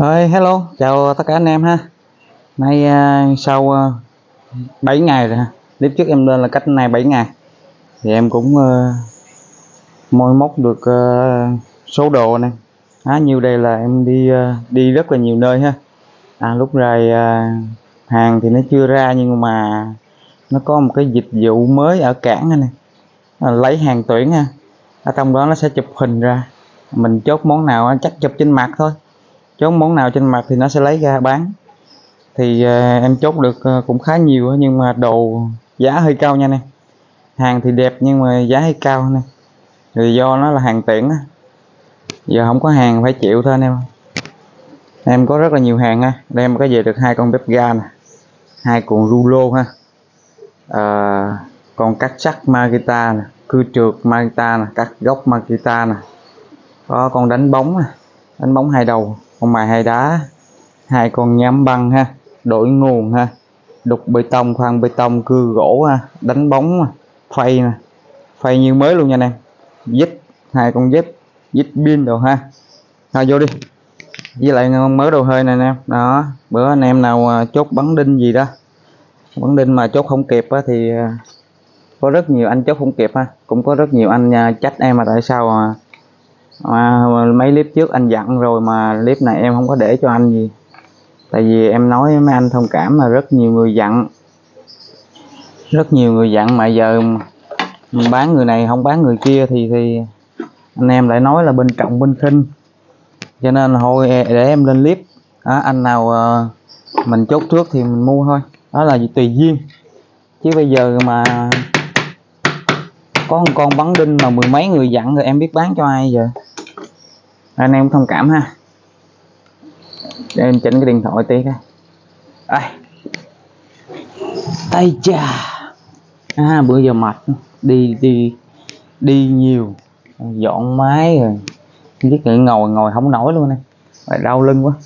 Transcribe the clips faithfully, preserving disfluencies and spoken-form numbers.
Rồi, hello, chào tất cả anh em ha. Nay à, sau à, bảy ngày rồi ha. Clip trước em lên là cách này bảy ngày. Thì em cũng à, moi móc được à, số đồ này. Á, nhiều đây là em đi à, đi rất là nhiều nơi ha. À, lúc này à, hàng thì nó chưa ra nhưng mà nó có một cái dịch vụ mới ở cảng này, à, lấy hàng tuyển ha. Ở trong đó nó sẽ chụp hình ra. Mình chốt món nào chắc chụp trên mặt thôi. Chốt món nào trên mặt thì nó sẽ lấy ra bán. Thì uh, em chốt được uh, cũng khá nhiều nhưng mà đồ giá hơi cao nha nè. Hàng thì đẹp nhưng mà giá hơi cao nè. Vì do nó là hàng tiện á, giờ không có hàng phải chịu thôi anh em. Em có rất là nhiều hàng ha. Đem có về được hai con bếp ga nè, hai cuộn rulo ha, à, con cắt sắt Makita nè, cưa trượt Makita nè, cắt gốc Makita nè, có con đánh bóng nè, đánh bóng hai đầu, con mài hai đá, hai con nhám băng ha, đổi nguồn ha, đục bê tông, khoan bê tông, cưa gỗ ha, đánh bóng, phay nè, phay như mới luôn nha anh em, dít, hai con dít, dít pin đồ ha. Thôi vô đi, với lại mớ đồ hơi này anh em. Đó, bữa anh em nào chốt bắn đinh gì đó, bắn đinh mà chốt không kịp á, thì có rất nhiều anh chốt không kịp ha, cũng có rất nhiều anh trách em mà tại sao mà, mà mấy clip trước anh dặn rồi mà clip này em không có để cho anh gì. Tại vì em nói mấy anh thông cảm là rất nhiều người dặn, rất nhiều người dặn mà giờ bán người này không bán người kia thì thì anh em lại nói là bên trọng bên khinh, cho nên thôi để em lên clip. Đó, anh nào uh, mình chốt trước thì mình mua thôi, đó là tùy duyên. Chứ bây giờ mà có một con bắn đinh mà mười mấy người dặn rồi em biết bán cho ai giờ. Anh em thông cảm ha. Để em chỉnh cái điện thoại tí cái. Ai Ây chà, à, bữa giờ mệt, đi đi đi nhiều, dọn máy rồi, biết ngồi ngồi không nổi luôn nè, đau lưng quá,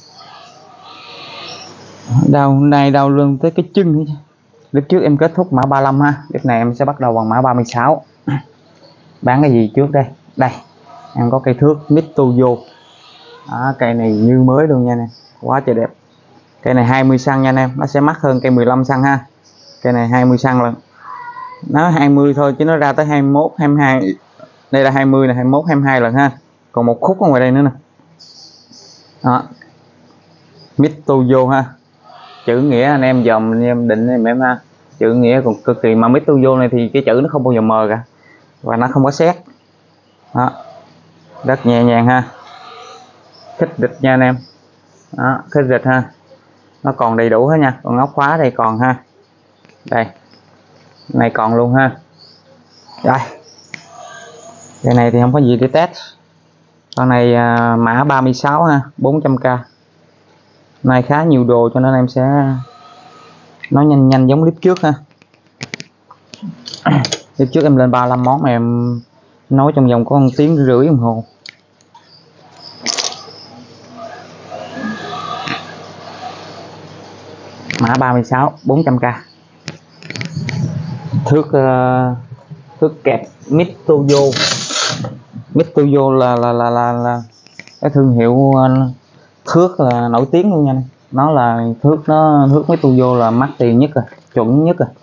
đau nay đau lưng tới cái chân. Lúc trước em kết thúc mã ba mươi lăm ha, lúc này em sẽ bắt đầu bằng mã ba mươi sáu. Bán cái gì trước đây? Đây, em có cây thước Mitsuyo. Đó, cây này như mới luôn nha nè, quá trời đẹp. Cây này hai mươi xăng nha anh em, nó sẽ mắc hơn cây mười lăm xăng ha. Cây này hai mươi xăng lần, nó hai mươi thôi chứ nó ra tới hai mươi mốt, hai mươi hai. Đây là hai mươi này, hai mươi mốt, hai mươi hai lần ha. Còn một khúc ở ngoài đây nữa nè. Đó, Mitsuyo ha. Chữ nghĩa anh em dòm anh em định em em ha. Chữ nghĩa còn cực kỳ, mà Mitsuyo này thì cái chữ nó không bao giờ mờ cả và nó không có sét. Đó, rất nhẹ nhàng ha. Khích rịch nha anh em. Đó, khích rịch ha. Nó còn đầy đủ hết nha, còn ốc khóa đây còn ha. Đây, này còn luôn ha. Đây, cái này thì không có gì để test. Con này à, mã ba mươi sáu ha, bốn trăm k. Này khá nhiều đồ cho nên em sẽ nói nhanh nhanh giống clip trước ha. Clip trước em lên ba mươi lăm món mà em nói trong vòng có một tiếng rưỡi đồng hồ. Mã ba mươi sáu, bốn trăm k. Thước uh, thước kẹp Mitsuyo. Mitsuyo là là là là, là cái thương hiệu uh, thước là nổi tiếng luôn nha. Nó là thước nó thước Mitsuyo là mắc tiền nhất rồi, chuẩn nhất rồi.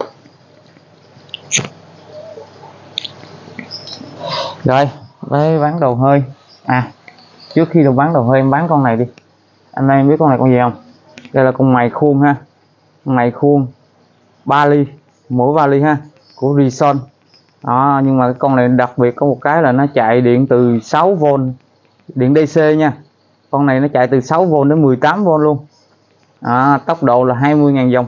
Rồi, với bán đồ hơi. À, trước khi đồ bán đồ hơi em bán con này đi. Anh em biết con này con gì không? Đây là con mày khuôn ha. Con này khuôn ba ly, mỗi ba ly ha, của Rison. Đó, nhưng mà cái con này đặc biệt có một cái là nó chạy điện từ sáu vôn, điện đê xê nha. Con này nó chạy từ sáu vôn đến mười tám vôn luôn. Đó, tốc độ là hai mươi nghìn vòng.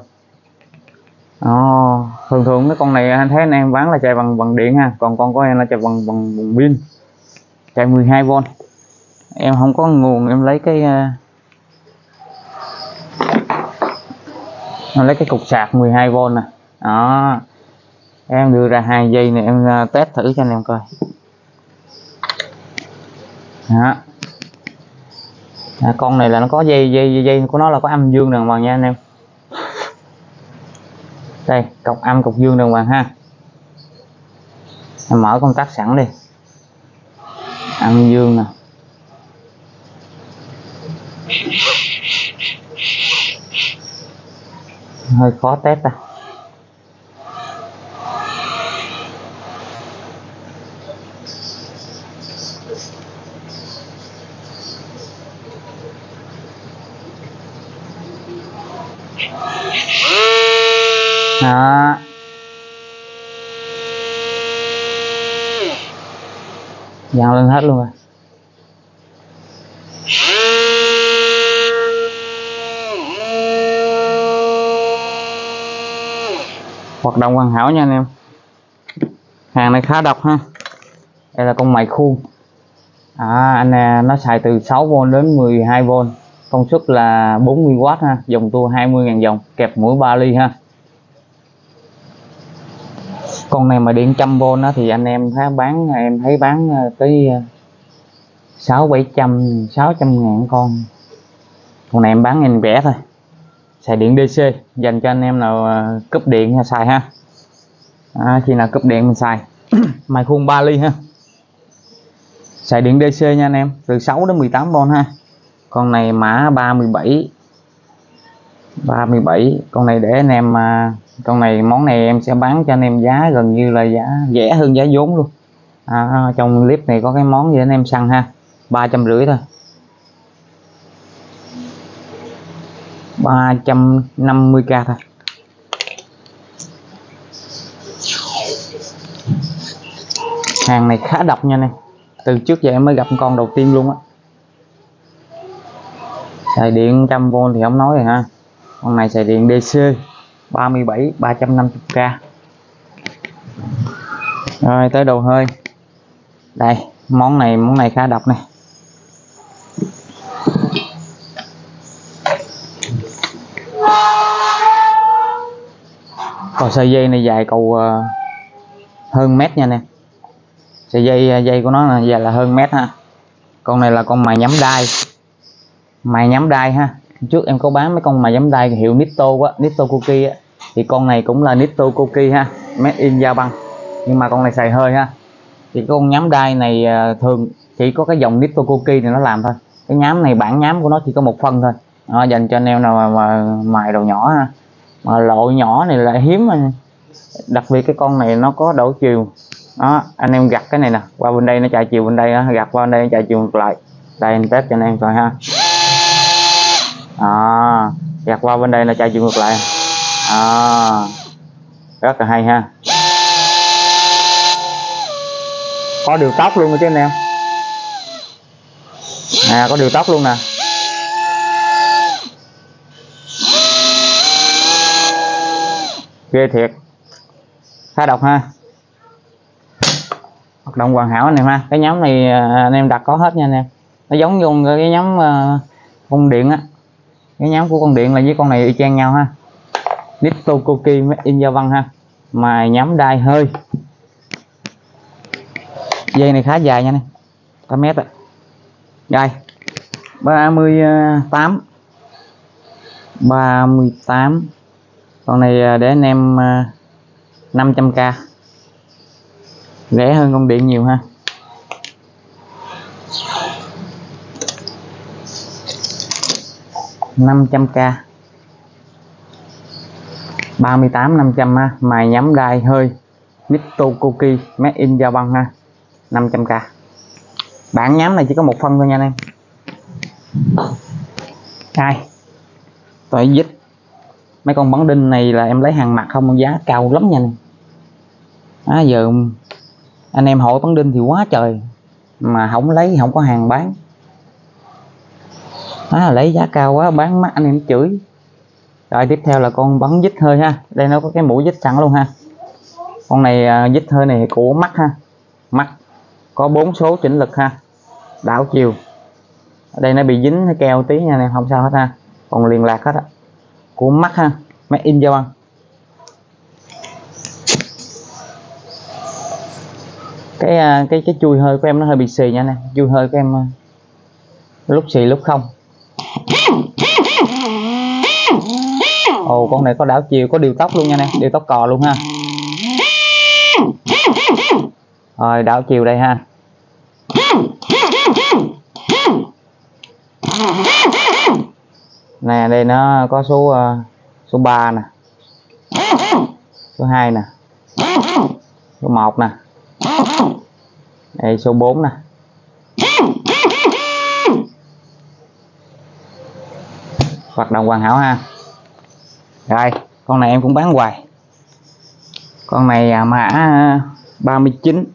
Đó, thường thường cái con này anh thấy anh em bán là chạy bằng bằng điện ha, còn con của em là chạy bằng bằng, bằng pin, chạy mười hai vôn. Em không có nguồn, em lấy cái em lấy cái cục sạc mười hai vôn nè. Đó, em đưa ra hai dây này em test thử cho anh em coi. Đó. À, con này là nó có dây dây dây của nó là có âm dương đàng hoàng nha anh em. Đây, cọc âm cọc dương đàng hoàng ha. Em mở công tắc sẵn đi. Âm dương nè. hơi khó test ta. Đó. Dàn lên hết luôn rồi. Hoạt động hoàn hảo nha anh em. Hàng này khá độc ha. Đây là con mày khuôn. À, anh này, nó xài từ sáu vôn đến mười hai vôn, công suất là bốn mươi oát ha, dòng tua hai mươi ngàn dòng, kẹp mũi ba ly ha. Con này mà điện một trăm vôn đó thì anh em thấy bán, em thấy bán tới sáu bảy trăm, sáu trăm ngàn con. Con này em bán em rẻ thôi. Xài điện đê xê dành cho anh em nào cúp điện xài ha. À, khi nào cúp điện mình xài. Mày khuôn ba ly ha. Xài điện đê xê nha anh em, từ sáu đến mười tám vôn ha. Con này mã ba mươi bảy. ba mươi bảy. Con này để anh em, con này món này em sẽ bán cho anh em giá gần như là giá rẻ hơn giá vốn luôn. À, trong clip này có cái món gì anh em săn ha, ba trăm rưỡi thôi, ba trăm năm mươi k thôi. Hàng này khá độc nha anh em, từ trước giờ em mới gặp con đầu tiên luôn á. Xài điện một trăm vôn thì không nói rồi ha. Con này xài điện đê xê ba mươi bảy, ba trăm năm mươi k. Rồi tới đầu hơi. Đây, món này món này khá độc này. Còn sợi dây này dài cầu uh, hơn mét nha nè. Sợi dây dây của nó là dài là hơn mét ha. Con này là con mài nhắm đai. Mài nhắm đai ha. Trước em có bán mấy con mài nhắm đai hiệu Nitto á, Nitto Koki á. Thì con này cũng là Nitto Koki ha, made in Japan. Nhưng mà con này xài hơi ha. Thì con nhắm đai này uh, thường chỉ có cái dòng Nitto Koki này nó làm thôi. Cái nhám này bản nhám của nó chỉ có một phân thôi. Đó, dành cho anh em nào mà, mà mài đầu nhỏ ha. Mà loại nhỏ này lại hiếm, đặc biệt cái con này nó có đổi chiều. Đó, anh em gặt cái này nè, qua bên đây nó chạy chiều bên đây, gặt qua bên đây nó chạy chiều ngược lại. Đây em test cho anh em coi ha. À, gặt qua bên đây nó chạy chiều ngược lại. À, rất là hay ha. Có điều tóc luôn rồi chứ anh em. À, có điều tóc luôn nè. Ghê thiệt, khá độc ha. Hoạt động hoàn hảo anh em ha. Cái nhóm này anh em đặt có hết nha anh em. Nó giống như cái nhóm uh, con điện á. Cái nhóm của con điện là với con này y chang nhau ha. Nitto Koki made in Japan ha. Mài nhắm đai hơi. Dây này khá dài nha anh em, tám mét ạ. Đây ba mươi tám, ba mươi tám. Con này để anh em năm trăm k, rẻ hơn con điện nhiều ha. năm trăm k, ba mươi tám năm trăm ha, mài nhắm đai hơi Nitto Koki made in Japan ha, năm trăm k. Bản nhắm này chỉ có một phân thôi nha anh em. Đây, tội dít. Mấy con bắn đinh này là em lấy hàng mặt không, giá cao lắm nha anh em. À, giờ anh em hỏi bắn đinh thì quá trời mà không lấy, không có hàng bán. À, lấy giá cao quá bán mắt anh em chửi. Rồi tiếp theo là con bắn dít hơi ha. Đây nó có cái mũi dít sẵn luôn ha. Con này dít hơi này của mắt ha. Mắt có bốn số chỉnh lực ha, đảo chiều. Ở đây nó bị dính keo tí nha em, không sao hết ha, còn liền lạc hết á. Của mắt ha, made in Japan. Cái cái cái chui hơi của em nó hơi bị xì nha nè, chui hơi của em lúc xì lúc không. Ồ, con này có đảo chiều, có điều tóc luôn nha nè, điều tóc cò luôn ha. Rồi đảo chiều đây ha. Nè đây nó có số uh, số ba nè, số hai nè, số một nè, đây số bốn nè. Hoạt động hoàn hảo ha. Rồi con này em cũng bán hoài, con này mã ba mươi chín,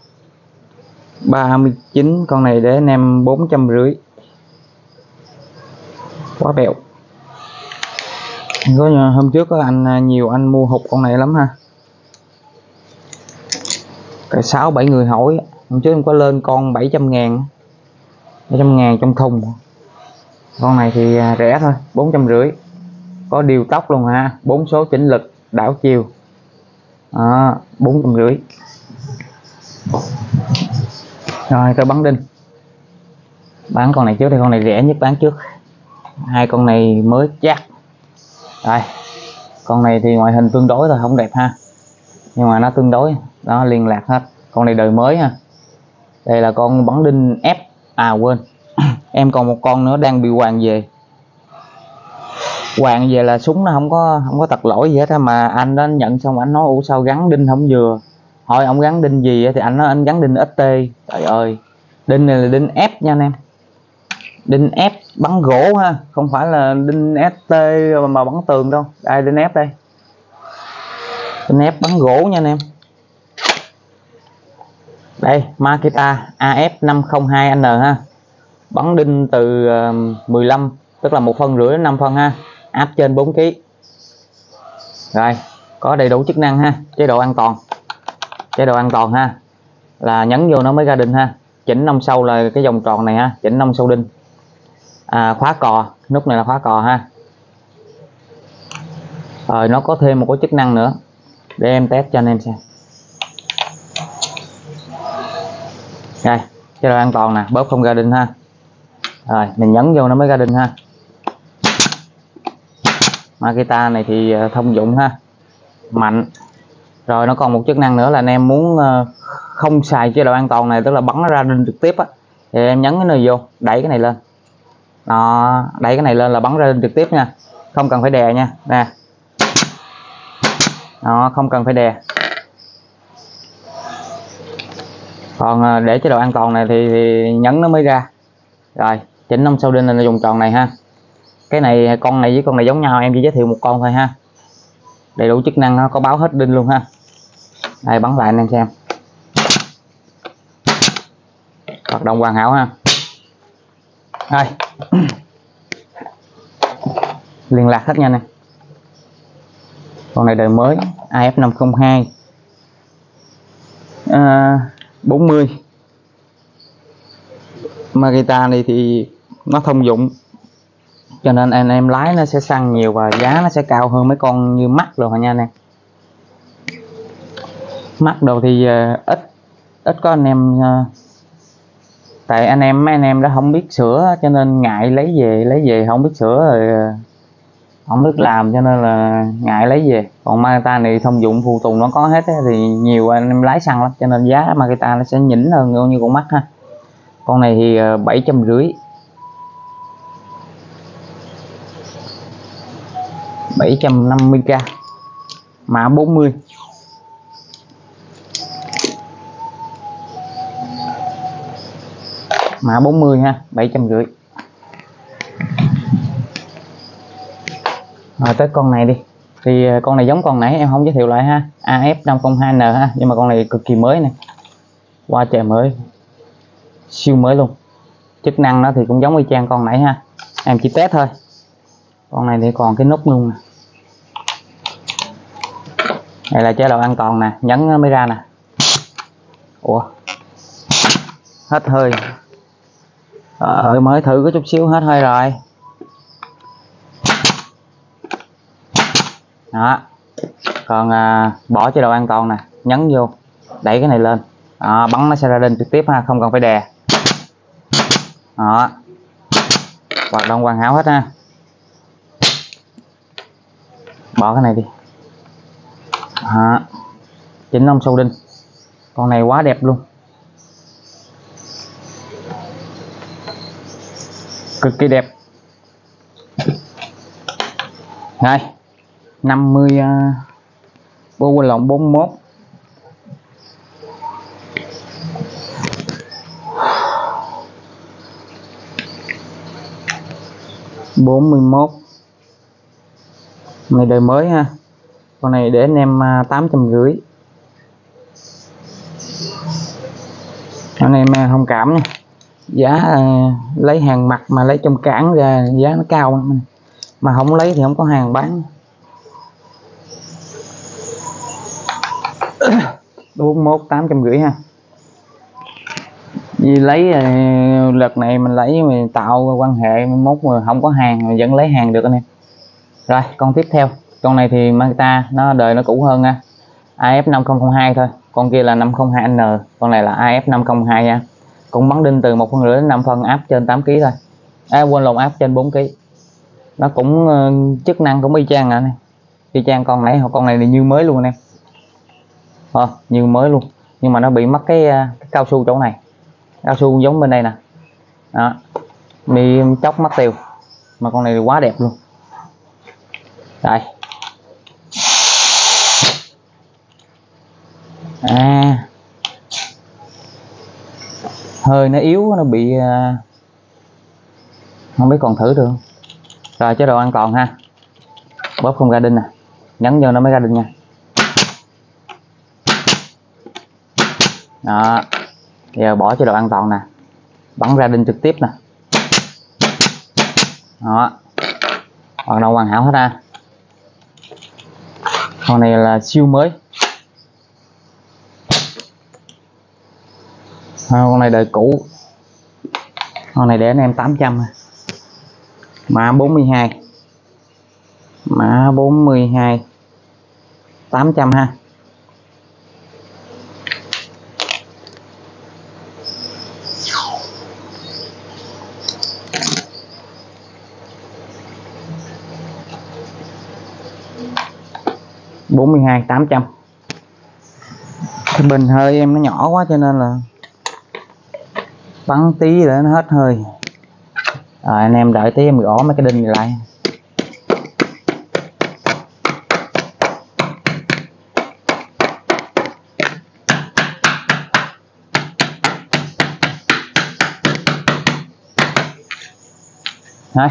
ba mươi chín, con này để anh em bốn trăm rưỡi, quá bèo. Có hôm trước có anh nhiều anh mua hụt con này lắm ha, cái sáu bảy người hỏi. Hôm trước em có lên con bảy trăm ngàn, bảy trăm ngàn trong thùng. Con này thì rẻ thôi, bốn trăm rưỡi, có điều tốc luôn ha, bốn số chỉnh lực đảo chiều, à, bốn trăm rưỡi. Rồi tôi bắn đinh, bán con này trước thì con này rẻ nhất bán trước, hai con này mới chắc. Rồi con này thì ngoại hình tương đối thôi, không đẹp ha, nhưng mà nó tương đối đó, liên lạc hết. Con này đời mới ha, đây là con bắn đinh ép. À quên, em còn một con nữa đang bị hoàng về. Hoàng về là súng nó không có không có tật lỗi gì hết á, mà anh đó nhận xong anh nói ủa sao gắn đinh không vừa, hỏi ông gắn đinh gì thì anh nói anh gắn đinh ét tê. Trời ơi, đinh này là đinh ép nha anh em, đinh ép bắn gỗ ha, không phải là đinh ét tê mà bắn tường đâu. Đây đinh ép, đây đinh ép bắn gỗ nha anh em. Đây Makita a ép năm không hai N ha, bắn đinh từ mười lăm, tức là một phân rưỡi đến năm phân ha, áp trên bốn ki lô gam. Rồi có đầy đủ chức năng ha, chế độ an toàn, chế độ an toàn ha là nhấn vô nó mới ra đinh ha. Chỉnh nông sâu là cái vòng tròn này ha, chỉnh nông sâu đinh. À, khóa cò, nút này là khóa cò ha. Rồi nó có thêm một cái chức năng nữa để em test cho anh em xem. Đây chế độ an toàn nè, bóp không ra đinh ha. Rồi mình nhấn vô nó mới ra đinh ha. Makita này thì thông dụng ha, mạnh. Rồi nó còn một chức năng nữa là anh em muốn không xài chế độ an toàn này, tức là bắn nó ra đinh trực tiếp á, thì em nhấn cái này vô, đẩy cái này lên. Đó, đẩy cái này lên là bắn ra đinh trực tiếp nha, không cần phải đè nha. Nè, đó, không cần phải đè. Còn để chế độ an toàn này thì, thì nhấn nó mới ra. Rồi chỉnh nông sâu đinh là dùng tròn này ha. Cái này con này với con này giống nhau, em chỉ giới thiệu một con thôi ha, đầy đủ chức năng, nó có báo hết đinh luôn ha. Đây bắn lại anh em xem, hoạt động hoàn hảo ha. Rồi liên lạc hết nha nè. Con này đời mới a ép năm không hai, à, bốn mươi. Makita này thì nó thông dụng, cho nên anh em lái nó sẽ săn nhiều và giá nó sẽ cao hơn mấy con như mắt rồi nha anh em. Mắt đồ thì uh, ít ít có anh em, uh, tại anh em mấy anh em đã không biết sửa cho nên ngại lấy về, lấy về không biết sửa rồi uh, không biết làm cho nên là ngại lấy về. Còn Makita này thông dụng phụ tùng nó có hết ấy, thì nhiều anh em lái săn lắm, cho nên giá Makita nó sẽ nhỉnh hơn như con mắt ha. Con này thì uh, bảy trăm rưỡi, bảy trăm năm mươi k, mã bốn mươi. Mã bốn mươi ha, bảy trăm rưỡi. Rồi tới con này đi, thì con này giống con nãy em không giới thiệu lại ha, a ép năm không hai N ha, nhưng mà con này cực kỳ mới nè, qua trời mới, siêu mới luôn. Chức năng nó thì cũng giống y chang con nãy ha, em chỉ test thôi. Con này thì còn cái nút luôn nè, đây là chế độ an toàn nè, nhấn nó mới ra nè. Ủa hết hơi. Ờ, mới thử có chút xíu hết hơi rồi. Đó. Còn à, bỏ chế độ an toàn nè, nhấn vô, đẩy cái này lên. Đó, bắn nó sẽ ra đinh trực tiếp ha, không cần phải đè. Đó. Hoạt động hoàn hảo hết ha. Bỏ cái này đi. Đó. Chỉnh nông sâu đinh. Con này quá đẹp luôn, cực kỳ đẹp. Đây năm mươi Vô quên lộn bốn mươi mốt. bốn mươi mốt. Này đời mới ha. Con này để anh em tám trăm rưỡi. Anh em thông cảm nha. Giá uh, lấy hàng mặt mà lấy trong cảng ra giá nó cao lắm. Mà không lấy thì không có hàng bán. bốn mươi mốt tám trăm rưỡi ha. Vì lấy uh, đợt này mình lấy mình tạo quan hệ mốt mà không có hàng mà vẫn lấy hàng được anh em. Rồi con tiếp theo. Con này thì Makita nó đời nó cũ hơn nha. A F năm không không hai thôi. Con kia là năm không hai N, con này là A F năm không hai nha. Cũng bắn đinh từ một phân rưỡi đến năm phân, áp trên tám ki lô gam thôi. À, quên lộn, áp trên bốn ki lô gam. Nó cũng uh, chức năng cũng y chang nè. Y chang con nãy, con này thì như mới luôn anh em. Ờ, như mới luôn. Nhưng mà nó bị mất cái, cái cao su chỗ này. Cao su giống bên đây nè. Đó. Mi chóc mất tiêu. Mà con này thì quá đẹp luôn. Đây. À, hơi nó yếu, nó bị uh, không biết còn thử được. Rồi chế độ an toàn ha, bóp không ra đinh nè, nhấn vô nó mới ra đinh nha. Đó, giờ bỏ chế độ an toàn nè, bắn ra đinh trực tiếp nè. Đó, hoạt động hoàn hảo hết ha. Con này là siêu mới. Con này đời cũ. Con này để anh em tám trăm. Mã bốn mươi hai. Mã bốn mươi hai. tám trăm ha. bốn mươi hai tám trăm. Cái bình hơi em nó nhỏ quá cho nên là bắn tí để nó hết hơi. Rồi anh em đợi tí em gõ mấy cái đinh này lại. Rồi.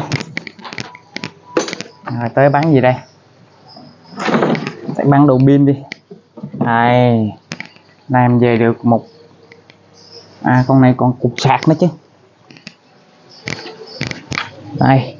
Rồi tới bắn gì đây? Tới bắn đồ pin đi. Đây. Nay em về được một. À con này còn cục sạc nữa chứ. Đây.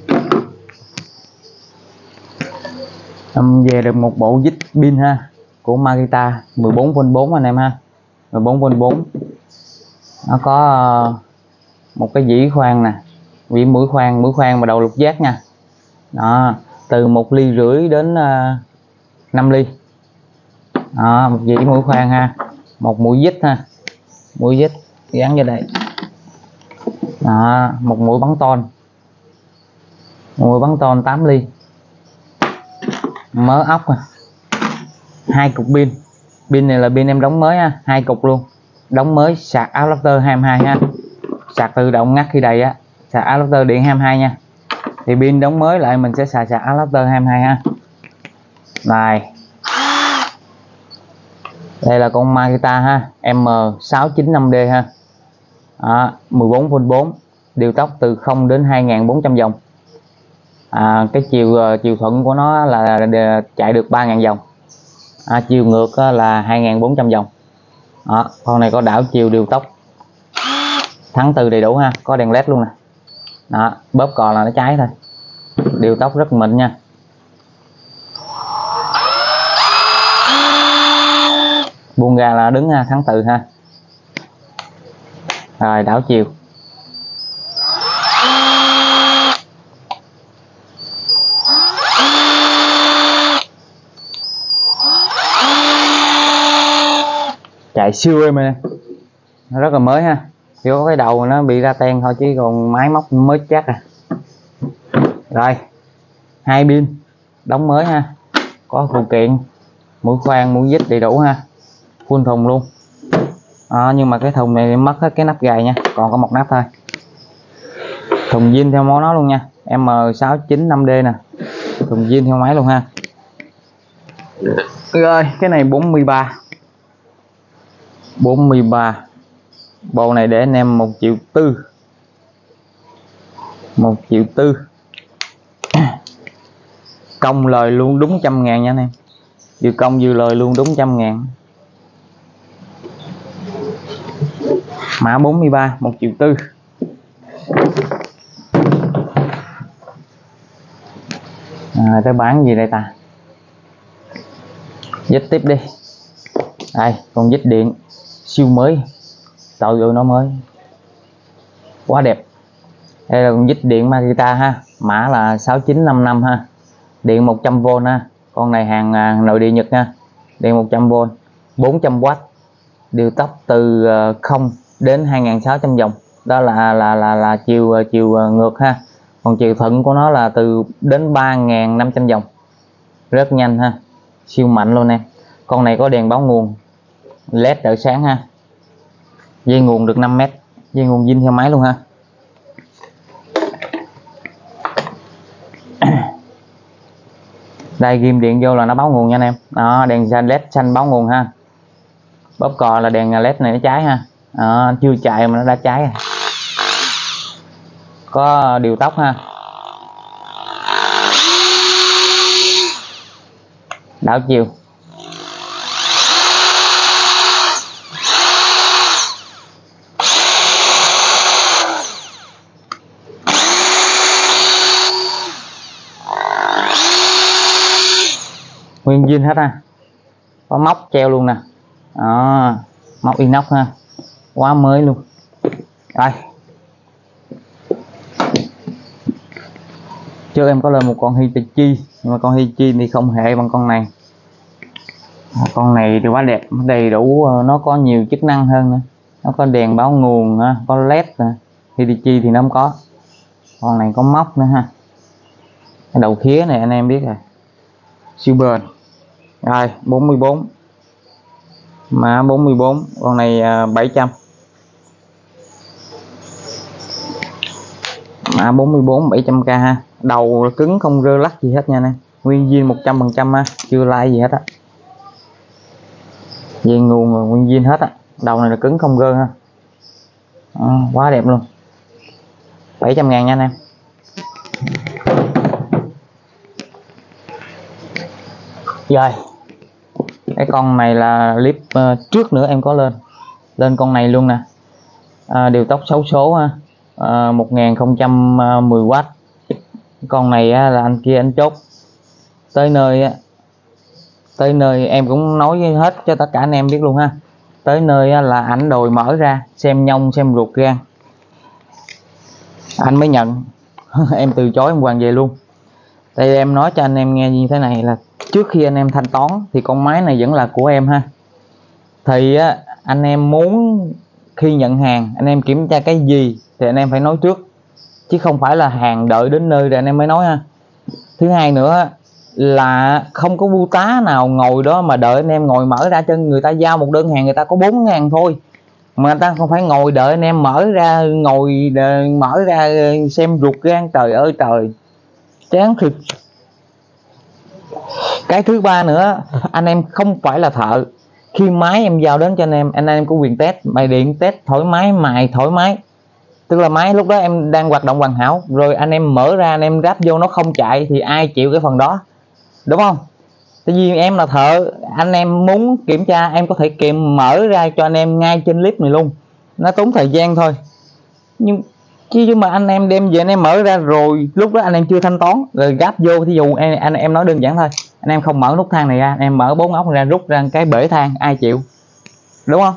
Em về được một bộ dít pin ha, của Makita mười bốn vôn bốn anh em ha. mười bốn vôn bốn. Nó có một cái dĩ khoan nè, vĩ mũi khoan, mũi khoan mà đầu lục giác nha. Đó, từ một ly rưỡi đến năm ly. Đó, một dĩ mũi khoan ha, một mũi dít ha, mũi dít gắn vào đây. Đó, một mũi bắn ton, một mũi bắn ton tám ly, mớ ốc à. Hai cục pin, pin này là pin em đóng mới ha, hai cục luôn, đóng mới, sạc adapter hai mươi hai ha, sạc tự động ngắt khi đầy á, sạc adapter điện hai mươi hai nha. Thì pin đóng mới lại mình sẽ xài sạc adapter hai mươi hai ha. Này, đây là con Makita ha, M sáu chín năm D ha. Đó, mười bốn vôn bốn, điều tốc từ không đến hai nghìn bốn trăm vòng. À, cái chiều chiều thuận của nó là chạy được ba nghìn vòng. À, chiều ngược là hai nghìn bốn trăm vòng. Đó, con này có đảo chiều điều tốc, thắng từ đầy đủ ha, có đèn led luôn nè. Đó, bóp cò là nó cháy thôi, điều tốc rất mịn nha. Buông ra là đứng ha, thắng từ ha. Rồi đảo chiều. Chạy siêu em ơi, nó rất là mới ha, chỉ có cái đầu nó bị ra ten thôi chứ còn máy móc mới chắc à. Rồi hai pin đóng mới ha, có phụ kiện, mũi khoan, mũi dít đầy đủ ha, full thùng luôn. À, nhưng mà cái thùng này mất hết cái nắp gài nha, còn có một nắp thôi. Thùng zin theo món nó luôn nha, M sáu chín năm D nè, thùng zin theo máy luôn ha. Rồi cái này bốn mươi ba, bốn mươi ba, bộ này để anh em một triệu tư, một triệu tư, công lời luôn đúng trăm ngàn nha anh em, vừa công vừa lời luôn đúng trăm ngàn. Mã bốn mươi ba, một triệu tư. À, tới bán gì đây ta? Dít tiếp đi. Đây con dít điện siêu mới, trời ơi nó mới quá đẹp. Đây là con dít điện Makita ha, mã là sáu chín năm năm ha, điện một trăm vôn ha, con này hàng à, nội địa Nhật ha, điện một trăm vôn, bốn trăm oát, điều tốc từ uh, không đến hai nghìn sáu trăm vòng, đó là là là là chiều chiều uh, ngược ha, còn chiều thuận của nó là từ đến ba nghìn năm trăm vòng, rất nhanh ha, siêu mạnh luôn em. Con này có đèn báo nguồn led đỡ sáng ha, dây nguồn được năm mét, dây nguồn zin theo máy luôn ha. Đây ghim điện vô là nó báo nguồn nha anh em, đó đèn led xanh báo nguồn ha, bóp cò là đèn led này nó cháy ha, đó, chưa chạy mà nó đã cháy. Có điều tốc ha, đảo chiều, nguyên zin hết ha, có móc treo luôn nè, đó móc inox ha, quá mới luôn. Đây trước em có lên một con Hitachi, nhưng mà con Hitachi thì không hệ bằng con này. Con này thì quá đẹp, đầy đủ, nó có nhiều chức năng hơn nữa, nó có đèn báo nguồn, có led. Hitachi thì nó không có, con này có móc nữa ha. Cái đầu khía này anh em biết rồi, siêu bền. Rồi bốn mươi bốn, mã bốn mươi bốn, con này bảy trăm, mã bốn mươi bốn bảy trăm k ha, đầu cứng không rơ lắc gì hết nha anh em, nguyên zin một trăm phần trăm ha, chưa lai gì hết á, dây nguồn nguyên zin hết á, đầu này là cứng không rơ ha. À, quá đẹp luôn, bảy trăm ngàn nha anh em. Rồi cái con này là clip uh, trước nữa em có lên lên con này luôn nè, à, điều tốc sáu số ha, à, một nghìn không trăm mười oát. Con này á, là anh kia anh chốt tới nơi á, tới nơi em cũng nói hết cho tất cả anh em biết luôn ha, tới nơi á, là ảnh đòi mở ra xem nhông xem ruột gan anh mới nhận. Em từ chối em hoàn về luôn. Đây em nói cho anh em nghe như thế này là trước khi anh em thanh toán thì con máy này vẫn là của em ha, thì á, anh em muốn khi nhận hàng anh em kiểm tra cái gì thì anh em phải nói trước, chứ không phải là hàng đợi đến nơi rồi anh em mới nói ha. Thứ hai nữa là không có bưu tá nào ngồi đó mà đợi anh em ngồi mở ra, cho người ta giao một đơn hàng người ta có bốn ngàn thôi, mà người ta không phải ngồi đợi anh em mở ra, ngồi đợi, mở ra xem ruột gan, trời ơi trời, chán thiệt. Cái thứ ba nữa, anh em không phải là thợ, khi máy em giao đến cho anh em, anh em có quyền test, mày điện test thoải mái, mài thoải mái, tức là máy lúc đó em đang hoạt động hoàn hảo, rồi anh em mở ra anh em ráp vô nó không chạy thì ai chịu cái phần đó, đúng không? Tại vì em là thợ, anh em muốn kiểm tra em có thể kiểm mở ra cho anh em ngay trên clip này luôn, nó tốn thời gian thôi, nhưng chứ chứ mà anh em đem về anh em mở ra rồi lúc đó anh em chưa thanh toán rồi gáp vô, thí dụ em anh em nói đơn giản thôi, anh em không mở nút thang này ra, anh em mở bốn ốc ra rút ra cái bể than, ai chịu, đúng không?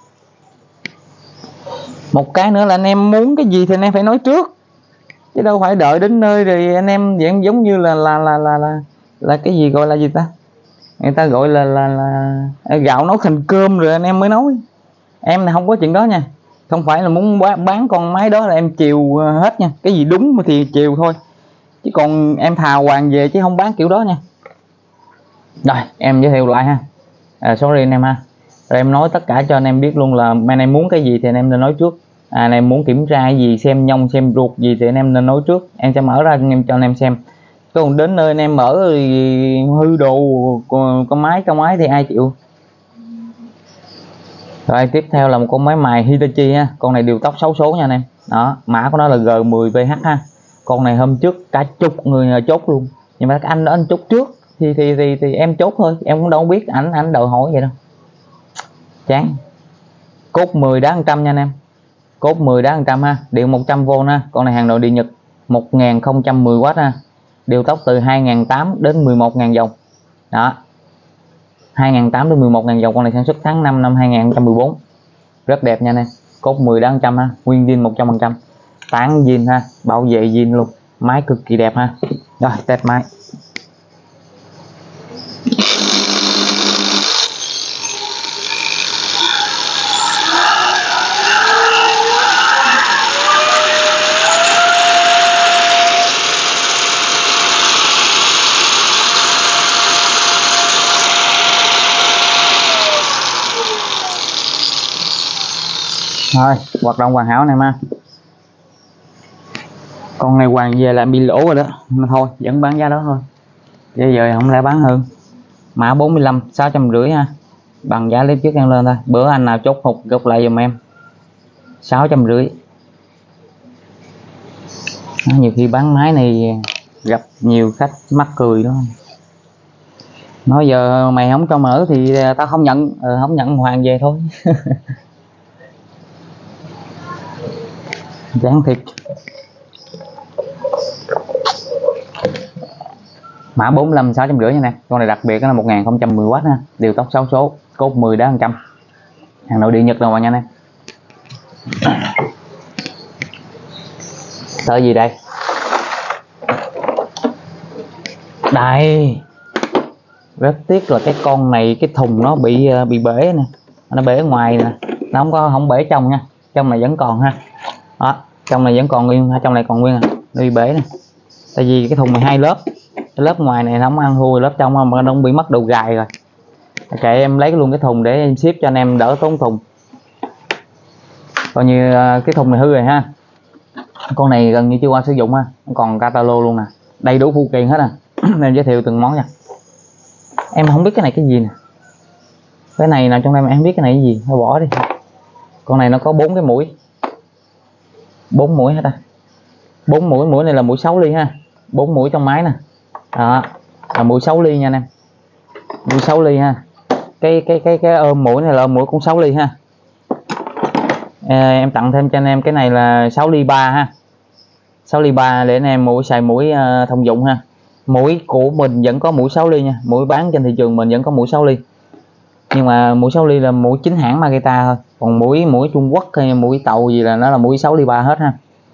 Một cái nữa là anh em muốn cái gì thì anh em phải nói trước, chứ đâu phải đợi đến nơi rồi anh em dạng giống như là là là là là, là cái gì gọi là gì ta, người ta gọi là là là gạo nấu thành cơm rồi anh em mới nói. Em này không có chuyện đó nha, không phải là muốn bán con máy đó là em chiều hết nha, cái gì đúng thì chiều thôi, chứ còn em thà hoàng về chứ không bán kiểu đó nha. Rồi em giới thiệu lại ha, à, sorry anh em ha, rồi em nói tất cả cho anh em biết luôn là anh em muốn cái gì thì anh em nên nói trước, à, anh em muốn kiểm tra cái gì, xem nhông xem ruột gì thì anh em nên nói trước, em sẽ mở ra anh em cho anh em xem, Còn đến nơi anh em mở thì hư đồ con, con máy con máy thì ai chịu. Rồi tiếp theo là một con máy mài Hitachi ha, con này điều tốc sáu số nha anh em. Đó, mã của nó là G mười V H ha. Con này hôm trước cả chục người chốt luôn, nhưng mà các anh đó anh chốt trước thì thì thì, thì em chốt thôi, em cũng đâu biết ảnh ảnh đòi hỏi vậy đâu. Chán. Cốt mười đá một trăm nha anh em. Cốt mười đá một trăm ha, điện một trăm vôn ha. Con này hàng nội địa Nhật, một nghìn không trăm mười oát ha. Điều tốc từ hai nghìn tám trăm đến mười một nghìn vòng. Đó. hai nghìn tám trăm đến mười một nghìn vòng. Con này sản xuất tháng năm năm hai nghìn không trăm mười bốn. Rất đẹp nha anh em. Cốt mười đá một trăm ha, nguyên zin một trăm phần trăm. Tán zin ha, bảo vệ zin luôn. Máy cực kỳ đẹp ha. Rồi test máy. Thôi hoạt động hoàn hảo này mà. Con này hoàn về là bị lỗ rồi đó, mà thôi vẫn bán giá đó thôi, bây giờ không lẽ bán hơn. Mã bốn mươi lăm sáu trăm rưỡi ha, bằng giá clip trước em lên thôi. Bữa anh nào chốt hụt gục lại giùm em sáu trăm rưỡi. Nhiều khi bán máy này gặp nhiều khách mắc cười đó, nói giờ mày không cho mở thì tao không nhận, ừ, không nhận hoàn về thôi. Chán thiệt. Mã bốn mươi lăm sáu trăm rưỡi nha nè. Con này đặc biệt là một nghìn không trăm mười oát ha, điều tốc sáu số, cốt mười đá một trăm, hàng nội địa Nhật đâu mà nha nè. Tới gì đây? Đây. Rất tiếc là cái con này cái thùng nó bị bị bể nè, nó bể ngoài nè, nó không có không bể trong nha, trong này vẫn còn ha. Đó, trong này vẫn còn nguyên, trong này còn nguyên à, nó bị bể nè. Tại vì cái thùng này hai lớp, cái lớp ngoài này nó không ăn thua, lớp trong mà nó cũng bị mất đầu gài rồi. Kệ em lấy luôn cái thùng để em ship cho anh em đỡ tốn thùng. Coi như cái thùng này hư rồi ha. Con này gần như chưa qua sử dụng ha, còn catalog luôn nè, đầy đủ phụ kiện hết à. Nên giới thiệu từng món nha. Em không biết cái này cái gì nè, cái này nào trong đây mà em biết cái này cái gì, thôi bỏ đi. Con này nó có bốn cái mũi, bốn mũi hết ta, bốn mũi, mũi này là mũi sáu ly ha, bốn mũi trong máy nè. Đó là mũi sáu ly nha anh em, mũi sáu ly ha. Cái cái cái cái ôm mũi này là mũi cũng sáu ly ha. À, em tặng thêm cho anh em cái này là sáu ly ba ha, sáu ly ba để anh em mũi xài mũi uh, thông dụng ha. Mũi của mình vẫn có mũi sáu ly nha, mũi bán trên thị trường mình vẫn có mũi sáu ly, nhưng mà mũi sáu ly là mũi chính hãng Makita thôi, còn mũi mũi Trung Quốc hay mũi tàu gì là nó là mũi sáu ly ba hết ha.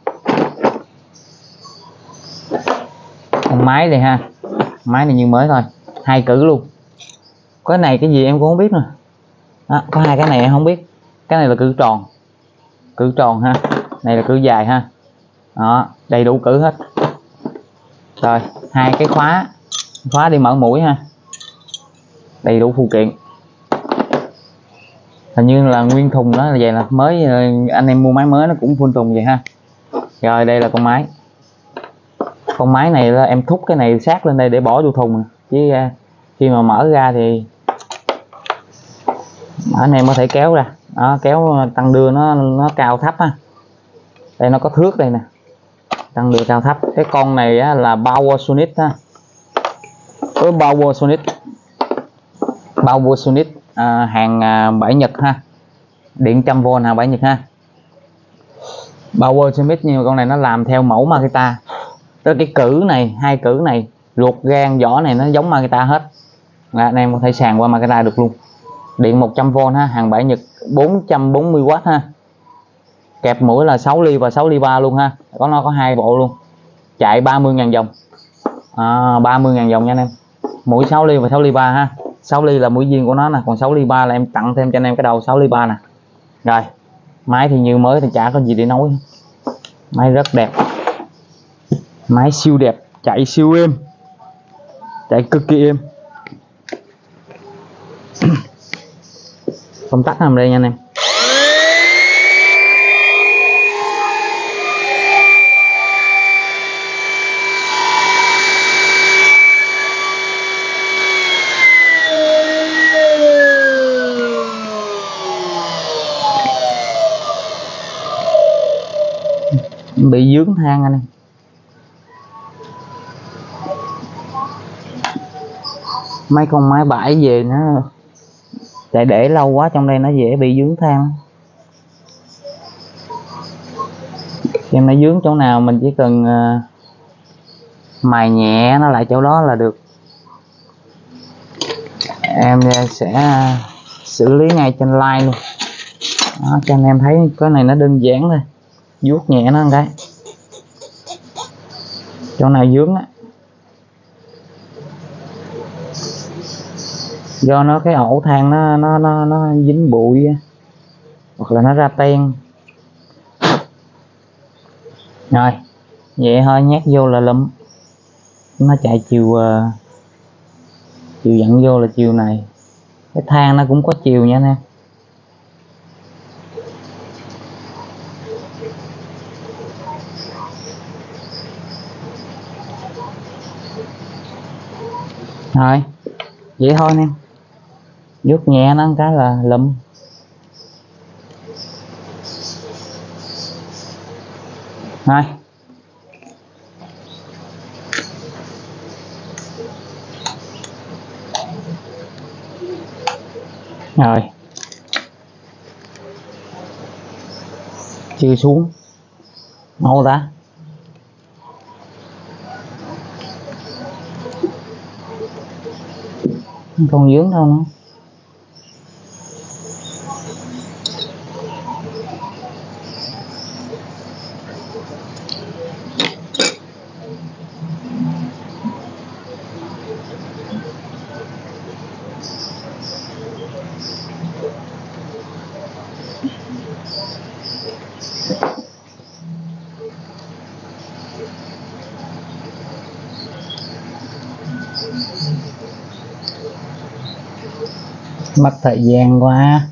Con máy này ha, máy này như mới thôi, hai cử luôn. Cái này cái gì em cũng không biết nè. Đó, có hai cái này em không biết, cái này là cử tròn, cử tròn ha, này là cử dài ha. Đó, đầy đủ cử hết. Rồi hai cái khóa, khóa đi mở mũi ha, đầy đủ phụ kiện. Hình như là nguyên thùng đó là vậy, là mới anh em mua máy mới nó cũng full thùng vậy ha. Rồi đây là con máy, con máy này là em thúc cái này sát lên đây để bỏ vô thùng, chứ khi mà mở ra thì anh em có thể kéo ra. Đó, kéo tăng đưa nó nó cao thấp ha. Đây nó có thước đây nè, tăng đưa cao thấp. Cái con này á, là Powersonic ha, với Powersonic, Powersonic à, hàng à, bãi Nhật ha, điện một trăm vôn hàng bãi Nhật ha. Powersonic nhưng mà con này nó làm theo mẫu Makita, tức cái cử này, hai cử này, ruột gan vỏ này nó giống Makita hết. Là anh em có thể sàn qua Makita được luôn. Điện một trăm vôn ha, hàng bãi Nhật, bốn trăm bốn mươi oát ha. Kẹp mũi là sáu ly và sáu ly ba luôn ha. Có nó có hai bộ luôn. Chạy ba mươi nghìn vòng. À, ba mươi nghìn vòng nha anh em. Mũi sáu ly và sáu ly ba ha. sáu ly là mũi viên của nó nè, còn sáu ly ba là em tặng thêm cho anh em cái đầu sáu ly ba nè. Rồi, máy thì như mới thì chả có gì để nói. Máy rất đẹp. Máy siêu đẹp, chạy siêu êm. Chạy cực kỳ êm. Công tắc nằm đây nha anh em. bị dướng than anh em. Mấy con máy bãi về nó chạy để lâu quá trong đây nó dễ bị dướng than. Em nó dướng chỗ nào mình chỉ cần uh, mài nhẹ nó lại chỗ đó là được. Em sẽ xử lý ngay trên like luôn đó, cho anh em thấy cái này nó đơn giản thôi. Vuốt nhẹ nó một cái, chỗ nào dướng á, do nó cái ổ than nó nó nó nó dính bụi hoặc là nó ra ten. Rồi vậy thôi, nhét vô là lụm, nó chạy chiều uh, chiều dẫn vô là chiều này. Cái than nó cũng có chiều nha nè. Rồi vậy thôi nè, vuốt nhẹ nó một cái là lụm. Rồi rồi chưa xuống đâu ta. Không còn dướng đâu nữa. Mất thời gian quá.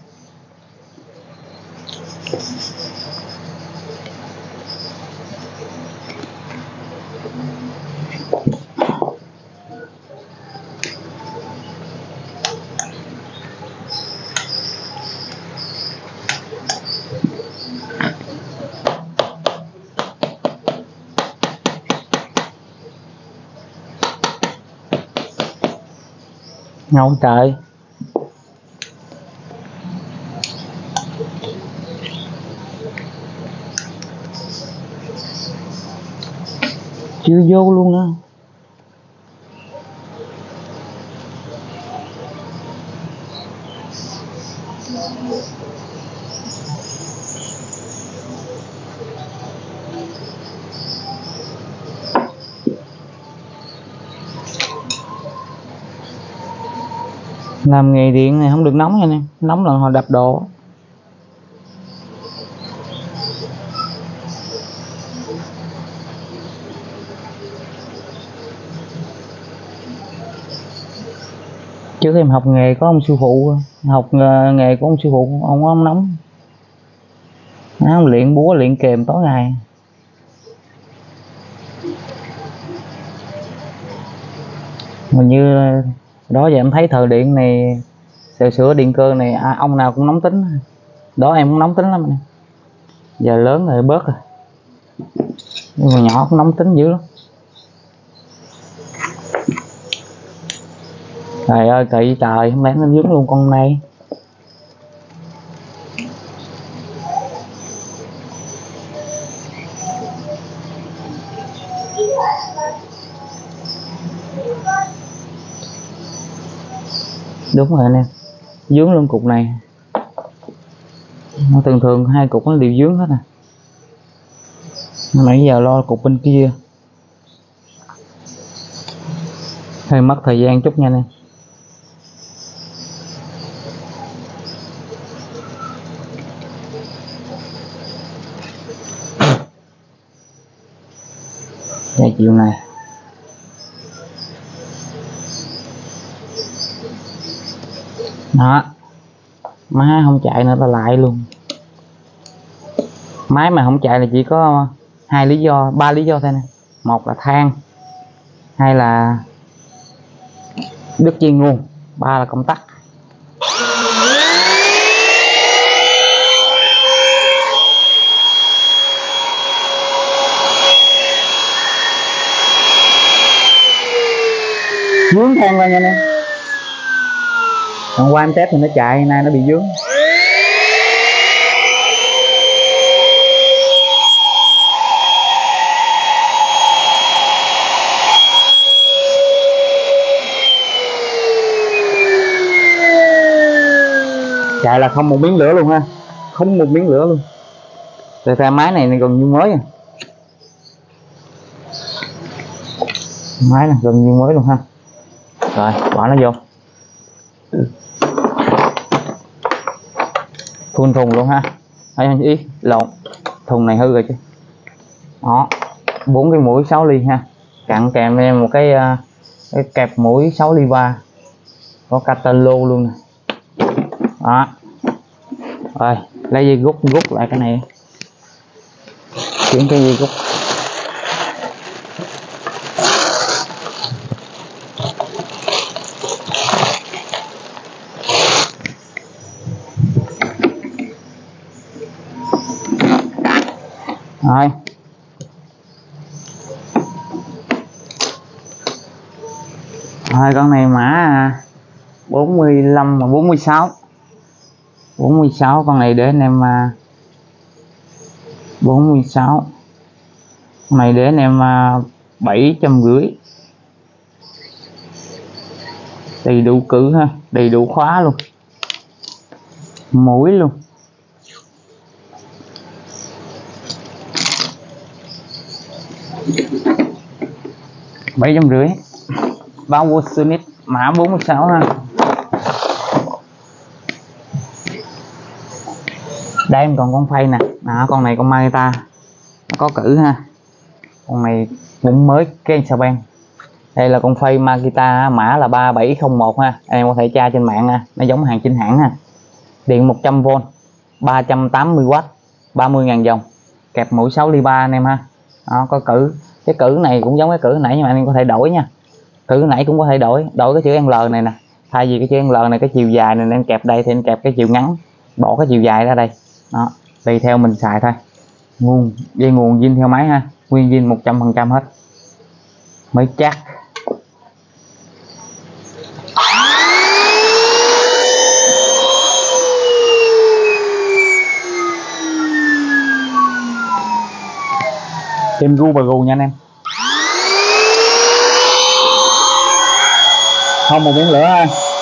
Ngầu trời. Chưa vô luôn á. Làm nghề điện này không được nóng nha nè, nóng là họ đập đồ. Trước em học nghề có ông sư phụ, học nghề của ông sư phụ, ông ông nóng, ông luyện búa luyện kềm tối ngày. Hình như đó giờ em thấy thời điện này, sửa sửa điện cơ này à, ông nào cũng nóng tính. Đó em cũng nóng tính lắm nè, giờ lớn rồi bớt rồi, nhưng mà nhỏ cũng nóng tính dữ lắm. Trời ơi kỳ trời, không lẽ nó dướng luôn con này. Đúng rồi nè, dướng luôn cục này. Nó thường thường hai cục nó đều dướng hết nè. Nãy giờ lo cục bên kia, hơi mất thời gian chút nha nè. Đây chiều này. Đó, máy không chạy nữa ta lại luôn. Máy mà không chạy là chỉ có hai lý do, ba lý do thôi nè. Một là than, hai là đứt dây nguồn, ba là công tắc. vướng than lên nha anh em. Hôm qua em test thì nó chạy, nay nó bị vướng. Chạy là không một miếng lửa luôn ha, không một miếng lửa luôn. Từ ra máy này gần như mới à. Máy này gần như mới luôn ha. Rồi bỏ nó vô, phun thùng luôn ha. Thấy ý lộn, thùng này hư rồi chứ. Đó, bốn cái mũi sáu ly ha, cặn kèm em một cái, cái kẹp mũi sáu ly ba, có catalô luôn nè. Đó, rồi lấy dây rút rút lại cái này, chuyển cái dây rút. Rồi rồi con này mã bốn mươi lăm mà bốn mươi sáu, bốn mươi sáu, con này để anh em bốn mươi sáu, con này để anh em bảy trăm rưỡi, đầy đủ cử ha, đầy đủ khóa luôn, mũi luôn. bảy trăm rưỡi, bao Powersonic mã bốn mươi sáu ha. Đây em còn con phay nè, à, con này con Makita nó có cử ha, con này cũng mới cái sao ban. Đây là con phay Makita mã là ba bảy không một ha, em có thể tra trên mạng ha, nó giống hàng chính hãng ha. Điện một trăm vôn, ba trăm tám mươi oát, ba mươi ngàn dòng, kẹp mũi sáu ly ba anh em ha. Đó, có cử, cái cử này cũng giống cái cử nãy nhưng mà anh em có thể đổi nha. Cử nãy cũng có thể đổi, đổi cái chữ L này nè, thay vì cái chữ L này cái chiều dài này em kẹp đây thì em kẹp cái chiều ngắn, bỏ cái chiều dài ra đây. Đó, tùy theo mình xài thôi. Nguồn dây nguồn zin theo máy ha, nguyên zin một trăm phần trăm hết mới chắc. Thêm ru và ru nha anh em. Không một miếng lửa ha.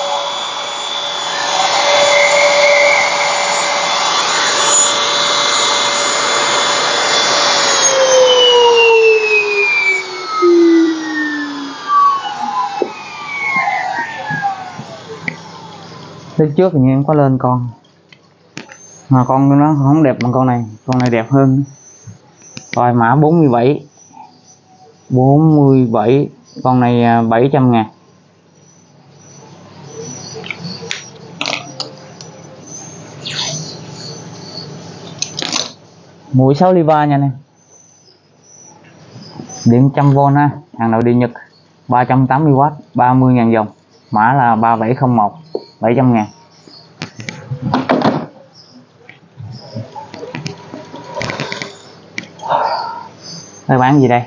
Đến trước thì em có lên con mà con nó không đẹp bằng con này, con này đẹp hơn. Rồi mã bốn mươi bảy, bốn mươi bảy, con này bảy trăm ngàn. Mũi sáu ly ba nha anh em. Điện một trăm vôn ha, hàng nội địa Nhật, ba trăm tám mươi oát, ba mươi ngàn dòng, mã là ba bảy không một, bảy trăm ngàn. Đây bán gì đây?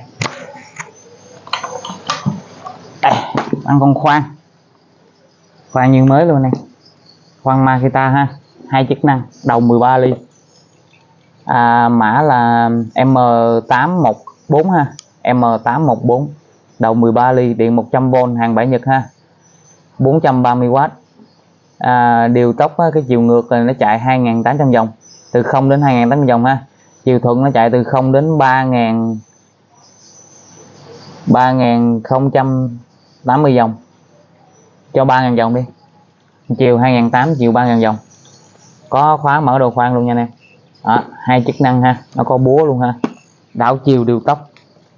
Đây, bán con khoan. Khoan như mới luôn này. Khoan Makita ha, hai chức năng, đầu mười ba ly. À, mã là M tám một bốn ha, M tám một bốn, đầu mười ba ly, điện một trăm vôn, hàng bãi Nhật ha, bốn trăm ba mươi oát. À, điều tốc cái chiều ngược là nó chạy hai nghìn tám trăm vòng, từ không đến hai nghìn tám trăm vòng ha. Chiều thuận nó chạy từ không đến ba nghìn ba nghìn không trăm tám mươi vòng, cho ba nghìn vòng đi, chiều hai nghìn tám trăm, chiều ba nghìn vòng. Có khóa mở đồ khoan luôn nha anh em. Đó, hai chức năng ha, nó có búa luôn ha, đảo chiều điều tốc.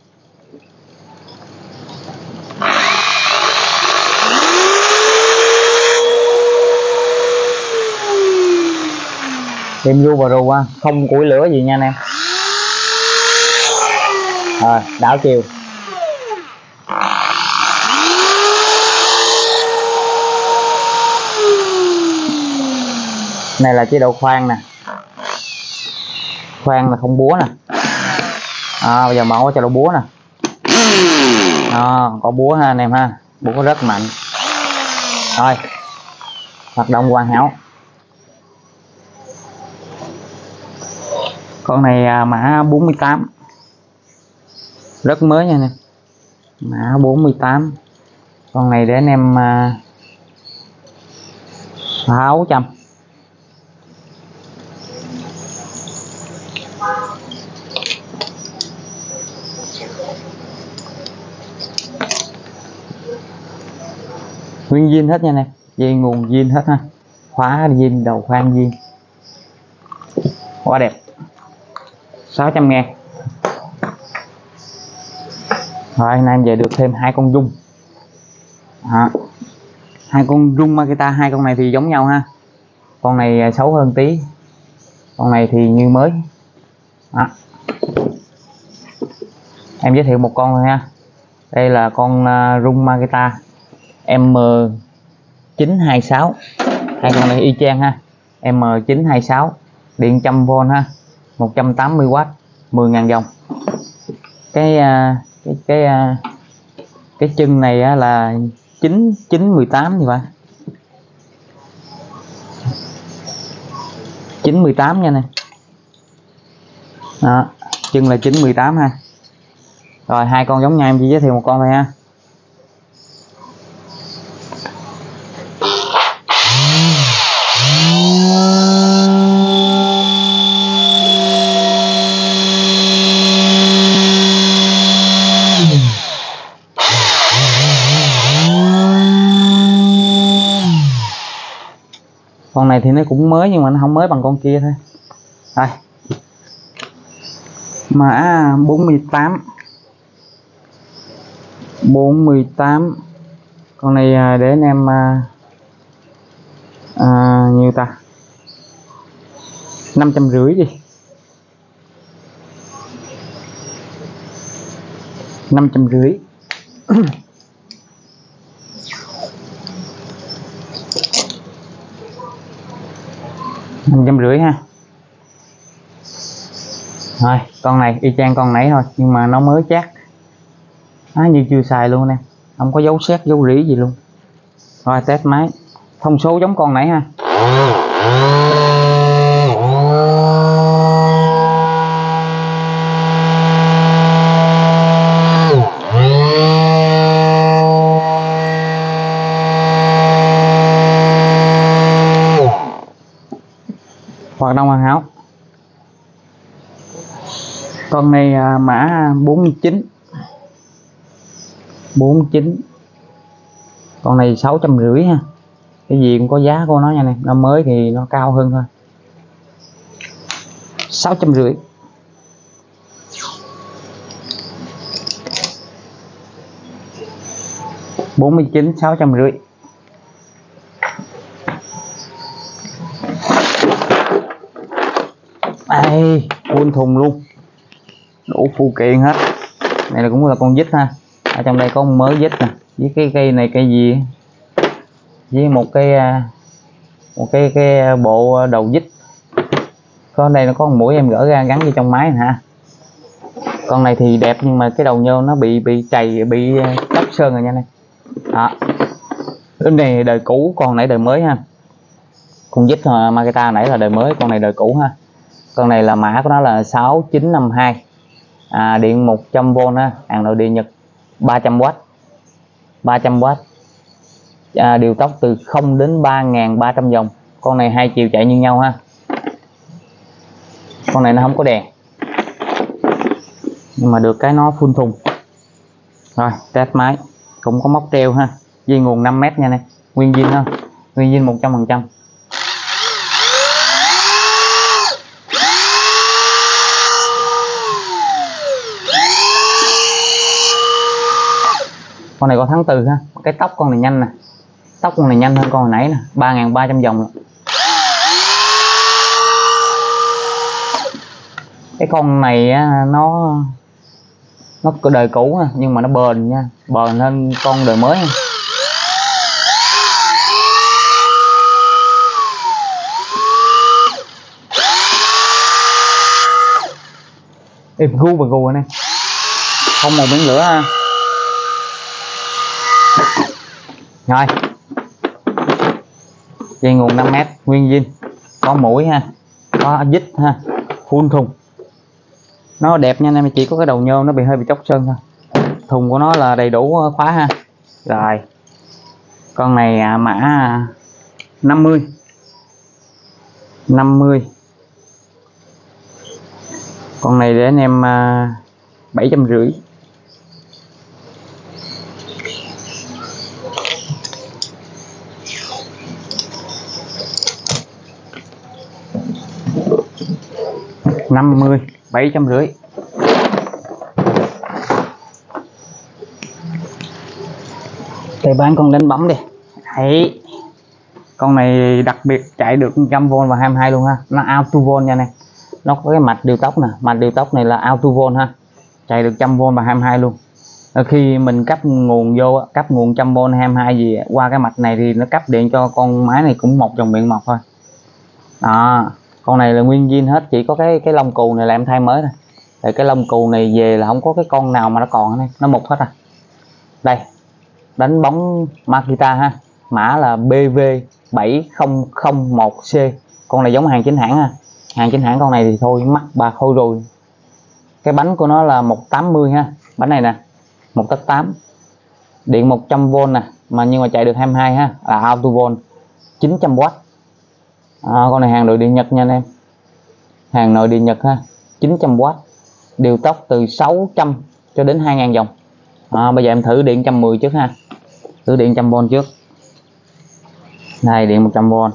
Thêm ru và ru ha, không củi lửa gì nha anh em. Rồi, đảo chiều. Này là chế độ khoan nè, khoan là không búa nè. À, bây giờ mở chế độ búa nè. À, có búa ha anh em ha, búa rất mạnh. Rồi, hoạt động hoàn hảo. Con này à, mã bốn mươi tám, rất mới nha nè, mã bốn mươi tám. Con này để anh em à, sáu trăm. Nguyên zin hết nha nè, dây nguồn zin hết ha, khóa zin, đầu khoan zin, quá đẹp. Sáu trăm ngàn. Rồi nay em về được thêm hai con rung. À, hai con rung Makita, hai con này thì giống nhau ha, con này xấu hơn tí, con này thì như mới. Đó. Em giới thiệu một con thôi ha, đây là con uh, rung Makita M chín hai sáu, hai con này y chang ha, M chín hai sáu, điện một trăm vôn ha, một trăm tám mươi oát, mười ngàn dòng. Cái uh, cái cái uh, cái chân này á, là chín chín mười tám thì phải, chín mười tám nha nè. Đó, chân là chín mười tám ha. Rồi hai con giống nhau, em chỉ giới thiệu một con thôi ha. Con này thì nó cũng mới nhưng mà nó không mới bằng con kia thôi. Đây, mã bốn mươi tám, bốn mươi tám. Con này để anh em à, à, nhiêu ta, năm trăm rưỡi đi, năm trăm rưỡi. năm trăm rưỡi ha. Rồi con này y chang con nãy thôi nhưng mà nó mới chát, nó như chưa xài luôn nè, không có dấu sét dấu rỉ gì luôn. Rồi test máy, thông số giống con nãy ha. Hoạt động hoàn hảo. Con này à, mã bốn mươi chín, bốn mươi chín. Con này sáu trăm rưỡi ha, cái gì cũng có giá của nó nha này, nó mới thì nó cao hơn thôi. Sáu trăm rưỡi. Bốn mươi chín, sáu trăm rưỡi. Đây, full thùng luôn, đủ phụ kiện hết. Này là cũng là con vít ha, ở trong đây có một mớ vít nè, với cái cây này cây gì, với một cái một cái cái bộ đầu vít. Có đây nó có một mũi em gỡ ra gắn vô trong máy nè ha. Con này thì đẹp nhưng mà cái đầu nhôm nó bị bị chày, bị tróc sơn rồi nha này. Đó, cái này đời cũ, con nãy đời mới ha. Con vít Makita nãy là đời mới, con này đời cũ ha. Con này là mã của nó là sáu chín năm hai, à, điện một trăm vôn ha, hàng nội địa Nhật, ba trăm oát, ba trăm oát, à, điều tốc từ không đến ba nghìn ba trăm vòng. Con này hai chiều chạy như nhau ha. Con này nó không có đèn nhưng mà được cái nó full thùng. Rồi test máy, cũng có móc treo ha, dây nguồn năm mét nha này, nguyên zin ha, nguyên zin một trăm phần trăm. Con này có tháng tư ha, cái tốc con này nhanh nè, tốc con này nhanh hơn con hồi nãy nè, ba nghìn ba trăm vòng. Cái con này á, nó nó đời cũ ha, nhưng mà nó bền nha, bền hơn con đời mới ha. Êm gu và gù này, không một miếng lửa ha. Rồi dây nguồn năm mét nguyên zin, có mũi ha, có dít ha, full thùng. Nó đẹp nha anh em, chỉ có cái đầu nhôm nó bị hơi bị chóc sơn thôi. Thùng của nó là đầy đủ khóa ha. Rồi con này à, mã năm mươi năm mươi. Con này để anh em à, bảy trăm rưỡi. Năm mươi bảy trăm rưỡi. Để bán con đánh bấm đi. Đấy, con này đặc biệt chạy được một trăm vôn và hai mươi hai luôn ha, nó auto volt nha này. Nó có cái mạch điều tốc nè, mạch điều tốc này là auto volt ha, chạy được một trăm vôn và hai mươi hai luôn. Khi mình cấp nguồn vô, cấp nguồn một trăm vôn hai mươi hai gì qua cái mạch này thì nó cấp điện cho con máy này cũng một dòng điện mọc thôi. Đó, con này là nguyên zin hết, chỉ có cái cái lông cù này là em thay mới thôi. Tại cái lông cù này về là không có cái con nào mà nó còn này, nó mục hết à. Đây, đánh bóng Makita ha, mã là B V bảy không không một C. Con này giống hàng chính hãng ha, hàng chính hãng con này thì thôi mắc bà khôi rồi. Cái bánh của nó là một tám mươi ha, bánh này nè, một tám tám, điện một trăm vôn nè, mà nhưng mà chạy được hai mươi hai ha, là auto volt, chín trăm oát. À, con này hàng nội địa Nhật nha anh em, hàng nội địa Nhật ha, chín trăm oát, điều tốc từ sáu trăm cho đến hai nghìn dòng. À, bây giờ em thử điện một trăm mười trước ha, thử điện một trăm vôn trước. Đây, điện một trăm vôn.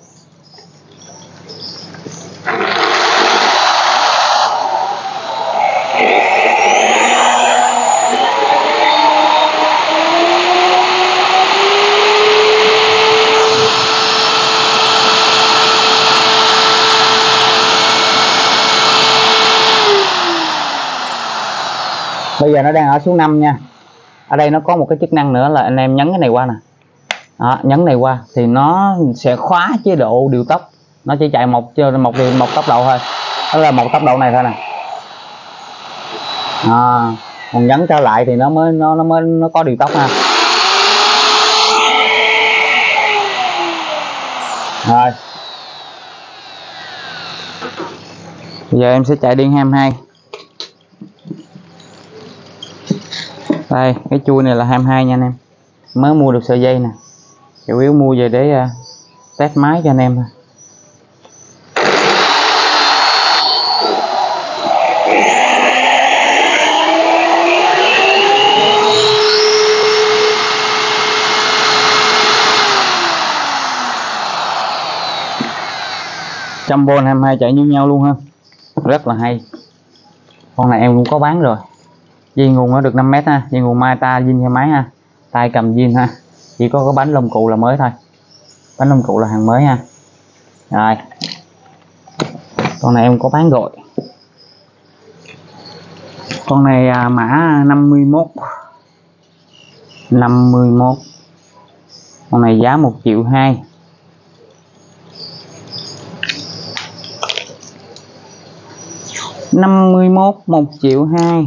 Bây giờ nó đang ở số năm nha. Ở đây nó có một cái chức năng nữa là anh em nhấn cái này qua nè. Đó, nhấn này qua thì nó sẽ khóa chế độ điều tốc. Nó chỉ chạy một một một tốc độ thôi. Đó là một tốc độ này thôi nè. À, còn nhấn trở lại thì nó mới nó nó mới nó có điều tốc ha. Rồi. Bây giờ em sẽ chạy điện hai mươi hai. Đây, cái chui này là hai mươi hai nha anh em. Mới mua được sợi dây nè. Chủ yếu mua về để uh, test máy cho anh em thôi. Trăm vôn hai mươi hai chạy như nhau luôn ha. Rất là hay. Con này em cũng có bán rồi. Dây nguồn nó được năm mét ha, dây nguồn Makita zin theo máy ha, tay cầm zin ha, chỉ có cái bánh lông cụ là mới thôi, bánh lông cụ là hàng mới ha. Rồi, con này em có bán rồi. Con này à, mã năm mươi mốt, năm mươi mốt, con này giá một triệu hai. Năm mươi mốt một triệu hai.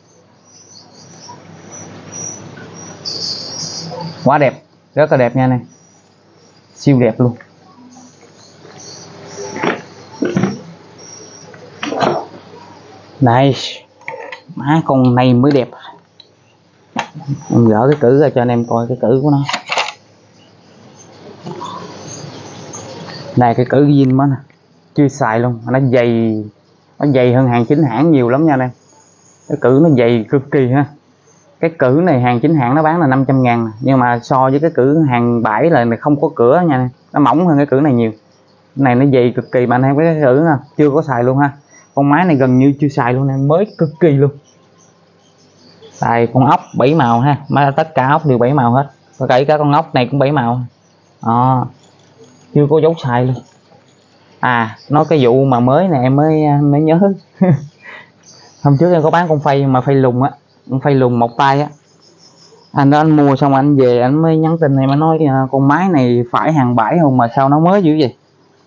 Quá đẹp, rất là đẹp nha này, siêu đẹp luôn. Đây, má con này mới đẹp. Em gỡ cái cử ra cho anh em coi cái cử của nó. Đây cái cử zin mới nè, chưa xài luôn, nó dày, nó dày hơn hàng chính hãng nhiều lắm nha anh em. Cái cử nó dày cực kỳ ha. Cái cử này hàng chính hãng nó bán là năm trăm ngàn nè, nhưng mà so với cái cử hàng bãi là không có cửa nha, nó mỏng hơn cái cử này nhiều. Cái này nó dày cực kỳ mà anh em, cái cử nè chưa có xài luôn ha. Con máy này gần như chưa xài luôn nè, mới cực kỳ luôn. Đây con ốc bảy màu ha, mà tất cả ốc đều bảy màu hết, và kể cả con ốc này cũng bảy màu. À, chưa có dấu xài luôn. À, nói cái vụ mà mới này em mới mới nhớ. Hôm trước em có bán con phay mà phay lùng á, con phay lùng một tay á. Anh đó anh mua xong anh về anh mới nhắn tin này mới nói con máy này phải hàng bãi không mà sao nó mới dữ vậy.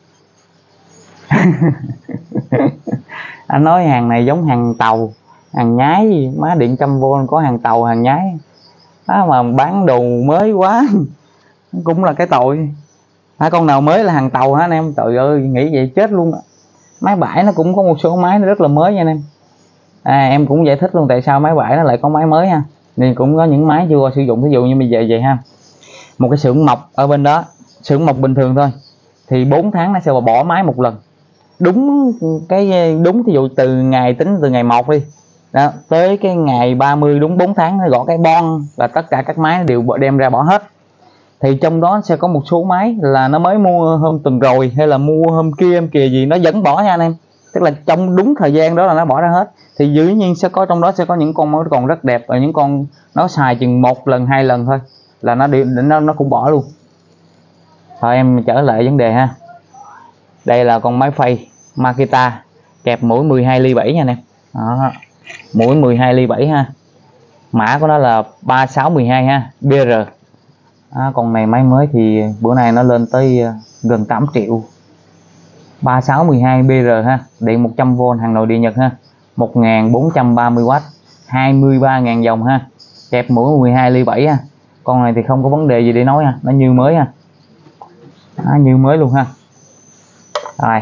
Anh nói hàng này giống hàng tàu, hàng nhái gì, má điện trăm vôn có hàng tàu hàng nhái. à, mà bán đồ mới quá cũng là cái tội. À, con nào mới là hàng tàu hả anh em? Trời ơi, nghĩ vậy chết luôn. Máy bãi nó cũng có một số máy nó rất là mới nha anh em. À, em cũng giải thích luôn tại sao máy bãi nó lại có máy mới ha. Nên cũng có những máy chưa qua sử dụng, ví dụ như bây giờ vậy ha, một cái xưởng mộc ở bên đó, xưởng mộc bình thường thôi thì bốn tháng nó sẽ bỏ máy một lần. Đúng cái đúng ví dụ từ ngày tính từ ngày một đi đó, tới cái ngày ba mươi đúng bốn tháng nó gõ cái bon là tất cả các máy đều đem ra bỏ hết. Thì trong đó sẽ có một số máy là nó mới mua hôm tuần rồi hay là mua hôm kia hôm kia gì nó vẫn bỏ nha anh em, tức là trong đúng thời gian đó là nó bỏ ra hết. Thì dĩ nhiên sẽ có trong đó sẽ có những con mới còn rất đẹp và những con nó xài chừng một lần hai lần thôi là nó đi nó nó cũng bỏ luôn. Thôi em trở lại vấn đề ha. Đây là con máy phay Makita kẹp mũi mười hai ly bảy nha anh em. Đó, mũi mười hai ly bảy ha, mã của nó là ba sáu một hai ha, bê rờ. À, con này máy mới thì bữa nay nó lên tới gần tám triệu. Ba sáu một hai bê rờ ha, điện một trăm vôn hàng nội địa Nhật ha, một nghìn bốn trăm ba mươi oát, hai mươi ba nghìn dòng ha, kẹp mũi mười hai ly bảy ha. Con này thì không có vấn đề gì để nói ha, nó như mới ha. À, như mới luôn ha. Rồi,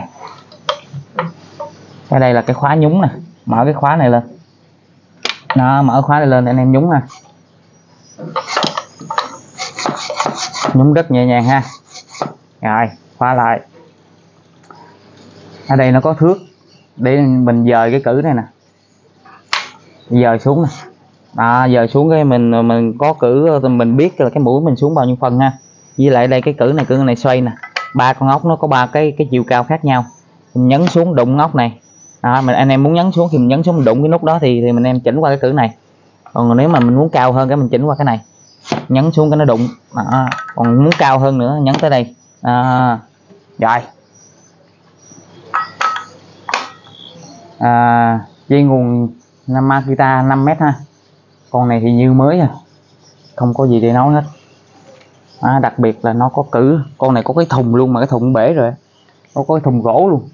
cái đây là cái khóa nhúng nè, mở cái khóa này lên đó, mở khóa này lên để anh em nhúng ha, nhúng rất nhẹ nhàng ha. Rồi khóa lại. Ở đây nó có thước để mình dời cái cử này nè, dời xuống nè đó, dời xuống cái mình mình có cử mình biết là cái mũi mình xuống bao nhiêu phần ha. Với lại đây cái cử này cử này xoay nè, ba con ốc nó có ba cái cái chiều cao khác nhau, mình nhấn xuống đụng ốc này đó, mình anh em muốn nhấn xuống thì mình nhấn xuống mình đụng cái nút đó thì thì mình em chỉnh qua cái cử này. Còn nếu mà mình muốn cao hơn cái mình chỉnh qua cái này, nhấn xuống cái nó đụng đó. Còn muốn cao hơn nữa nhấn tới đây à. Rồi à, dây nguồn Makita năm mét ha. Con này thì như mới à, không có gì để nói hết à, đặc biệt là nó có cử, con này có cái thùng luôn mà cái thùng bể rồi, nó có cái thùng gỗ luôn.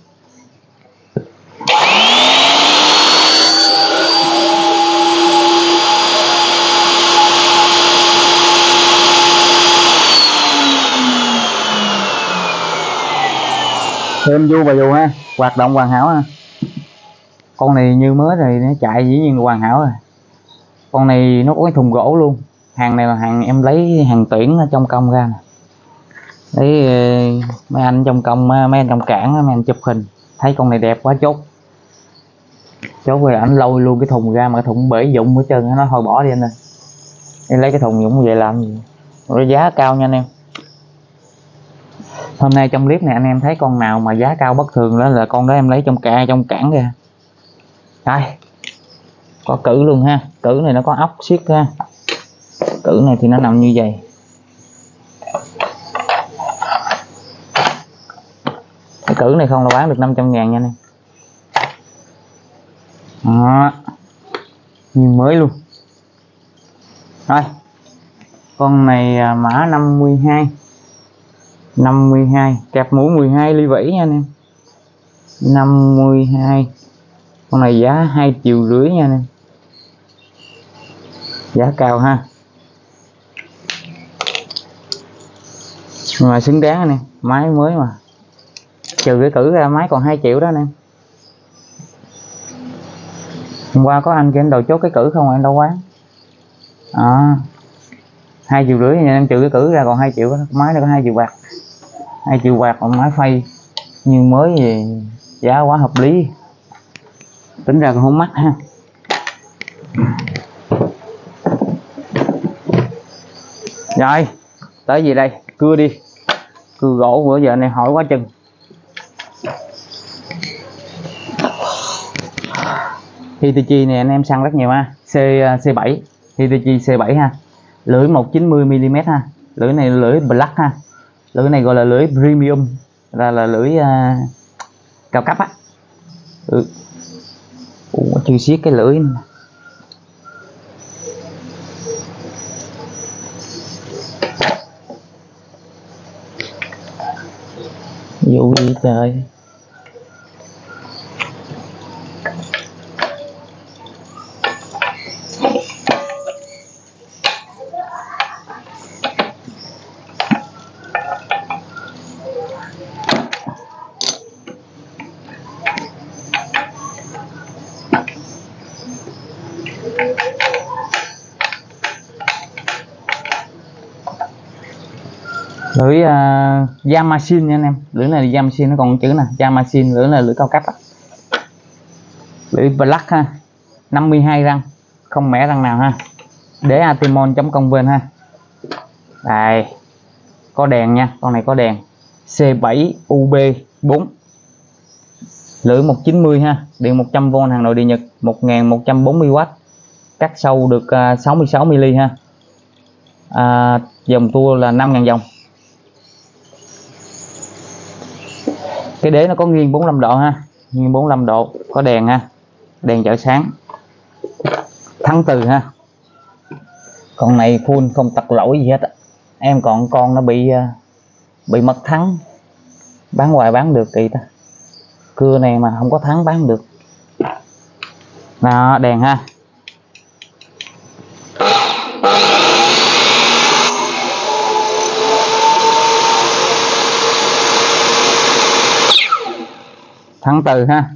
Thêm vô bà dù ha, hoạt động hoàn hảo ha. Con này như mới rồi, nó chạy dĩ nhiên là hoàn hảo rồi. Con này nó có cái thùng gỗ luôn, hàng này là hàng em lấy hàng tuyển ở trong công ra nè. Đấy, mấy anh trong công, mấy anh trong cảng, mấy anh chụp hình thấy con này đẹp quá chốt chốt rồi ảnh lôi luôn cái thùng ra, mà cái thùng bể dụng hết trơn, nó thôi bỏ đi anh ơi, em lấy cái thùng dụng vậy làm gì. Rồi giá cao nha anh em. Hôm nay trong clip này anh em thấy con nào mà giá cao bất thường đó là con đó em lấy trong ca trong cảng ra. Đây có cử luôn ha, cử này nó có ốc siết ha, cử này thì nó nằm như vậy. Cái cử này không là bán được năm trăm ngàn nha anh em. Đó, như mới luôn. Rồi con này mã năm mươi hai năm mươi hai kẹp mũi mười hai ly bảy nha anh em. Năm mươi hai, con này giá hai triệu rưỡi nha anh em, giá cao ha, nhưng mà xứng đáng anh em, máy mới mà, trừ cái cử ra máy còn hai triệu đó anh em. Hôm qua có anh kia anh đầu chốt cái cử không, anh đâu bán à, hai triệu rưỡi anh em, trừ cái cử ra còn hai triệu đó. Máy này có hai triệu bạc, hai triệu bạc còn máy phay như mới thì giá quá hợp lý, tính ra còn không mắc ha. Rồi tới gì đây, cưa đi, cưa gỗ bữa giờ này hỏi quá chừng. Hitachi này anh em săn rất nhiều ha, C C bảy, Hitachi C bảy ha, lưỡi một chín mươi mi li mét ha, lưỡi này lưỡi black ha, lưỡi này gọi là lưỡi premium, là là lưỡi uh, cao cấp á. Ừ. Ủa, chưa xiết cái lưỡi này. Vụ gì trời. Lưỡi uh, Yamasin nha anh em, lưỡi này Yamasin, nó còn chữ nè Yamasin, lưỡi là lưỡi cao cấp. Lưỡi Black ha, năm mươi hai răng, không mẻ răng nào ha. Đế Atimon chấm công bên ha. Đây, có đèn nha, con này có đèn C bảy U B bốn. Lưỡi một chín mươi ha, điện một trăm vôn hàng nội địa Nhật, một nghìn một trăm bốn mươi oát, cắt sâu được uh, sáu mươi sáu mi-li-mét ha. À, dòng tua là năm nghìn dòng. Cái đế nó có nghiêng bốn mươi lăm độ ha, nghiêng bốn mươi lăm độ, có đèn ha, đèn chợ sáng. Thắng từ ha, con này full không tật lỗi gì hết. Em còn con nó bị bị mất thắng, bán hoài bán được kỳ ta, cưa này mà không có thắng bán được. Đó, đèn ha. Thắng từ ha.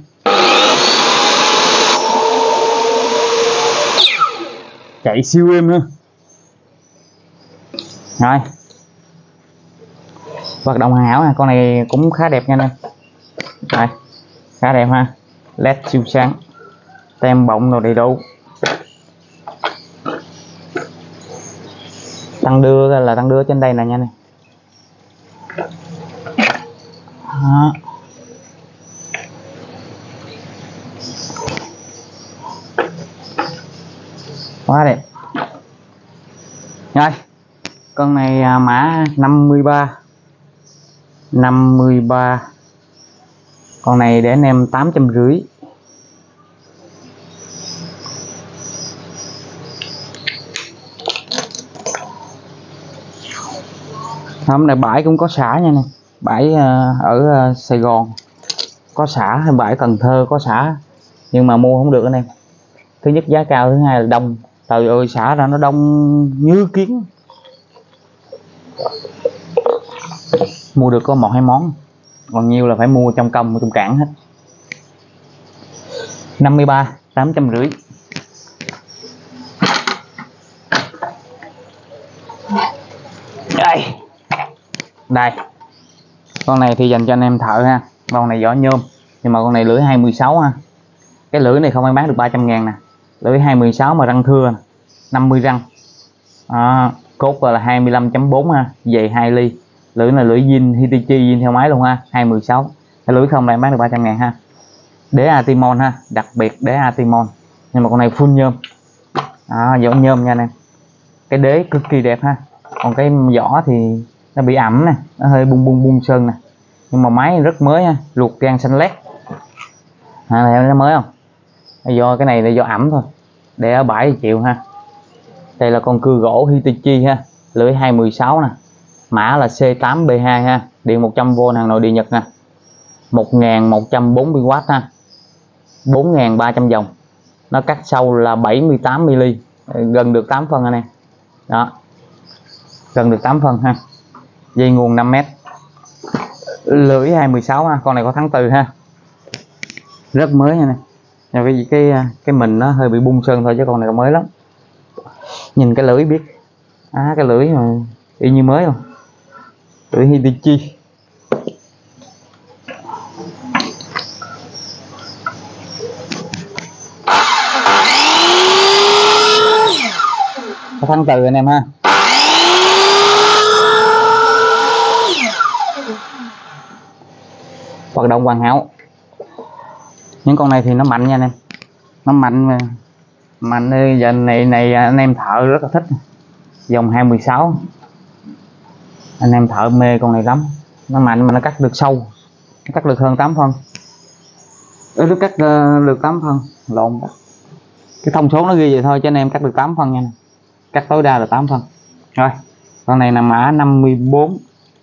Chạy siêu êm nữa. Rồi, hoạt động hoàn hảo nè, con này cũng khá đẹp nha anh em. Đây, khá đẹp ha, led siêu sáng, tem bọng rồi đầy đủ. Tăng đưa là tăng đưa trên đây nè nha anh em. Đó. Quá đẹp. Rồi, con này à, mã năm mươi ba năm mươi ba, con này để anh em tám trăm rưỡi. Hôm nay bãi cũng có xả nha nè, bãi ở Sài Gòn có xả, hay bãi Cần Thơ có xả, nhưng mà mua không được anh em. Thứ nhất giá cao, thứ hai là đông. Trời ơi, xả ra nó đông như kiến. Mua được có một hai món, còn nhiều là phải mua trong công trong cảng hết. Năm mươi ba tám trăm rưỡi. Đây, đây, con này thì dành cho anh em thợ ha. Con này vỏ nhôm, nhưng mà con này lưỡi hai mươi sáu ha. Cái lưỡi này không ai bán được ba trăm ngàn nè. Lưỡi hai mươi sáu mà răng thưa, năm mươi răng. À, cốt là hai mươi lăm chấm bốn ha, dày hai ly. Lưỡi là lưỡi zin Hitachi zin theo máy luôn ha, hai mươi sáu. Cái lưỡi không lại bán được ba trăm ngàn ha. Đế Atimon ha, đặc biệt đế Atimon. Nhưng mà con này full nhôm. À, vỏ nhôm nha nè. Cái đế cực kỳ đẹp ha. Còn cái vỏ thì nó bị ẩm nè, nó hơi bung bung bung sơn nè. Nhưng mà máy rất mới ha, luộc gan xanh lét. À, này nó mới không? Do cái này là do ẩm thôi. Để ở bãi chịu ha. Đây là con cưa gỗ Hitachi ha, lưỡi hai mươi sáu nè. Mã là C tám B hai ha, điện một trăm vôn hàng nội địa Nhật nè. một nghìn một trăm bốn mươi oát ha. bốn nghìn ba trăm dòng. Nó cắt sâu là bảy mươi tám mi-li-mét, gần được tám phân anh em. Đó. Gần được tám phân ha. Dây nguồn năm mét. Lưỡi hai mươi sáu ha, con này có tháng tư ha. Rất mới nha nè. Vì cái cái cái mình nó hơi bị bung sơn thôi, chứ con này còn mới lắm. Nhìn cái lưỡi biết. À, cái lưỡi mà y như mới không. Lưỡi Hitachi. Có tháng từ anh em ha. Hoạt động hoàn hảo. Những con này thì nó mạnh nha anh em. Nó mạnh mà. Mạnh giờ này này anh em thợ rất là thích. Dòng hai mươi sáu. Anh em thợ mê con này lắm. Nó mạnh mà nó cắt được sâu. Nó cắt được hơn tám phân. Nó cắt uh, được tám phân. Lộn. Cái thông số nó ghi vậy thôi, cho anh em cắt được tám phân nha. Cắt tối đa là tám phân. Rồi, con này là mã năm mươi bốn.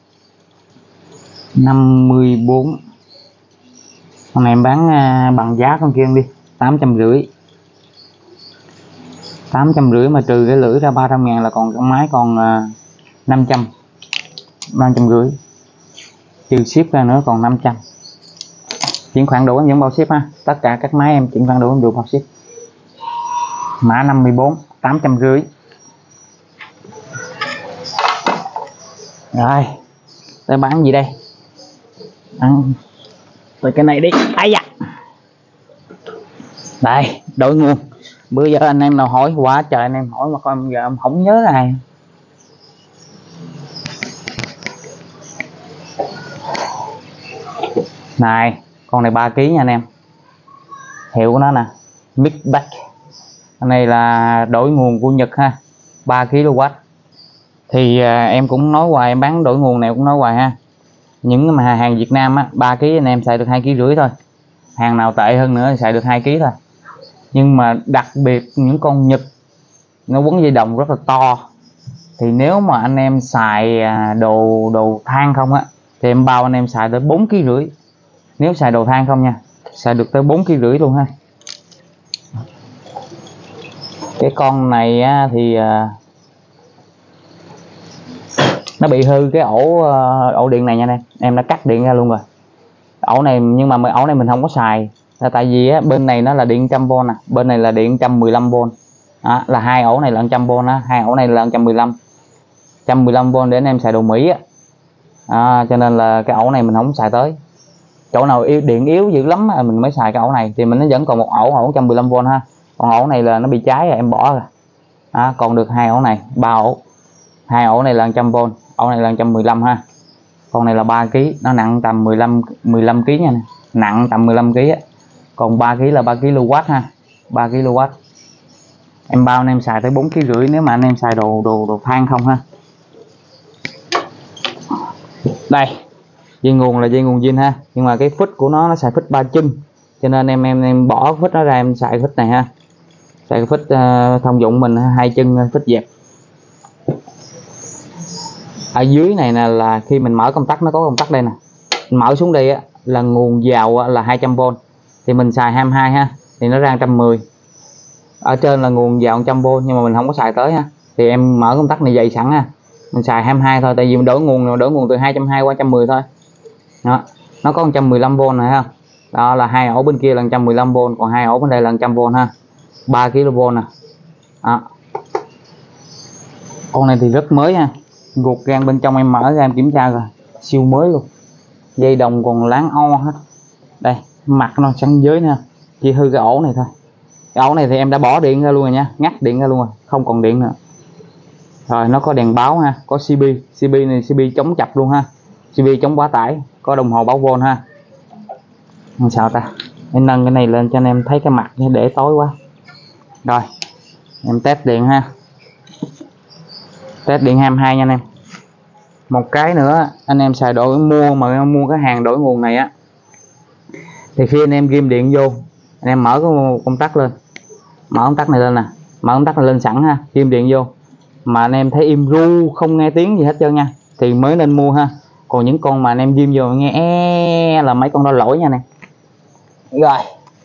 năm mươi bốn. Con này em bán uh, bằng giá con kia đi, tám trăm rưỡi. tám trăm rưỡi mà trừ cái lưỡi ra ba trăm ngàn là còn con máy còn uh, năm trăm. năm trăm rưỡi. Trừ ship ra nữa còn năm trăm. Chuyển khoản đủ em vẫn bao ship ha. Tất cả các máy em chuyển khoản đủ em đủ bao ship. Mã năm mươi bốn, tám trăm rưỡi. Rồi, Đây bán gì đây? Ăn rồi cái này đi. Ai da. Đây, đổi nguồn. Bữa giờ anh em nào hỏi quá trời anh em hỏi mà coi giờ em không nhớ này. Này, con này ba ký nha anh em. Hiệu của nó nè, Mixback. Cái này là đổi nguồn của Nhật ha, ba ki lô oát. Thì à, em cũng nói hoài, em bán đổi nguồn này cũng nói hoài ha. Những mà hàng Việt Nam á, ba ký anh em xài được hai ký rưỡi thôi. Hàng nào tệ hơn nữa thì xài được hai ký thôi. Nhưng mà đặc biệt những con Nhật nó quấn dây đồng rất là to. Thì nếu mà anh em xài đồ đồ than không á thì em bao anh em xài tới bốn ký rưỡi. Nếu xài đồ than không nha, xài được tới bốn ký rưỡi luôn ha. Cái con này á, thì à, nó bị hư cái ổ ổ điện này nha em. Em đã cắt điện ra luôn rồi. Ổ này nhưng mà ổ này mình không có xài là tại vì á, bên này nó là điện một trăm vôn nè, bên này là điện một trăm mười lăm vôn. Đó, là hai ổ này là một trăm vôn á, hai ổ này là một trăm mười lăm. một trăm mười lăm vôn để anh em xài đồ Mỹ á. À, cho nên là cái ổ này mình không xài tới. Chỗ nào yếu, điện yếu dữ lắm mình mới xài cái ổ này, thì mình nó vẫn còn một ổ ổ một trăm mười lăm vôn ha. Còn ổ này là nó bị cháy rồi em bỏ rồi. À, còn được hai ổ này, ba ổ. Hai ổ này là một trăm vôn, ổ này là một trăm mười lăm ha. Con này là ba ký, nó nặng tầm mười lăm mười lăm ký nha nè. Nặng tầm mười lăm ký á. Còn ba ký là ba ki lô oát ha, ba ki lô oát. Em bao anh em xài tới bốn ký rưỡi nếu mà anh em xài đồ đồ đồ than không ha. Đây, dây nguồn là dây nguồn zin ha, nhưng mà cái phích của nó nó xài phích ba chân, cho nên em em em bỏ phích nó ra em xài phích này ha. Xài cái phích uh, thông dụng mình hai chân phích dẹp. Ở dưới này nè là khi mình mở công tắc, nó có công tắc đây nè. Mình mở xuống đây á là nguồn vào á, là hai trăm vôn. Thì mình xài hai mươi hai ha, thì nó ra một trăm mười. Ở trên là nguồn vào một trăm vôn nhưng mà mình không có xài tới ha. Thì em mở công tắc này dày sẵn ha. Mình xài hai mươi hai thôi, tại vì mình đổi nguồn đổi nguồn từ hai trăm hai mươi qua một trăm mười thôi. Đó, nó có một trăm mười lăm vôn này ha. Đó là hai ổ bên kia là một trăm mười lăm vôn, còn hai ổ bên đây là một trăm vôn ha. ba ki lô vôn nè. Đó. Con này thì rất mới ha. Gục gan bên trong em mở ra em kiểm tra rồi, siêu mới luôn. Dây đồng còn láng o hết. Đây, mặt nó trắng giới nè, chỉ hư cái ổ này thôi. Cái ổ này thì em đã bỏ điện ra luôn rồi nha, ngắt điện ra luôn rồi, không còn điện nữa. Rồi nó có đèn báo ha, có xê bê, xê bê này xê bê chống chập luôn ha, xê bê chống quá tải, có đồng hồ báo vôn ha. Không sao ta, em nâng cái này lên cho anh em thấy cái mặt để tối quá. Rồi, em test điện ha, test điện hai mươi hai nha anh em. Một cái nữa anh em xài đổi mua mà mua cái hàng đổi nguồn này á, thì khi anh em ghim điện vô, anh em mở cái công tắc lên, mở công tắc này lên nè, mở công tắc này lên sẵn ha, ghim điện vô mà anh em thấy im ru không nghe tiếng gì hết trơn nha, thì mới nên mua ha. Còn những con mà anh em ghim vô nghe e là mấy con đó lỗi nha nè. Rồi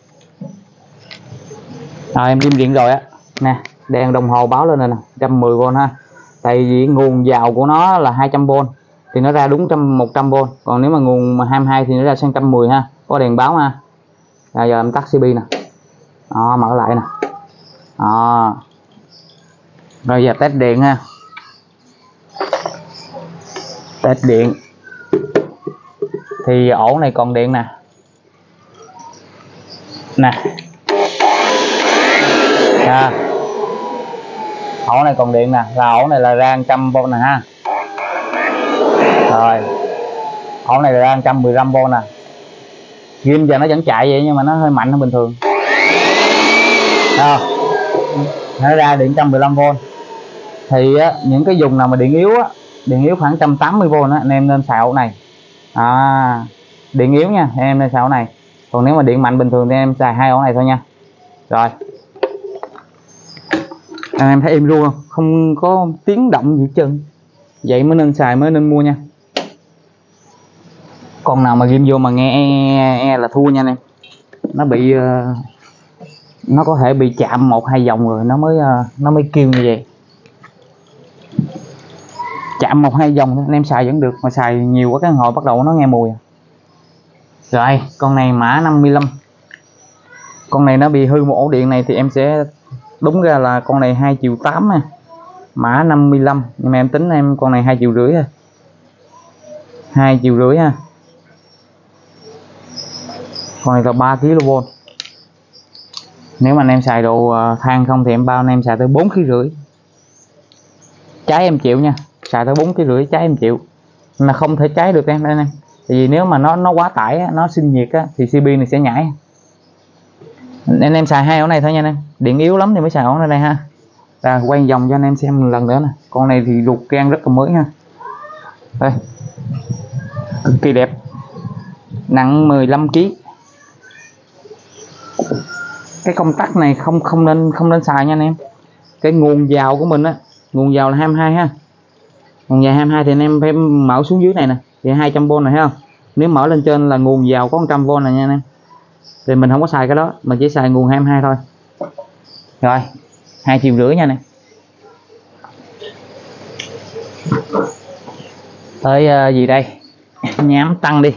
rồi em ghim điện rồi á nè, đèn đồng hồ báo lên này nè, một trăm mười vôn ha. Tại vì nguồn vào của nó là hai trăm vôn thì nó ra đúng một trăm vôn, còn nếu mà nguồn mà hai mươi hai thì nó ra sang một trăm mười ha, có đèn báo ha. Rồi giờ em tắt xê bê nè, đó, mở lại nè, đó. Rồi giờ test điện ha, test điện thì ổ này còn điện nè, nè à, ổ này còn điện nè, là ổ này là ra một trăm vôn nè ha. Rồi ổ này là ra một trăm mười lăm vôn nè, ghim giờ nó vẫn chạy vậy nhưng mà nó hơi mạnh hơn bình thường. À, nó ra điện một trăm mười lăm vôn. Thì á, những cái vùng nào mà điện yếu á, điện yếu khoảng một trăm tám mươi vôn á, anh em nên xài ổ này. À, điện yếu nha, em nên xài ổ này. Còn nếu mà điện mạnh bình thường thì em xài hai ổ này thôi nha. Rồi anh em thấy êm luôn không? Không có tiếng động gì hết trơn. Vậy mới nên xài, mới nên mua nha. Con nào mà ghim vô mà nghe e, e là thua nha anh em. Nó bị uh, nó có thể bị chạm một hai vòng rồi nó mới uh, nó mới kêu như vậy. Chạm một hai vòng anh em xài vẫn được, mà xài nhiều quá cái hồi bắt đầu nó nghe mùi. Rồi con này mã năm mươi lăm. Con này nó bị hư một ổ điện này thì em sẽ đúng ra là con này hai triệu tám nè, mã năm mươi lăm, nhưng mà em tính em con này hai triệu rưỡi thôi. hai triệu rưỡi ha. Con này là ba ki lô vôn. Nếu mà anh em xài đồ than không thì em bao anh em xài tới bốn ki lô rưỡi. Cháy em chịu nha, xài tới bốn ki lô rưỡi cháy em chịu. Mà không thể cháy được em đây nè. Tại vì nếu mà nó nó quá tải á, nó sinh nhiệt á, thì xê pê này sẽ nhảy. Anh em xài hai ổ này thôi nha anh em. Điện yếu lắm thì mới xài ổ này đây ha. Rồi quay vòng cho anh em xem một lần nữa nè. Con này thì ruột gan rất là mới ha. Đây. Cực kỳ đẹp. Nặng mười lăm ki lô gam. Cái công tắc này không không nên không nên xài nha anh em. Cái nguồn dào của mình á, nguồn dào là hai mươi hai ha. Nguồn dào hai mươi hai thì anh em phải mở xuống dưới này nè, thì hai trăm vôn này thấy không? Nếu mở lên trên là nguồn dào có một trăm vôn này nha anh em. Thì mình không có xài cái đó, mình chỉ xài nguồn hai mươi hai thôi. Rồi, hai triệu rưỡi nha nè. Tới uh, gì đây? Nhám tăng đi.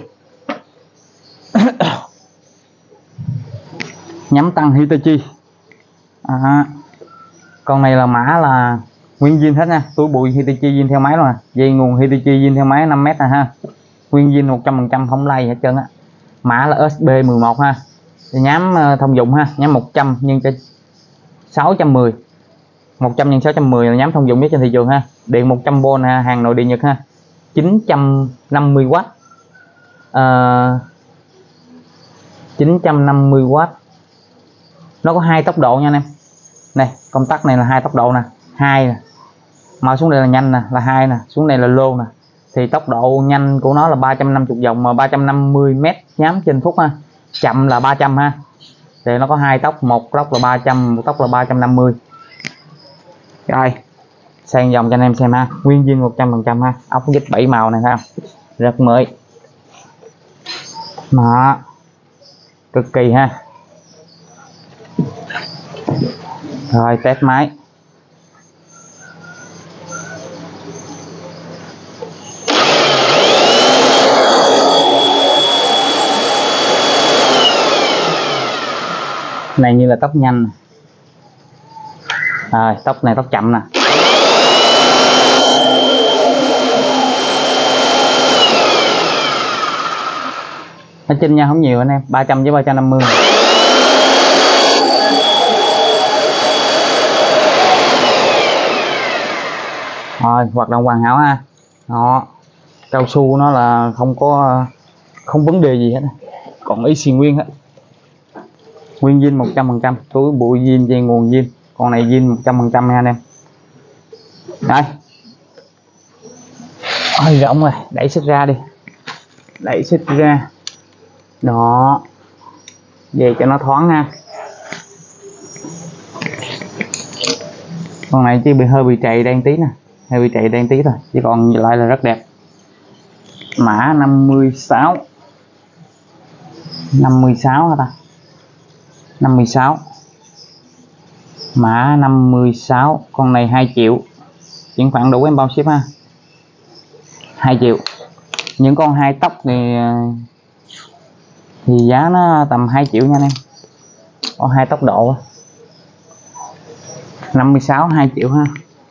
Nhắm tăng Hitachi. À, con này là mã là nguyên zin hết nha, túi bụi Hitachi zin theo máy luôn nè, dây nguồn Hitachi zin theo máy năm mét nè ha, nguyên zin một trăm phần trăm không lay hết trơn á. Mã là ét bê mười một ha. Thì nhám thông dụng ha, nhám một trăm nhân cho sáu trăm mười, một trăm nhân sáu trăm mười là nhám thông dụng nhất trên thị trường ha. Điện một trăm vôn ha, hàng nội địa Nhật ha, chín trăm năm mươi oát. À, chín trăm năm mươi oát. Nó có hai tốc độ nha anh em. Này, công tắc này là hai tốc độ nè, hai nè. Mà xuống đây là nhanh nè, là hai nè, xuống đây là lô nè. Thì tốc độ nhanh của nó là ba trăm năm mươi vòng mà ba trăm năm mươi mét nhám trên phút ha. Chậm là ba trăm ha. Thì nó có hai tốc, một tốc là ba trăm, một tốc là ba trăm năm mươi. Rồi, sang dòng cho anh em xem ha, nguyên zin một trăm phần trăm ha, ốc vít bảy màu này ha. Rất mới. Đó. Cực kỳ ha. Rồi test máy. Này như là tốc nhanh. Rồi tốc này tốc chậm nè. Nó chênh nhau không nhiều anh em, ba trăm với ba trăm năm mươi. Rồi hoạt động hoàn hảo ha. Đó, cao su nó là không có không vấn đề gì hết, còn ý xì nguyên hết, nguyên zin một trăm phần trăm, túi bụi zin, dây nguồn zin, con này zin một trăm phần trăm nha anh em. Đây, ôi rộng rồi, đẩy xích ra đi, đẩy xích ra, đó, về cho nó thoáng ha. Con này chỉ bị hơi bị trầy đen tí nè, hơi bị chạy đen tí thôi, chứ còn lại là rất đẹp. Mã năm mươi sáu, năm mươi sáu hả ta, năm mươi sáu, mã năm mươi sáu. Con này hai triệu, chuyển khoản đủ em bao ship ha, hai triệu. Những con hai tốc thì thì giá nó tầm hai triệu nha anh em, có hai tốc độ. Năm mươi sáu hai triệu ha.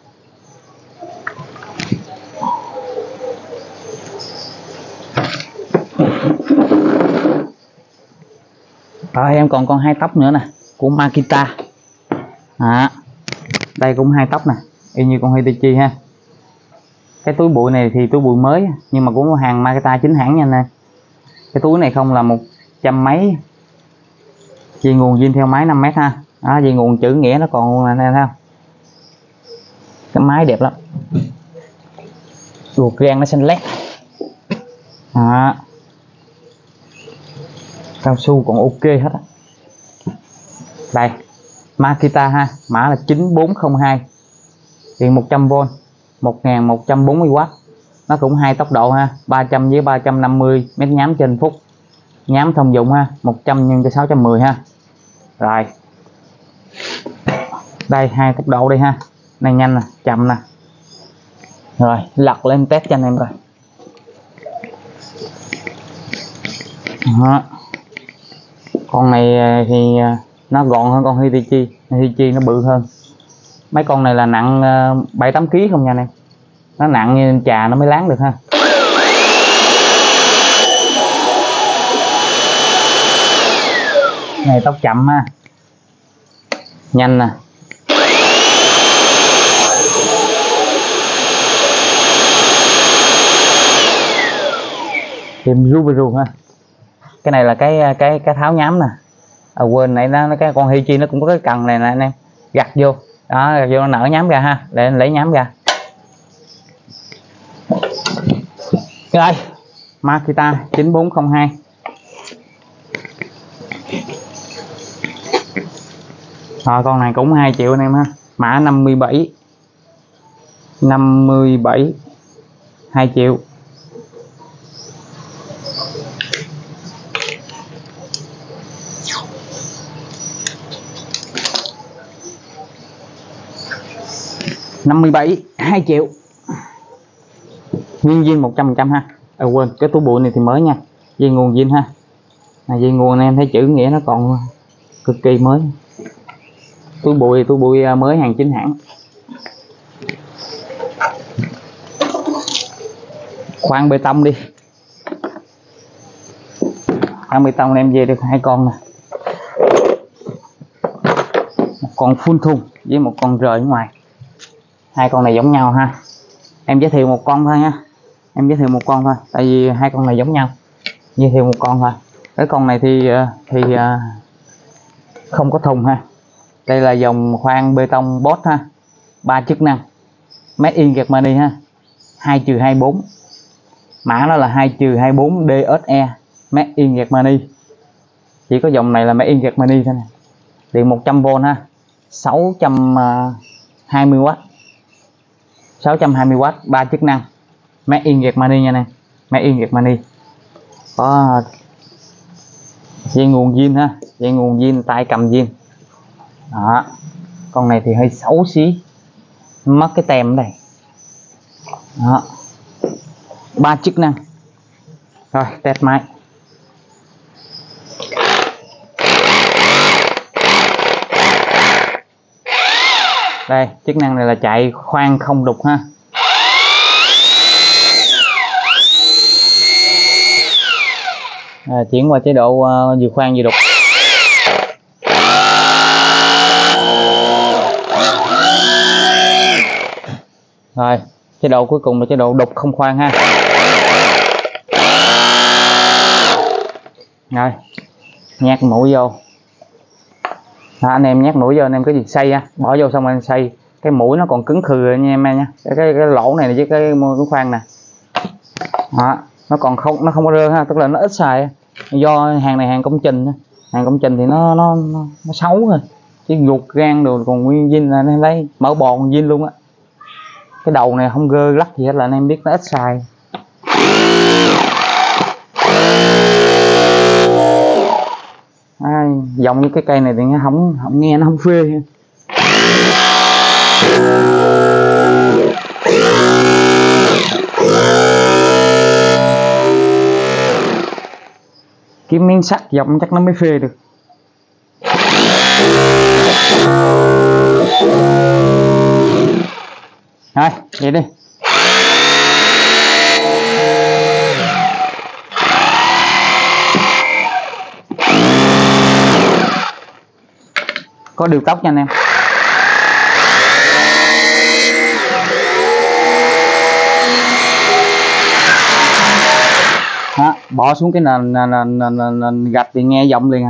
Rồi em còn con hai tốc nữa nè, của Makita. À, đây cũng hai tốc nè, y như con Hitachi ha. Cái túi bụi này thì túi bụi mới, nhưng mà cũng có hàng Makita chính hãng nha anh em. Cái túi này không là một trăm mấy, dây nguồn zin theo máy năm mét ha. Đó, dây nguồn chữ nghĩa nó còn này thấy không? Cái máy đẹp lắm, ruột gan nó xanh lét. Đó, cao su còn ok hết á. Đây Makita ha, mã là chín bốn không hai, điện một trăm vôn, một nghìn một trăm bốn mươi oát. Nó cũng hai tốc độ ha, ba trăm với ba trăm năm mươi mét nhám trên phút, nhám thông dụng ha, một trăm nhân cho sáu trăm mười ha. Rồi đây hai tốc độ đây ha, này nhanh nè, chậm nè. Rồi lật lên test cho anh em coi. Đó. Con này thì nó gọn hơn con Hitachi, Hitachi nó bự hơn. Mấy con này là nặng bảy tám ký không nha anh em, nó nặng như trà nó mới láng được ha. Này tốc chậm ha, nhanh nè. Tìm Ruberu ha. Cái này là cái cái cái tháo nhám nè. À, quên nãy nó cái con Hichi nó cũng có cái cần này nè anh em, gặt vô đó, gặt vô nó nở nhám ra ha, để lấy nhám ra. Rồi Makita chín bốn không hai. Rồi con này cũng hai triệu anh em ha, mã năm mươi bảy năm mươi bảy, hai triệu. năm mươi bảy, hai triệu. Nguyên zin một trăm phần trăm ha. À, quên cái túi bụi này thì mới nha, dây nguồn zin ha. Này dây nguồn anh em thấy chữ nghĩa nó còn cực kỳ mới. Túi bụi túi bụi mới hàng chính hãng. Khoan bê tông đi, khoan bê tông em về được hai con nè, một con full thun với một con rời ở ngoài. Hai con này giống nhau ha, em giới thiệu một con thôi ha, em giới thiệu một con thôi, tại vì hai con này giống nhau, giới thiệu một con thôi. Cái con này thì thì không có thùng ha. Đây là dòng khoan bê tông Bosch ha, ba chức năng, made in Germany ha, hai trừ hai bốn, mã nó là hai trừ hai bốn D S E, made in Germany. Chỉ có dòng này là made in Germany thôi nè. Điện một trăm vôn ha, sáu trăm hai mươi oát, sáu trăm hai mươi oát, ba chức năng, made in Germany nha nè, made in Germany. Có dây nguồn zin ha, dây nguồn zin, tay cầm zin. Đó, con này thì hơi xấu xí, mất cái tem ở đây. Đó, ba chức năng. Rồi test máy. Đây, chức năng này là chạy khoan không đục ha. À, chuyển qua chế độ uh, vừa khoan vừa đục. Rồi, chế độ cuối cùng là chế độ đục không khoan ha. Rồi, nhét mũi vô. Đó, anh em nhét mũi vô, anh em cái gì xay á, bỏ vô xong anh xay, cái mũi nó còn cứng khừ nha em nha. Cái, cái cái lỗ này với cái, cái khoan nè. Đó, nó còn không nó không có rơ ha, tức là nó ít xài. Do hàng này hàng công trình, hàng công trình thì nó nó nó, nó xấu thôi. Chứ ruột gan đồ còn nguyên zin là anh em lấy, mở bò còn zin luôn á. Cái đầu này không gơ lắc gì hết là anh em biết nó ít xài. À, dòng như cái cây này thì nó không không nghe nó không phê. Kiếm miếng sắt dòng chắc nó mới phê được. Rồi, vậy đi. Có điều tốc nha anh em. Đó, bỏ xuống cái nền, nền, nền, nền, nền gạch thì nghe giọng liền à.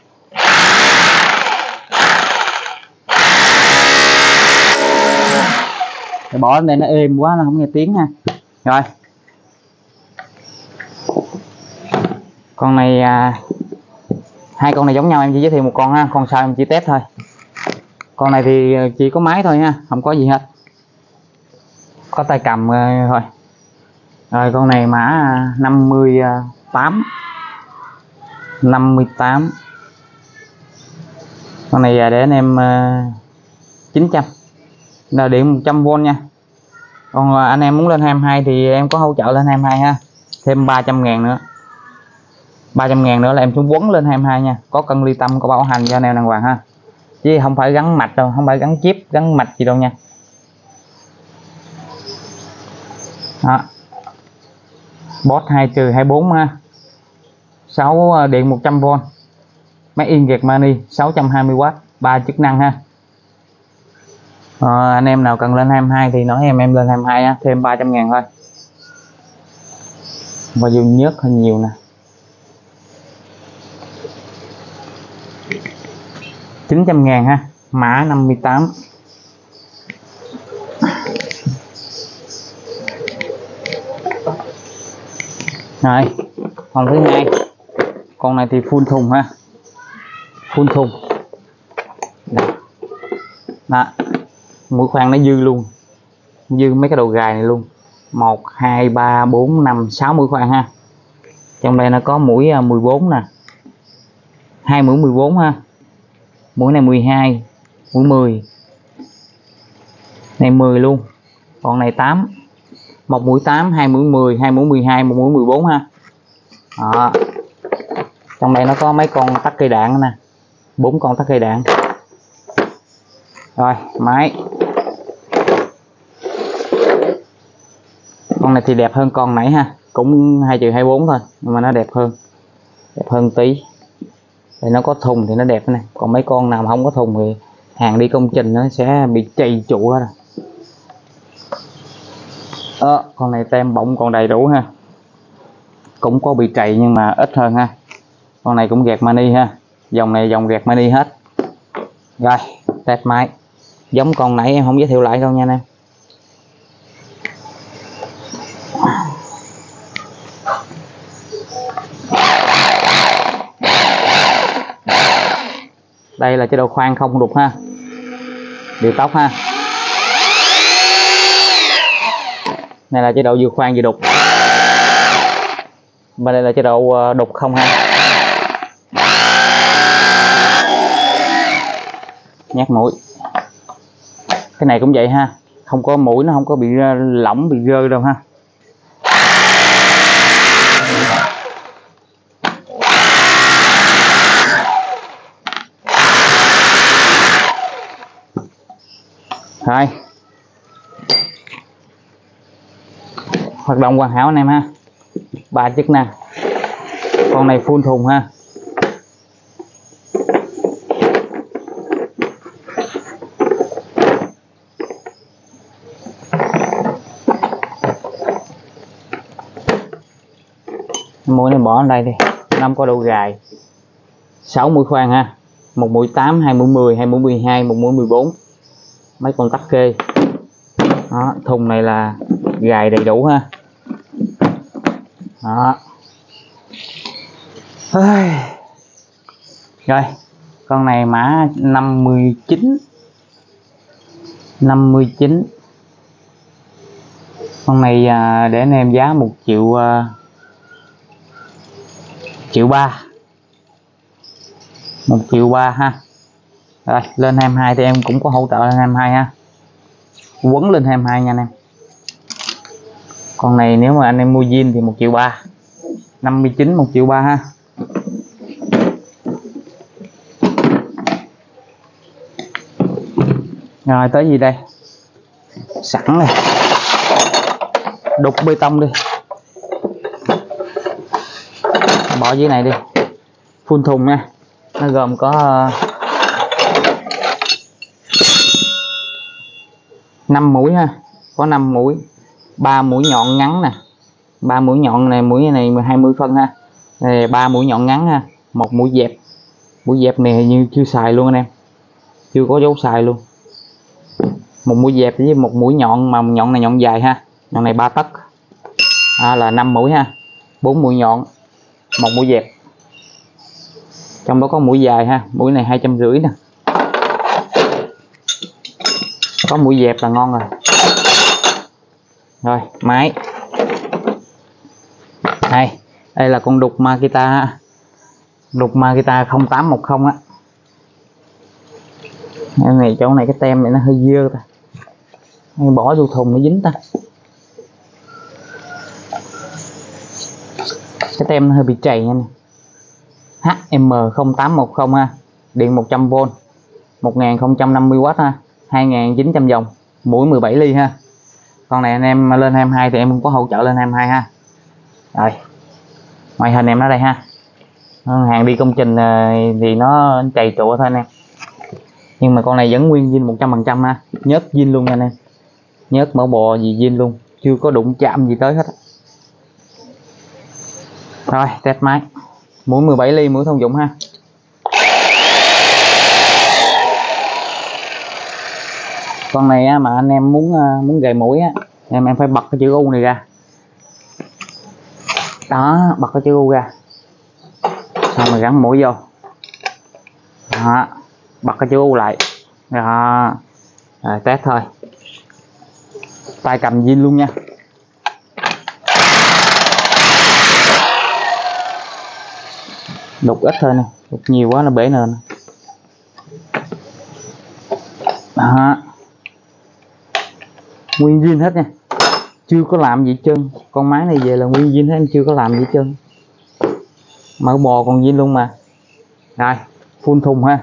Để bỏ lên đây nó êm quá nó không nghe tiếng ha. Rồi. Con này à, hai con này giống nhau, em chỉ giới thiệu một con ha, con sau em chỉ test thôi. Con này thì chỉ có máy thôi ha, không có gì hết, có tay cầm thôi. Rồi con này mã năm mươi tám, năm mươi tám. Con này để anh em chín trăm, là điện một trăm vôn nha. Còn anh em muốn lên hai mươi hai thì em có hỗ trợ lên hai mươi hai ha, thêm ba trăm ngàn nữa, ba trăm ngàn nữa là em xuống quấn lên hai mươi hai nha. Có cân ly tâm, có bảo hành cho anh em đàng hoàng ha, chứ không phải gắn mạch đâu, không phải gắn chip gắn mạch gì đâu nha. Đó, Bosch hai trừ hai bốn ha, sáu điện một trăm vôn, máy in Getmani sáu trăm hai mươi oát, ba chức năng ha. À, anh em nào cần lên hai mươi hai thì nói em em lên hai mươi hai á, thêm ba trăm ngàn thôi. Và dùng nhớt hơi nhiều nè. chín trăm ngàn ha, mã năm mươi tám. Rồi, con thứ hai. Con này thì full thùng ha. Full thùng. Đó. Mũi khoan nó dư luôn. Dư mấy cái đầu gài này luôn. một hai ba bốn năm sáu mũi khoan ha. Trong đây nó có mũi mười bốn nè. Hai mũi mười bốn ha. Mũi này mười hai, mũi mười. Này mười luôn. Còn này tám. Một mũi tám, hai mũi mười, hai mũi mười hai, một mũi mười bốn ha. Đó. Trong đây nó có mấy con tắc cây đạn nè. Bốn con tắc cây đạn. Rồi, máy. Con này thì đẹp hơn con nãy ha. Cũng hai trừ hai mươi bốn thôi, nhưng mà nó đẹp hơn. Đẹp hơn tí. Thì nó có thùng thì nó đẹp này. Còn mấy con nào mà không có thùng thì hàng đi công trình nó sẽ bị chày trụ hết rồi. Ờ, con này tem bọng còn đầy đủ ha. Cũng có bị trầy nhưng mà ít hơn ha. Con này cũng Getmani ha. Dòng này dòng Getmani hết. Rồi, test máy. Giống con nãy em không giới thiệu lại đâu nha anh em. Đây là chế độ khoan không đục ha. Điều tốc ha. Này là chế độ vừa khoan vừa đục. Bên đây là chế độ đục không ha. Nhát mũi. Cái này cũng vậy ha. Không có mũi, nó không có bị lỏng, bị rơi đâu ha. Rồi. Hoạt động hoàn hảo anh em ha. Ba chức năng. Con này full thùng ha. Mũi này bỏ ở đây đi. Năm có đầu gài. sáu mũi khoan ha. Một mũi tám, hai mũi mười, hai mũi mười hai, một mũi mười bốn. Mấy con tắc kê. Đó, thùng này là gài đầy đủ ha. Đó. Rồi, con này mã năm mươi chín. năm mươi chín. Con này à, để anh em giá một triệu à, triệu ba. Một triệu ba ha. Rồi, lên hai mươi hai thì em cũng có hỗ trợ lên hai mươi hai ha. Quấn lên hai mươi hai nha anh em. Con này nếu mà anh em mua zin thì một triệu ba. năm mươi chín một triệu ba ha. Rồi tới gì đây? Sẵn này. Đục bê tông đi. Bỏ dưới này đi. Full thùng nha. Nó gồm có năm mũi ha. Có năm mũi. ba mũi nhọn ngắn nè. ba mũi nhọn này, mũi này hai mươi phân ha. Đây ba mũi nhọn ngắn ha. Một mũi dẹp. Mũi dẹp này như chưa xài luôn anh em. Chưa có dấu xài luôn. Một mũi dẹp với một mũi nhọn mà nhọn này nhọn dài ha. Nhọn này ba tấc. À, là năm mũi ha. bốn mũi nhọn, một mũi dẹp. Trong đó có mũi dài ha. Mũi này hai trăm rưỡi nè. Có mũi dẹp là ngon rồi. Rồi, máy. Đây, đây là con đục Makita ha. Đục Makita không tám một không á. Cái này chỗ này cái tem này nó hơi dơ ta. Hay bỏ vô thùng nó dính ta. Cái tem nó hơi bị chày nha. H M không tám một không ha. Điện một trăm vôn. một nghìn không trăm năm mươi oát ha. hai nghìn chín trăm dòng. Mũi mười bảy ly ha. Con này anh em lên hai mươi hai thì em cũng có hỗ trợ lên hai mươi hai ha. Rồi. Ngoại hình em ở đây ha. Hàng đi công trình thì nó chày trụa thôi anh em, nhưng mà con này vẫn nguyên zin một trăm phần trăm ha, nhớt zin luôn nha anh em, nhớt mỡ bò gì zin luôn, chưa có đụng chạm gì tới hết. Rồi test máy mũi mười bảy ly, mũi thông dụng ha. Con này á, mà anh em muốn muốn gầy mũi á, em em phải bật cái chữ U này ra. Đó, bật cái chữ U ra, xong rồi gắn mũi vô. Đó, bật cái chữ U lại. Đó, rồi test thôi. Tay cầm zin luôn nha. Đục ít thôi nè, đục nhiều quá nó bể nền. Đó, nguyên zin hết nha, chưa có làm gì hết trơn. Con máy này về là nguyên zin hết, em chưa có làm gì hết trơn. Mỡ bò còn zin luôn mà. Rồi phun thùng ha.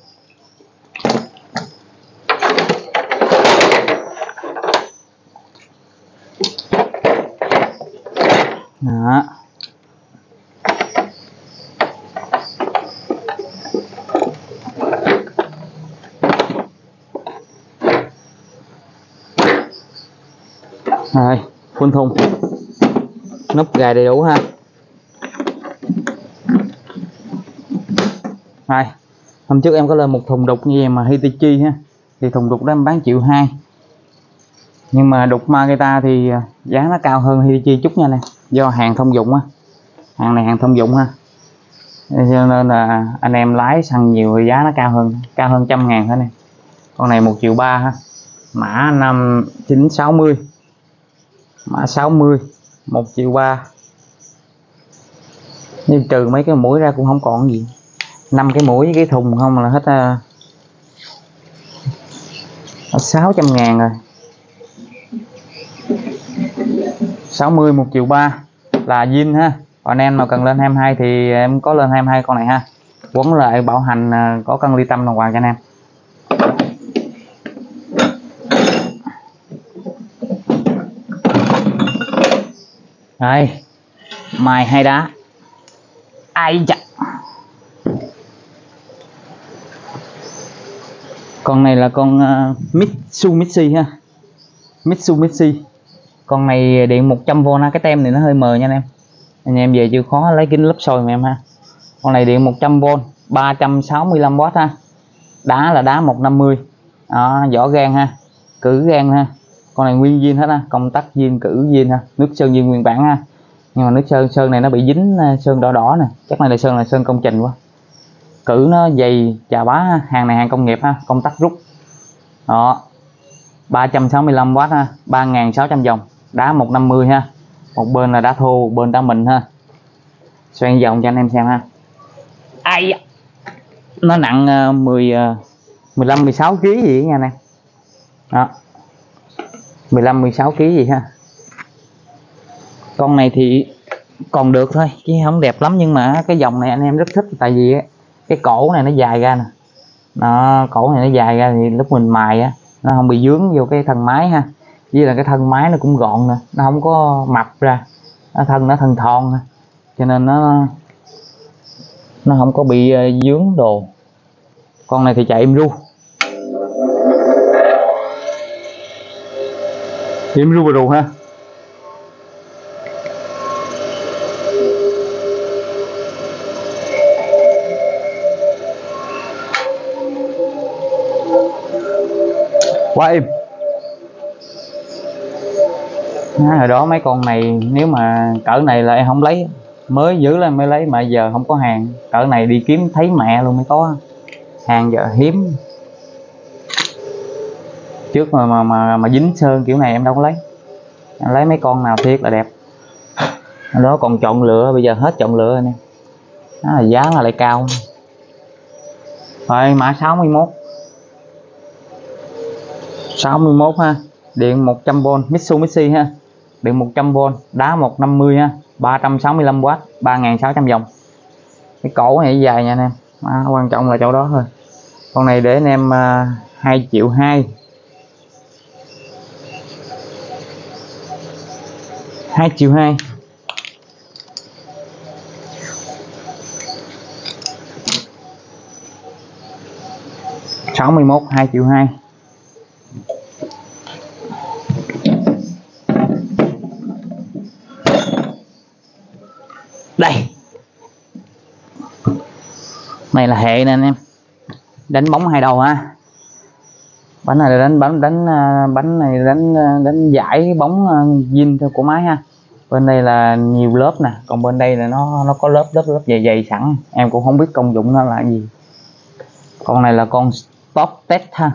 Đó, rồi phun thùng, nút gài đầy đủ ha. Rồi hôm trước em có lên một thùng đục như vậy mà Hitachi ha, thì thùng đục đó em bán triệu hai, nhưng mà đục Makita thì giá nó cao hơn Hitachi chút nha nè, do hàng thông dụng á, hàng này hàng thông dụng ha, cho nên là anh em lái xăng nhiều thì giá nó cao hơn, cao hơn trăm ngàn thôi nè. Con này một triệu ba ha, mã năm chín sáu mươi, mã sáu mươi, một triệu ba, nhưng trừ mấy cái mũi ra cũng không còn gì. Năm cái mũi với cái thùng không là hết uh, sáu trăm ngàn rồi. Sáu mươi một triệu ba là zin ha. Còn anh em nào cần lên hai mươi hai thì em có lên hai mươi hai con này ha, quấn lại bảo hành, có cân ly tâm đồng hoàng cho anh em. Đây mài hai đá. Ai chà, con này là con uh, Mitsubishi ha, Mitsubishi. Con này điện một trăm vôn ha, cái tem này nó hơi mờ nha anh em, anh em về chịu khó lấy kính lúp soi mà em ha. Con này điện một trăm vôn, ba trăm sáu mươi lăm oát ha, đá là đá một năm mươi. Đó, vỏ gan ha, cử gan ha. Con này nguyên zin hết ha, công tắc zin, cử zin ha, nước sơn zin nguyên bản ha, nhưng mà nước sơn sơn này nó bị dính sơn đỏ đỏ nè, chắc này là sơn là sơn công trình quá. Cử nó dày chà bá ha. Hàng này hàng công nghiệp ha, công tắc rút. Đó, ba trăm sáu mươi lăm oát ha, ba nghìn sáu trăm vòng, đá một năm mươi ha, một bên là đá thô, bên đá mịn ha. Xoay vòng cho anh em xem ha. Ai nó nặng uh, mười uh, mười lăm mười sáu ký gì nha nè. Đó, mười lăm mười sáu ký gì ha. Con này thì còn được thôi chứ không đẹp lắm, nhưng mà cái dòng này anh em rất thích, tại vì cái cổ này nó dài ra nè. Nó cổ này nó dài ra thì lúc mình mài á nó không bị dướng vô cái thân máy ha, với là cái thân máy nó cũng gọn nè, nó không có mập ra, nó thân nó thân thon ha, cho nên nó nó không có bị dướng đồ. Con này thì chạy im ru, im ru và ru ha. Quá im. À, hồi đó mấy con này nếu mà cỡ này là em không lấy, mới giữ lên mới lấy, mà giờ không có hàng cỡ này đi kiếm thấy mẹ luôn mới có, hàng giờ hiếm. Trước mà mà mà, mà dính sơn kiểu này em đâu có lấy, em lấy mấy con nào thiệt là đẹp. Hồi đó còn chọn lựa, bây giờ hết chọn lựa rồi nè, đó là giá là lại cao. Rồi mã sáu mươi mốt, sáu mươi mốt ha, điện một trăm vôn, Mitsubishi ha, điện một trăm vôn, đá một năm mươi ha, ba trăm sáu mươi lăm oát, ba nghìn sáu trăm vòng. Cái cổ này dài nha anh em, à, quan trọng là chỗ đó thôi. Con này để anh em uh, hai triệu hai, hai triệu hai. sáu mươi mốt hai triệu hai. Đây, này là hệ nè anh em, đánh bóng hai đầu ha. Bánh này là đánh bánh đánh bánh này đánh đánh giải bóng zin theo của máy ha. Bên đây là nhiều lớp nè, còn bên đây là nó nó có lớp lớp lớp dày dày sẵn, em cũng không biết công dụng nó là gì. Con này là con stop test ha,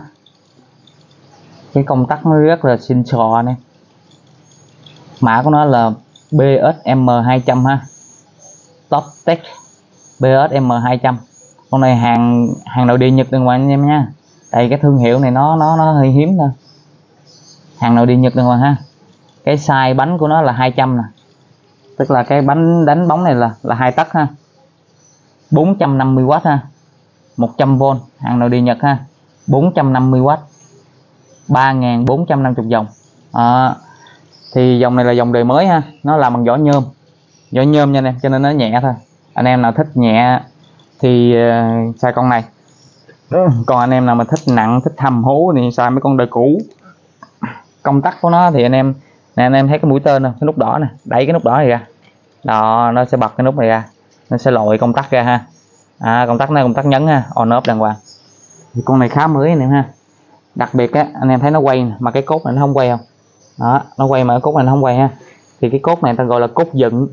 cái công tắc nó rất là xịn sò này, mã của nó là B S M hai trăm ha, stop test B S M hai trăm. Con này hàng hàng nội địa Nhật đừng hoàng anh em nha, tại cái thương hiệu này nó nó nó hơi hiếm thôi, hàng nội địa Nhật đừng hoàng ha. Cái size bánh của nó là hai trăm nè, tức là cái bánh đánh bóng này là là hai tấc ha, bốn trăm năm mươi oát ha, một trăm vôn, hàng nội địa Nhật ha, bốn trăm năm mươi oát, ba nghìn bốn trăm năm mươi dòng. À, thì dòng này là dòng đời mới ha, nó làm bằng vỏ nhôm, vỏ nhôm nha anh em, cho nên nó nhẹ thôi. Anh em nào thích nhẹ thì uh, xài con này, còn anh em nào mà thích nặng, thích hầm hố thì xài mấy con đời cũ. Công tắc của nó thì anh em nè, anh em thấy cái mũi tên không, cái nút đỏ nè, đẩy cái nút đỏ này ra, đó nó sẽ bật cái nút này ra, nó sẽ lội công tắc ra ha. À, công tắc này công tắc nhấn ha, on off đàng hoàng. Thì con này khá mới anh em ha, đặc biệt á anh em thấy nó quay mà cái cốt này nó không quay không, đó nó quay mà cái cốt này nó không quay ha. Thì cái cốt này ta gọi là cốt dựng,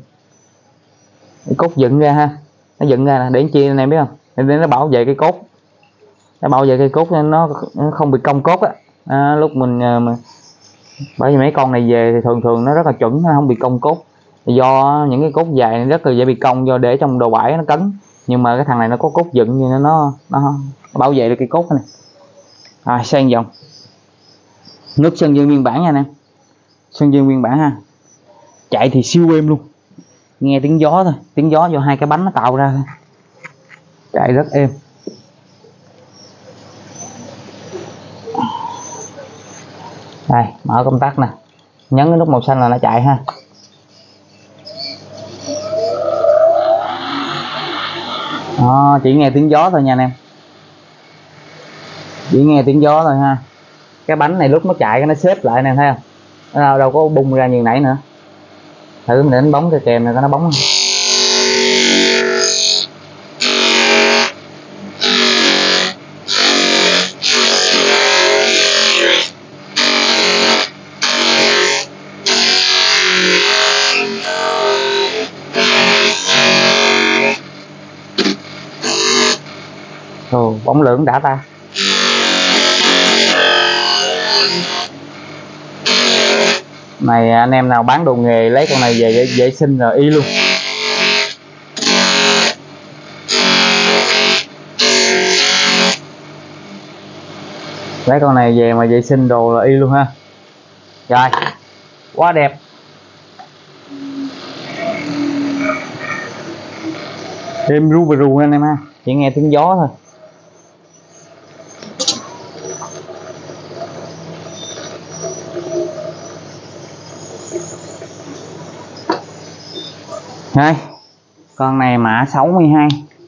cái cốt dựng ra ha, nó dựng ra nè, để chi anh em biết không, để nó bảo vệ cái cốt, nó bảo vệ cái cốt nên nó không bị cong cốt á. À, lúc mình mà, bởi vì mấy con này về thì thường thường nó rất là chuẩn, nó không bị cong cốt, do những cái cốt dài rất là dễ bị cong do để trong đồ bãi nó cấn. Nhưng mà cái thằng này nó có cốt dựng như nó nó, nó bảo vệ được cái cốt này. Rồi sang dòng nút sơn dương nguyên bản nha nè, sơn dương nguyên bản ha, chạy thì siêu êm luôn, nghe tiếng gió thôi, tiếng gió do hai cái bánh nó tạo ra thôi, chạy rất êm. Đây mở công tắc nè, nhấn cái nút màu xanh là nó chạy ha. Đó, chỉ nghe tiếng gió thôi nha anh em, chỉ nghe tiếng gió thôi ha. Cái bánh này lúc nó chạy nó xếp lại nè, thấy không, nó đâu, đâu có bung ra như nãy nữa. Thử mình đánh bóng cho kèm này, nó bóng Ồ, bóng lưỡng đã ta. Này anh em nào bán đồ nghề lấy con này về vệ sinh rồi y luôn. Lấy con này về mà vệ sinh đồ là y luôn ha. Rồi, quá đẹp. Êm ru bờ ru anh em ha, chỉ nghe tiếng gió thôi. Đây, con này mã sáu mươi hai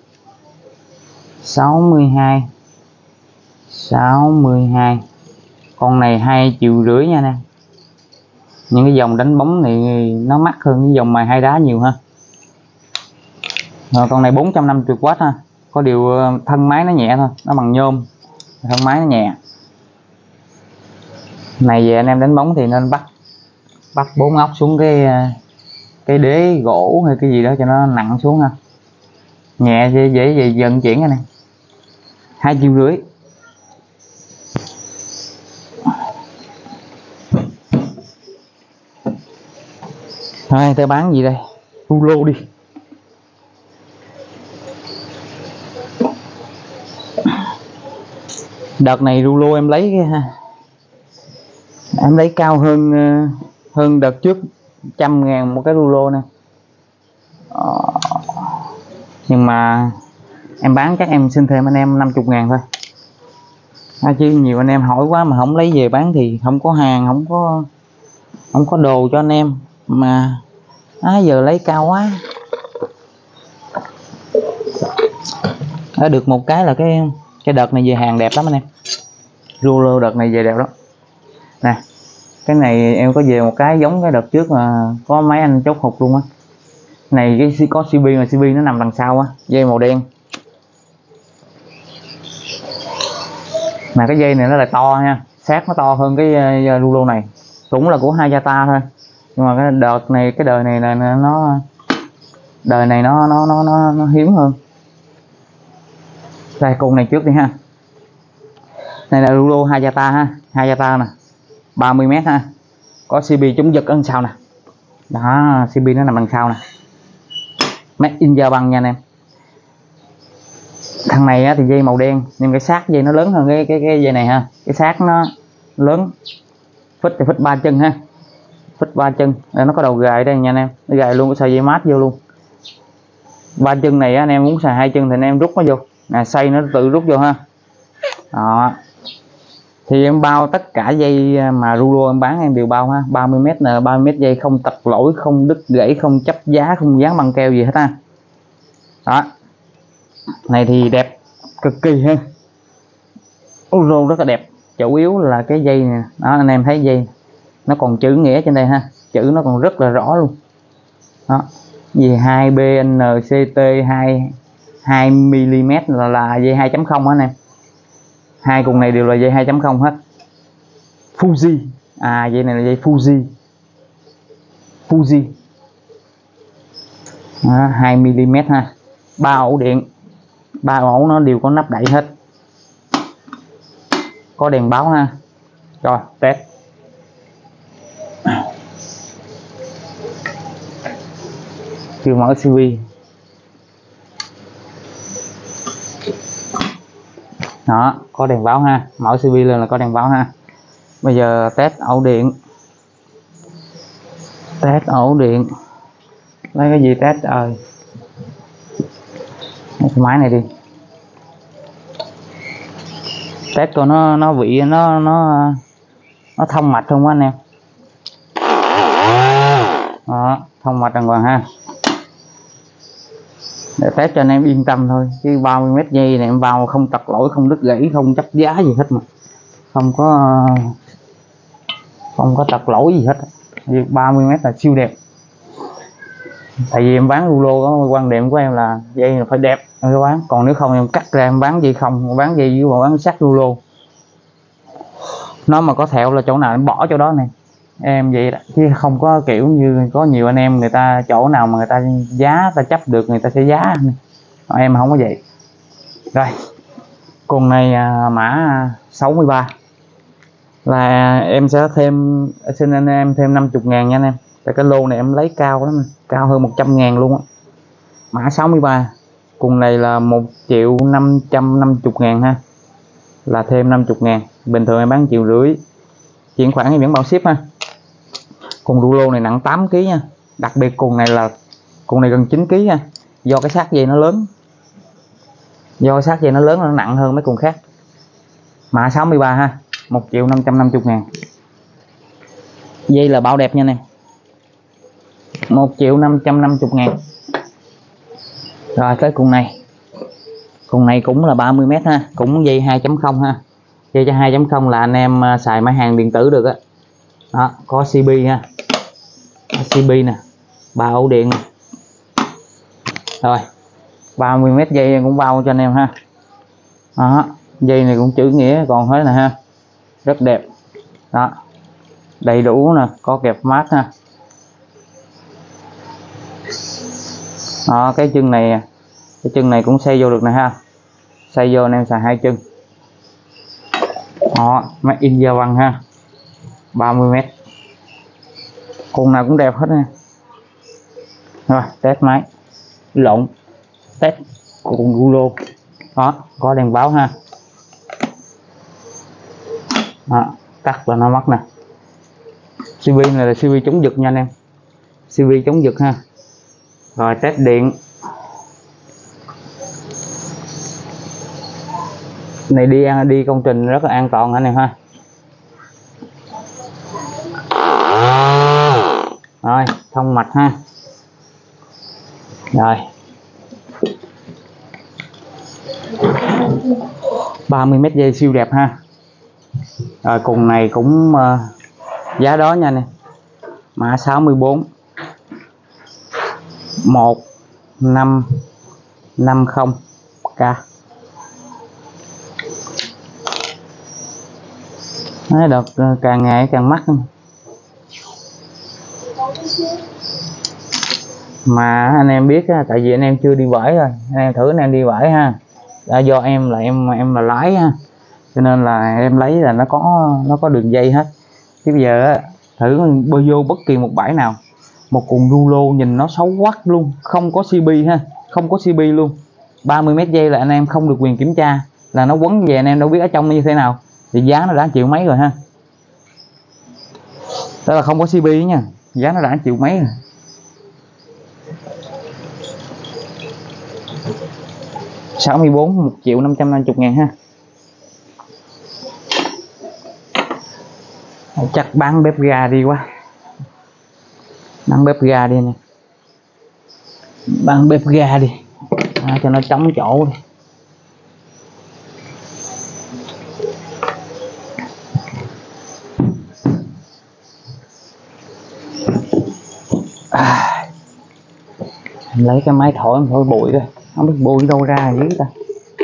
sáu mươi hai sáu mươi hai, con này hai triệu rưỡi nha nè. Những cái dòng đánh bóng này nó mắc hơn cái dòng mài hai đá nhiều ha. Rồi, con này bốn trăm năm mươi oát ha, có điều thân máy nó nhẹ thôi, nó bằng nhôm, thân máy nó nhẹ. Này về anh em đánh bóng thì nên bắt bắt bốn ốc xuống cái cái đế gỗ hay cái gì đó cho nó nặng xuống ha, nhẹ dễ dễ dễ vận chuyển cái này. Hai triệu rưỡi. Thôi tôi bán gì đây, rulo đi. Đợt này rulo em lấy cái ha, em lấy cao hơn hơn đợt trước trăm ngàn một cái rulo nè. Ờ, nhưng mà em bán chắc em xin thêm anh em năm mươi ngàn thôi. À, chứ nhiều anh em hỏi quá mà không lấy về bán thì không có hàng, không có không có đồ cho anh em mà à, giờ lấy cao quá. Đã được một cái là cái Cái đợt này về hàng đẹp lắm anh em, rulo đợt này về đẹp lắm nè. Cái này em có về một cái giống cái đợt trước mà có mấy anh chốt hụt luôn á. Này cái có xê bê mà xê bê nó nằm đằng sau á, dây màu đen. Mà cái dây này nó lại to nha, sát nó to hơn cái rulo này, cũng là của Hayata thôi. Nhưng mà cái đợt này cái đời này là nó đời này nó nó nó nó, nó hiếm hơn. Đây cùng này trước đi ha. Này là rulo Hayata ha, Hayata nè, ba mươi mét ha. Có xê bê chống giật ở đằng sau nè. Đó, xê bê nó nằm đằng sau nè. Made in Japan nha anh em. Thằng này á, thì dây màu đen nhưng cái xác dây nó lớn hơn cái cái cái dây này ha. Cái xác nó lớn. Phích thì phích ba chân ha. Phích ba chân, đây nó có đầu gài đây nha anh em. Nó gài luôn cái sợi dây mát vô luôn. Ba chân này á, anh em muốn xài hai chân thì anh em rút nó vô. Nè, xay nó tự rút vô ha. Đó. Thì em bao tất cả dây mà rulo em bán em đều bao ha, ba mươi mét là ba mươi mét dây, không tật lỗi, không đứt gãy, không chấp giá, không dán băng keo gì hết ha. Đó. Này thì đẹp cực kỳ ha. Rulo rất là đẹp, chủ yếu là cái dây nè. Đó anh em thấy dây nó còn chữ nghĩa trên đây ha, chữ nó còn rất là rõ luôn. Đó. Gì hai B N C T hai hai mi li mét là là dây hai chấm không á anh em. Hai cùng này đều là dây hai chấm không hết. Fuji, à dây này là dây Fuji. Fuji. Đó, hai mi li mét ha. Ba ổ điện. Ba ổ nó đều có nắp đậy hết. Có đèn báo ha. Rồi, test. Chưa mở xê vê. Đó, có đèn báo ha, mở xê vê lên là có đèn báo ha. Bây giờ test ổ điện. Test ổ điện. Lấy cái gì test ơi. Lấy cái máy này đi. Test coi nó nó vị nó nó nó thông mạch không anh em. Đó, thông mạch đàng hoàng ha. Để test cho anh em yên tâm thôi, chứ ba mươi mét dây này em vào không tật lỗi, không đứt gãy, không chấp giá gì hết mà. Không có không có tật lỗi gì hết. ba mươi mét là siêu đẹp. Tại vì em bán rulo, có quan điểm của em là dây là phải đẹp em bán, còn nếu không em cắt ra em bán dây không, bán dây với bán sắt rulo. Nó mà có thẹo là chỗ nào em bỏ chỗ đó này. Em vậy đó, chứ không có kiểu như có nhiều anh em người ta chỗ nào mà người ta giá ta chấp được người ta sẽ giá. Em không có vậy. Rồi cùng này à, mã sáu mươi ba là em sẽ thêm, xin anh em thêm năm mươi ngàn nha anh em. Tại cái lô này em lấy cao lắm, cao hơn một trăm ngàn luôn á. Mã sáu mươi ba cùng này là một triệu năm trăm năm mươi ngàn ha, là thêm năm mươi ngàn. Bình thường em bán triệu rưỡi, chuyển khoản em vẫn bao ship ha. Cùng rulo này nặng tám ki lô gam nha. Đặc biệt cùng này là cùng này gần chín ki lô gam nha. Do cái xác dây nó lớn. Do cái xác dây nó lớn nó nặng hơn mấy cùng khác. Mã sáu mươi ba ha, một triệu năm trăm năm mươi ngàn. Dây là bao đẹp nha nè. một triệu năm trăm năm mươi ngàn. Rồi cái cùng này. Cùng này cũng là ba mươi mét ha, cũng dây hai chấm không ha. Dây cho hai chấm không là anh em xài máy hàng điện tử được á. Đó, có xê bê ha. Có xê bê nè, ba ổ điện nè. Rồi, ba mươi mét dây cũng bao cho anh em ha. Đó, dây này cũng chữ nghĩa còn hết nè ha. Rất đẹp. Đó. Đầy đủ nè, có kẹp mát ha. Đó, cái chân này cái chân này cũng xây vô được nè ha. Xây vô anh em xài hai chân. Đó, Made in Japan ha. ba mươi mét. Con nào cũng đẹp hết nha. Rồi, test máy. Lộn. Test cùng rulo. Đó, có đèn báo ha. Đó, tắt là nó mất nè. xê vê này là xê vê chống giật nha anh em. xê vê chống giật ha. Rồi test điện. Này đi đi công trình rất là an toàn anh em ha. Rồi, thông mạch ha. Rồi. ba mươi mét dây siêu đẹp ha. Rồi cùng này cũng uh, giá đó nha nè, mã sáu mươi bốn một năm năm không k. Nó được càng ngày càng mắc, mà anh em biết tại vì anh em chưa đi bãi rồi, anh em thử anh em đi bãi ha. À, do em là em em là lái ha, cho nên là em lấy là nó có nó có đường dây hết. Chứ bây giờ thử bơi vô bất kỳ một bãi nào, một cuộn rulo nhìn nó xấu quắc luôn, không có xê bê ha, không có xê bê luôn. ba mươi mét dây là anh em không được quyền kiểm tra, là nó quấn về anh em đâu biết ở trong như thế nào, thì giá nó đã triệu mấy rồi ha. Đó là không có xê bê nha, giá nó đã triệu mấy rồi. sáu mươi bốn một triệu năm trăm năm mươi ngàn ha. Chắc bán bếp ga đi quá, bán bếp ga đi nè, bán bếp ga đi à, cho nó trống chỗ đi. À, lấy cái máy thổi thổi bụi rồi, không biết bụi đâu ra dữ ta.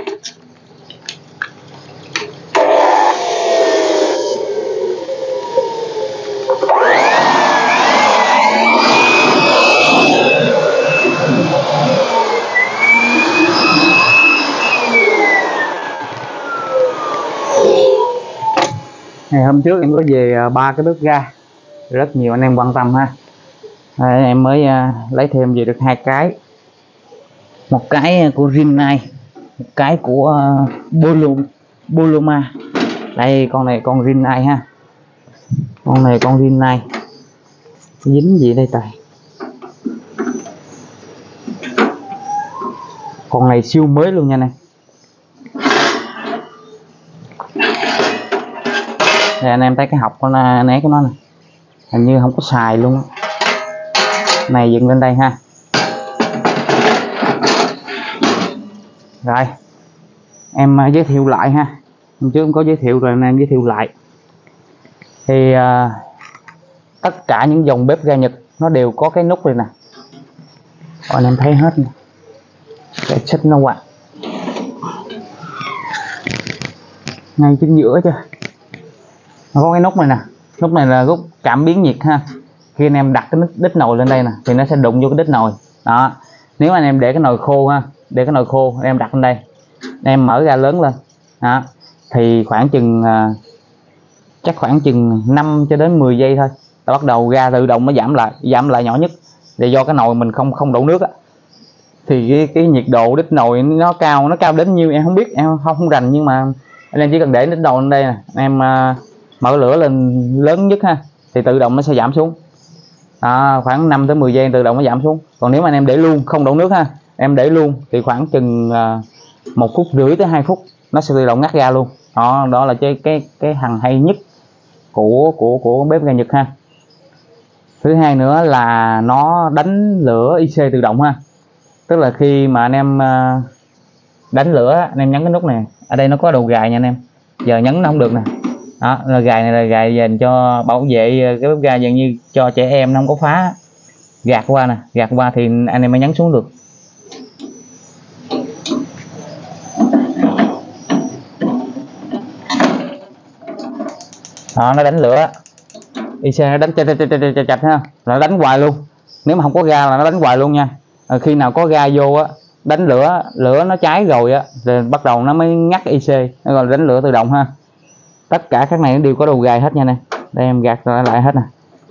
Ngày hôm trước em có về ba cái bếp ga, rất nhiều anh em quan tâm ha. À, em mới uh, lấy thêm về được hai cái, một cái của Rinnai, một cái của uh, Boloma. Boloma. Đây con này con Rinnai ha, con này con Rinnai. Dính gì đây tài? Con này siêu mới luôn nha này. Đây anh em thấy cái học con né của nó này, hình như không có xài luôn. Này dựng lên đây ha. Rồi em uh, giới thiệu lại ha, hôm trước em có giới thiệu rồi, em giới thiệu lại. Thì uh, tất cả những dòng bếp ga Nhật nó đều có cái nút này nè, anh em thấy hết nè, cái xích nó quạt ngay chính giữa chưa, nó có cái nút này nè. Nút này là nút cảm biến nhiệt ha. Khi anh em đặt cái đít nồi lên đây nè thì nó sẽ đụng vô cái đít nồi đó. Nếu anh em để cái nồi khô ha, để cái nồi khô anh em đặt lên đây, em mở ga lớn lên đó, thì khoảng chừng uh, chắc khoảng chừng năm cho đến mười giây thôi là bắt đầu ga tự động nó giảm lại, giảm lại nhỏ nhất. Để do cái nồi mình không không đổ nước á, thì cái, cái nhiệt độ đít nồi nó cao, nó cao đến nhiêu em không biết, em không không rành, nhưng mà anh em chỉ cần để đít nồi lên đây nè, em uh, mở lửa lên lớn nhất ha, thì tự động nó sẽ giảm xuống. À, khoảng năm tới mười giây tự động nó giảm xuống. Còn nếu mà anh em để luôn không đổ nước ha, em để luôn thì khoảng chừng uh, một phút rưỡi tới hai phút nó sẽ tự động ngắt ga luôn. Đó, đó là cái cái cái hằng hay nhất của của của bếp ga Nhật ha. Thứ hai nữa là nó đánh lửa i xê tự động ha. Tức là khi mà anh em uh, đánh lửa, anh em nhấn cái nút này, ở đây nó có đầu gài nha anh em, giờ nhấn nó không được nè. Đó là gài này là gài dành cho bảo vệ cái bếp ga, dường như cho trẻ em nó không có phá, gạt qua nè, gạt qua thì anh em mới nhấn xuống được. Đó, nó đánh lửa i xê, nó đánh chặt chặt chặt chặt chặt ha, nó đánh hoài luôn. Nếu mà không có ga là nó đánh hoài luôn nha. À, khi nào có ga vô á, đánh lửa lửa nó cháy rồi á, rồi bắt đầu nó mới ngắt i xê, nó gọi là đánh lửa tự động ha. Tất cả các này nó đều có đầu gài hết nha nè. Đây em gạt lại lại hết nè.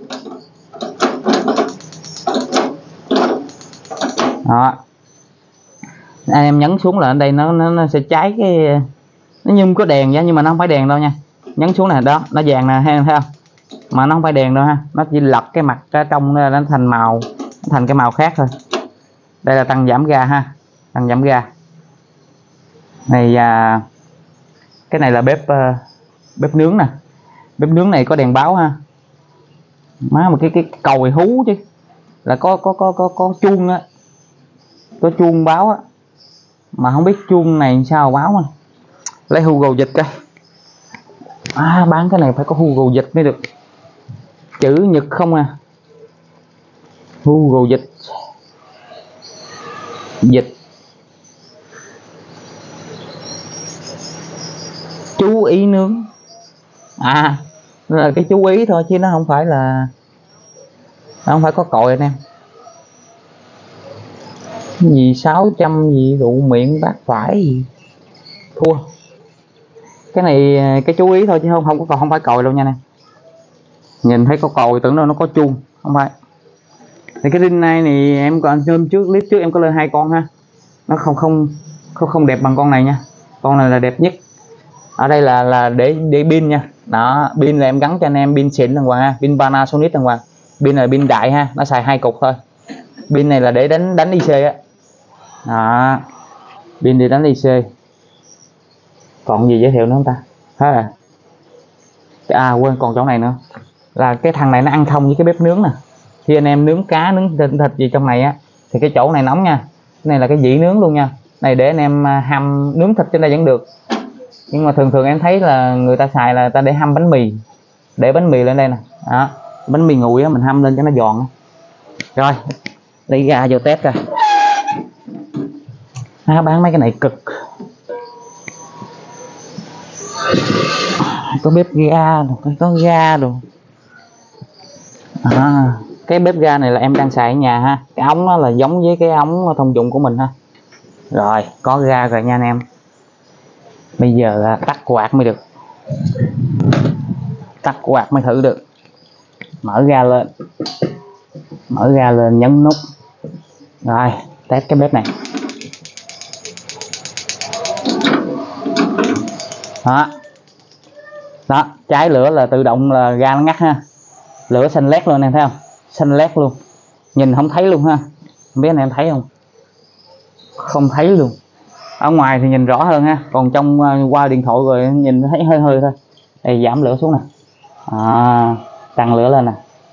Đó, anh em nhấn xuống là ở đây nó, nó nó sẽ cháy cái, nó như có đèn vậy nhưng mà nó không phải đèn đâu nha. Nhấn xuống này đó, nó vàng nè, thấy không? Mà nó không phải đèn đâu ha, nó chỉ lật cái mặt cái trong nó thành màu, nó thành cái màu khác thôi. Đây là tăng giảm ga ha, tăng giảm ga này. À, cái này là bếp uh, bếp nướng nè. Bếp nướng này có đèn báo ha. Má mà cái cái còi hú chứ, là có có có có có chuông á, có chuông báo á, mà không biết chuông này sao báo mà Lấy Google dịch coi. À, bán cái này phải có Google dịch mới được, chữ Nhật không à. Google dịch, dịch chú ý nướng. À, là cái chú ý thôi chứ nó không phải là, nó không phải có cội anh em. Gì sáu trăm gì rượu miệng bát phải gì, thua. Cái này cái chú ý thôi chứ không không có, còn không phải cội đâu nha nè. Nhìn thấy có cội tưởng đâu nó có chuông, không phải. Thì cái ring này thì em còn hôm trước clip trước em có lên hai con ha, nó không không không không đẹp bằng con này nha. Con này là đẹp nhất. Ở đây là là để để pin nha. Đó, pin là em gắn cho anh em pin xịn đàng hoàng ha, pin Panasonic đàng hoàng. Pin là pin đại ha, nó xài hai cục thôi. Pin này là để đánh đánh i xê á. Đó, pin để đánh i xê. Còn gì giới thiệu nữa không ta? Hết rồi. À quên, còn chỗ này nữa là cái thằng này nó ăn thông với cái bếp nướng nè. Khi anh em nướng cá, nướng thịt, thịt gì trong này á thì cái chỗ này nóng nha. Cái này là cái dĩ nướng luôn nha. Này để anh em hâm nướng thịt trên đây vẫn được. Nhưng mà thường thường em thấy là người ta xài là ta để hâm bánh mì, để bánh mì lên đây nè. Đó, bánh mì nguội á mình hâm lên cho nó giòn. Rồi lấy ra vô test coi. À, bán mấy cái này cực. Có bếp ga, có ga đồ. À, cái bếp ga này là em đang xài ở nhà ha. Cái ống nó là giống với cái ống thông dụng của mình ha. Rồi có ga rồi nha anh em. Bây giờ tắt quạt mới được, tắt quạt mới thử được. Mở ga lên, mở ga lên nhấn nút. Rồi test cái bếp này. Đó, đó, cháy lửa là tự động là ga nó ngắt ha. Lửa xanh lét luôn em thấy không, xanh lét luôn, nhìn không thấy luôn ha. Không biết anh em thấy không, không thấy luôn. Ở ngoài thì nhìn rõ hơn ha, còn trong qua điện thoại rồi nhìn thấy hơi hơi thôi. Đây giảm lửa xuống nè, à, tăng lửa lên nè,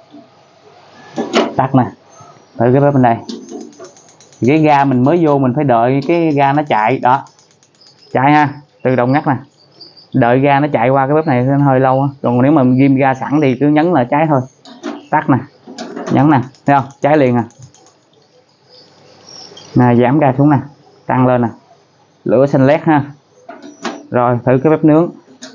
tắt nè. Thử cái bếp bên đây. Cái ga mình mới vô mình phải đợi cái ga nó chạy đó, chạy ha, tự động ngắt nè. Đợi ga nó chạy qua cái bếp này nó hơi lâu á. Còn nếu mà mình ghim ga sẵn thì cứ nhấn là cháy thôi. Tắt nè, nhấn nè, thấy không, cháy liền à. Nè, giảm ga xuống nè, tăng lên nè, lửa xanh lét ha. Rồi thử cái bếp nướng.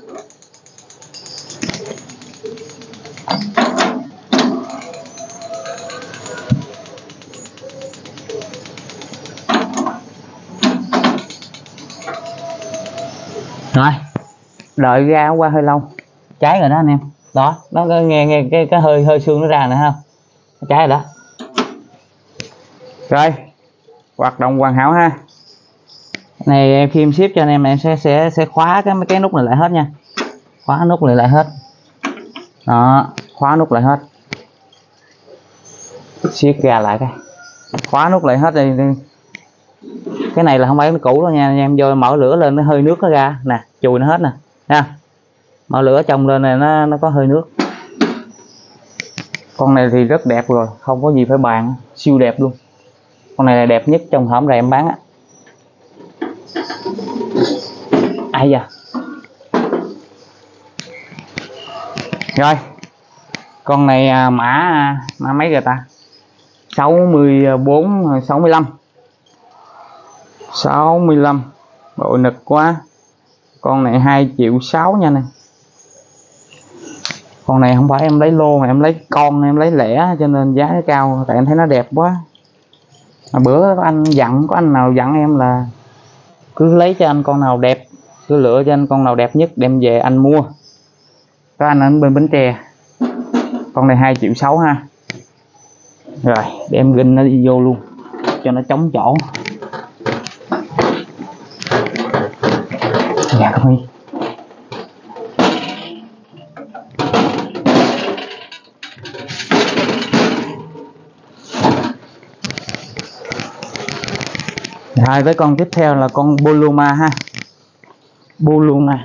Rồi đợi ga qua hơi lâu, cháy rồi đó anh em. Đó, nó nghe nghe cái cái hơi hơi xương nó ra nữa ha, cháy rồi đó. Rồi hoạt động hoàn hảo ha. Này em khi em ship cho anh em em sẽ sẽ sẽ khóa cái mấy cái nút này lại hết nha, khóa nút này lại hết. Đó, khóa nút lại hết, siết ga lại cái, khóa nút lại hết đi. Cái này là không phải cái cũ đâu nha anh em. Vô mở lửa lên nó hơi nước nó ra nè, chùi nó hết nè ha. Mở lửa trong lên này nó nó có hơi nước. Con này thì rất đẹp rồi, không có gì phải bàn, siêu đẹp luôn. Con này là đẹp nhất trong hõm rày em bán á. Ai da. Rồi con này à, mã mã mấy rồi ta, sáu mươi bốn sáu mươi lăm, sáu mươi lăm, bộ nực quá. Con này hai triệu sáu nha nè. Con này không phải em lấy lô mà em lấy con, em lấy lẻ cho nên giá nó cao, tại em thấy nó đẹp quá. Mà bữa có anh dặn, có anh nào dặn em là cứ lấy cho anh con nào đẹp, cứ lựa cho anh con nào đẹp nhất đem về anh mua. Có anh ở bên Bến Tre. Con này hai triệu sáu ha. Rồi để em ginh nó đi vô luôn cho nó chống chỗ. Dạ không đi. Rồi với con tiếp theo là con Boluma ha. Boluma.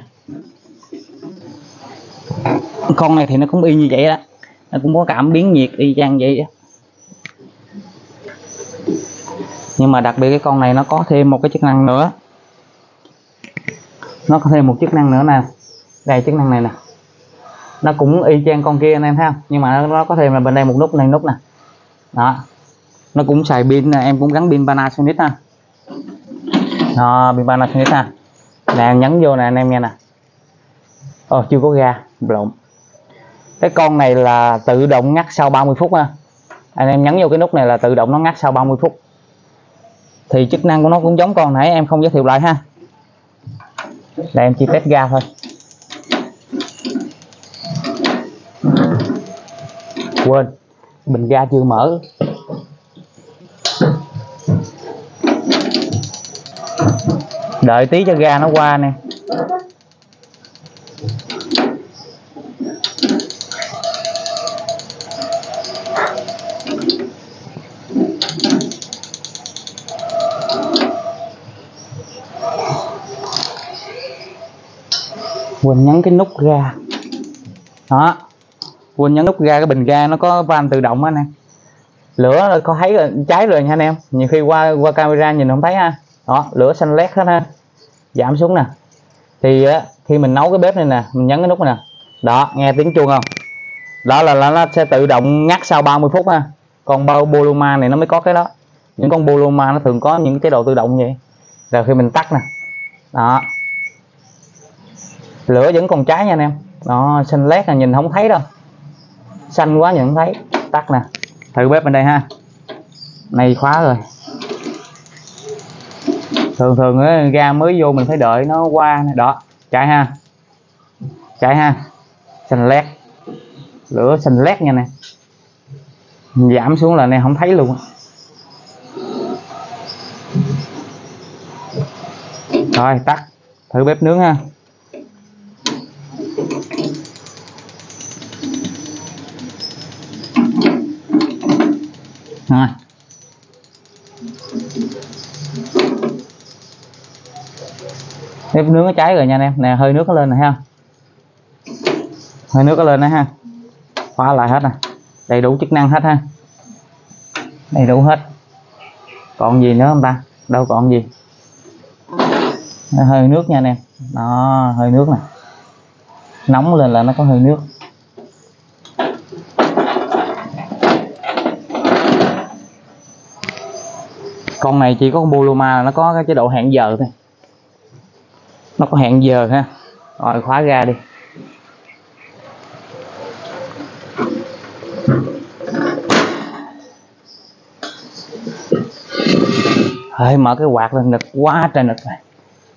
Con này thì nó cũng y như vậy đó, nó cũng có cảm biến nhiệt y chang vậy đó. Nhưng mà đặc biệt cái con này nó có thêm một cái chức năng nữa Nó có thêm một chức năng nữa nè, đây chức năng này nè, nó cũng y chang con kia anh em thấy không, nhưng mà nó, nó có thêm là bên đây một nút này, nút nè đó, nó cũng xài pin nè, em cũng gắn pin Panasonic ha. Đó, pin Panasonic ha. Nè em nhấn vô nè anh em nghe nè. Ồ chưa có ga, lộn. Cái con này là tự động ngắt sau ba mươi phút ha. Anh em nhấn vô cái nút này là tự động nó ngắt sau ba mươi phút. Thì chức năng của nó cũng giống con nãy em không giới thiệu lại ha. Đây em chỉ test ga thôi. Quên, bình ga chưa mở. Đợi tí cho ga nó qua nè. Quên nhấn cái nút ga. Đó. Quên nhấn nút ga, cái bình ga nó có van tự động á nè. Lửa có thấy rồi, cháy rồi nha anh em. Nhiều khi qua qua camera nhìn không thấy ha. Đó, lửa xanh lét hết ha. Giảm xuống nè. Thì á, khi mình nấu cái bếp này nè, mình nhấn cái nút này nè. Đó, nghe tiếng chuông không? Đó là, là nó sẽ tự động ngắt sau ba mươi phút ha. Còn bao Boloma này nó mới có cái đó. Những con Boloma nó thường có những chế độ tự động vậy. Rồi khi mình tắt nè. Đó. Lửa vẫn còn cháy nha anh em. Đó, xanh lét là nhìn không thấy đâu. Xanh quá nhìn không thấy. Tắt nè. Thử bếp bên đây ha. Này khóa rồi. Thường thường á, ga mới vô mình phải đợi nó qua nè. Đó, cháy ha. Cháy ha. Xanh lét. Lửa xanh lét nha nè. Giảm xuống là này không thấy luôn. Rồi tắt. Thử bếp nướng ha. Rồi. Bếp nướng nó cháy rồi nha anh em. Nè hơi nước nó lên này ha. Hơi nước nó lên đó ha. Khóa lại hết nè. Đầy đủ chức năng hết ha. Đầy đủ hết. Còn gì nữa không ta? Đâu còn gì. Hơi nước nha anh em. Đó, hơi nước nè. Nóng lên là nó có hơi nước. Con này chỉ có con Boloma nó có cái chế độ hẹn giờ thôi. Nó có hẹn giờ ha. Rồi khóa ra đi. Hơi mở cái quạt lên nực quá trời nực này.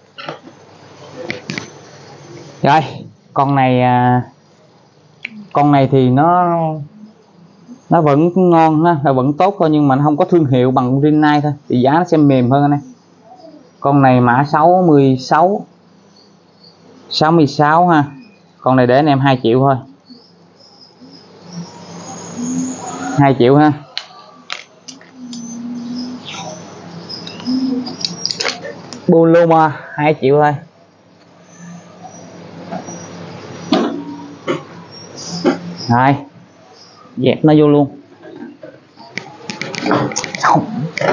Rồi, con này con này thì nó nó vẫn ngon ha, nó vẫn tốt thôi, nhưng mà nó không có thương hiệu bằng con Rinnai thôi, thì giá nó sẽ mềm hơn anh em. Con này mã sáu mươi sáu sáu mươi sáu ha. Con này để anh em hai triệu thôi. hai triệu ha. Boloma hai triệu thôi. Rồi. Dẹp nó vô luôn. Không.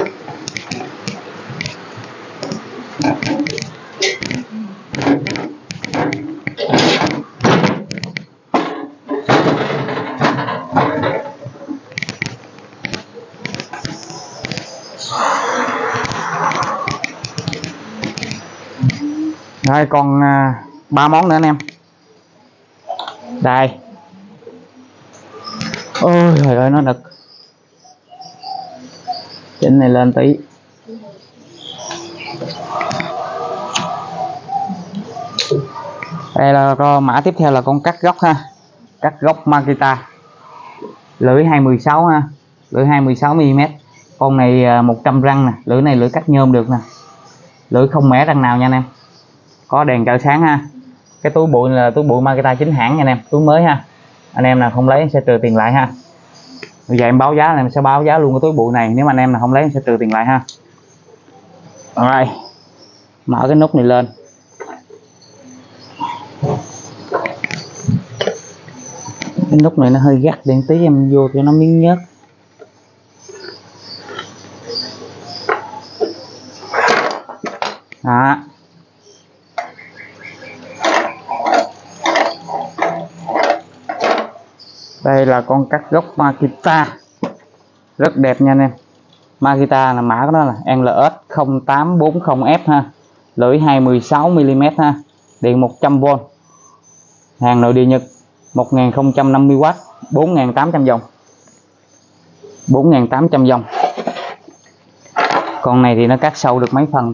Rồi còn à, ba món nữa anh em. Đây. Ôi trời ơi nó nực. Chỉnh này lên tí. Đây là con mã tiếp theo là con cắt góc ha. Cắt góc Makita. Lưỡi hai mươi sáu ha. Lưỡi hai mươi sáu mi li mét. Con này một trăm răng nè, lưỡi này lưỡi cắt nhôm được nè. Lưỡi không mẻ răng nào nha anh em. Có đèn trợ sáng ha. Cái túi bụi là túi bụi Makita chính hãng nha anh em, túi mới ha. Anh em nào không lấy sẽ trừ tiền lại ha. Bây giờ em báo giá, em sẽ báo giá luôn cái túi bụi này, nếu mà anh em nào không lấy em sẽ trừ tiền lại ha. Rồi. Mở cái nút này lên. Cái nút này nó hơi gắt, điện tí em vô cho nó miếng nhớt. Đó. Đây là con cắt gốc Makita rất đẹp nha anh em. Makita là mã của nó là L S không tám bốn không F ha, lưỡi hai mươi sáu mi li mét ha, điện một trăm vôn, hàng nội địa Nhật, một nghìn không trăm năm mươi oát, bốn nghìn tám trăm dòng, bốn nghìn tám trăm dòng. Con này thì nó cắt sâu được mấy phần.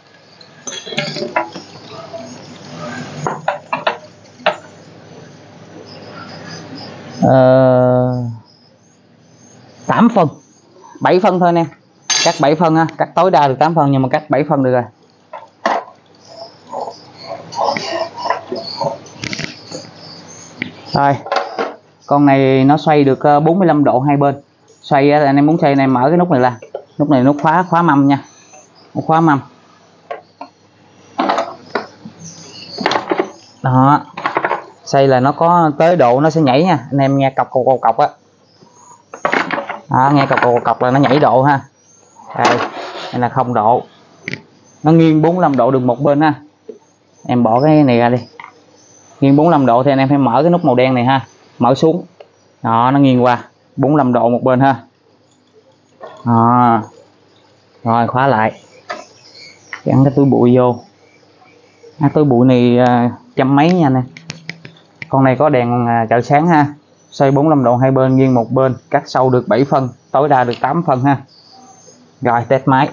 Ờ, tám phân, bảy phân thôi nè, cắt bảy phân ha, cắt tối đa được tám phân nhưng mà cắt bảy phân được rồi. Rồi, con này nó xoay được bốn mươi lăm độ hai bên. Xoay anh em muốn xoay anh em mở cái nút này là nút này nút khóa khóa mâm nha, nút khóa mâm. Đó, xoay là nó có tới độ nó sẽ nhảy nha, anh em nghe cọc cọc cọc, cọc á. Đó, nghe cọc cọc cọc là nó nhảy độ ha. Đây, đây là không độ. Nó nghiêng bốn mươi lăm độ được một bên ha. Em bỏ cái này ra đi. Nghiêng bốn mươi lăm độ thì anh em phải mở cái nút màu đen này ha, mở xuống. Đó, nó nghiêng qua bốn mươi lăm độ một bên ha. Đó. Rồi khóa lại. Gắn cái túi bụi vô. Cái túi bụi này uh, trăm mấy nha anh em. Con này có đèn uh, trợ sáng ha. Xoay bốn mươi lăm độ hai bên, nghiêng một bên, cắt sâu được bảy phân, tối đa được tám phân ha. Rồi test máy.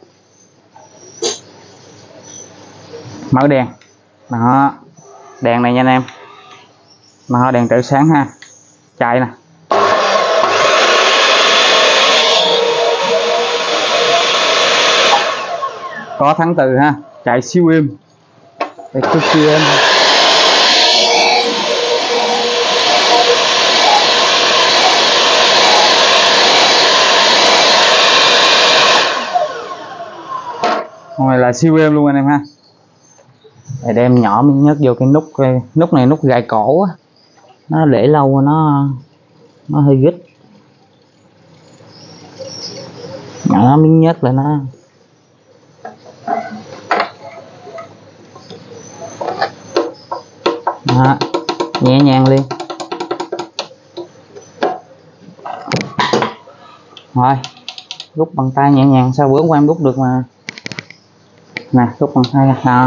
Mở đèn. Đó. Đèn này nha anh em. Mà đèn trợ sáng ha. Chạy nè. Có thắng từ ha, chạy siêu êm. Đây cực kỳ êm. Con này là siêu êm luôn anh em ha. Để đem nhỏ miếng nhớt vô cái nút, cái nút này nút gài cổ á. Nó để lâu nó nó hơi gít. Nhỏ miếng nhớt lại nó. Đó, nhẹ nhàng liền. Rồi, rút bằng tay nhẹ nhàng, sao bữa qua em rút được mà. Nè, rút bằng tay đó.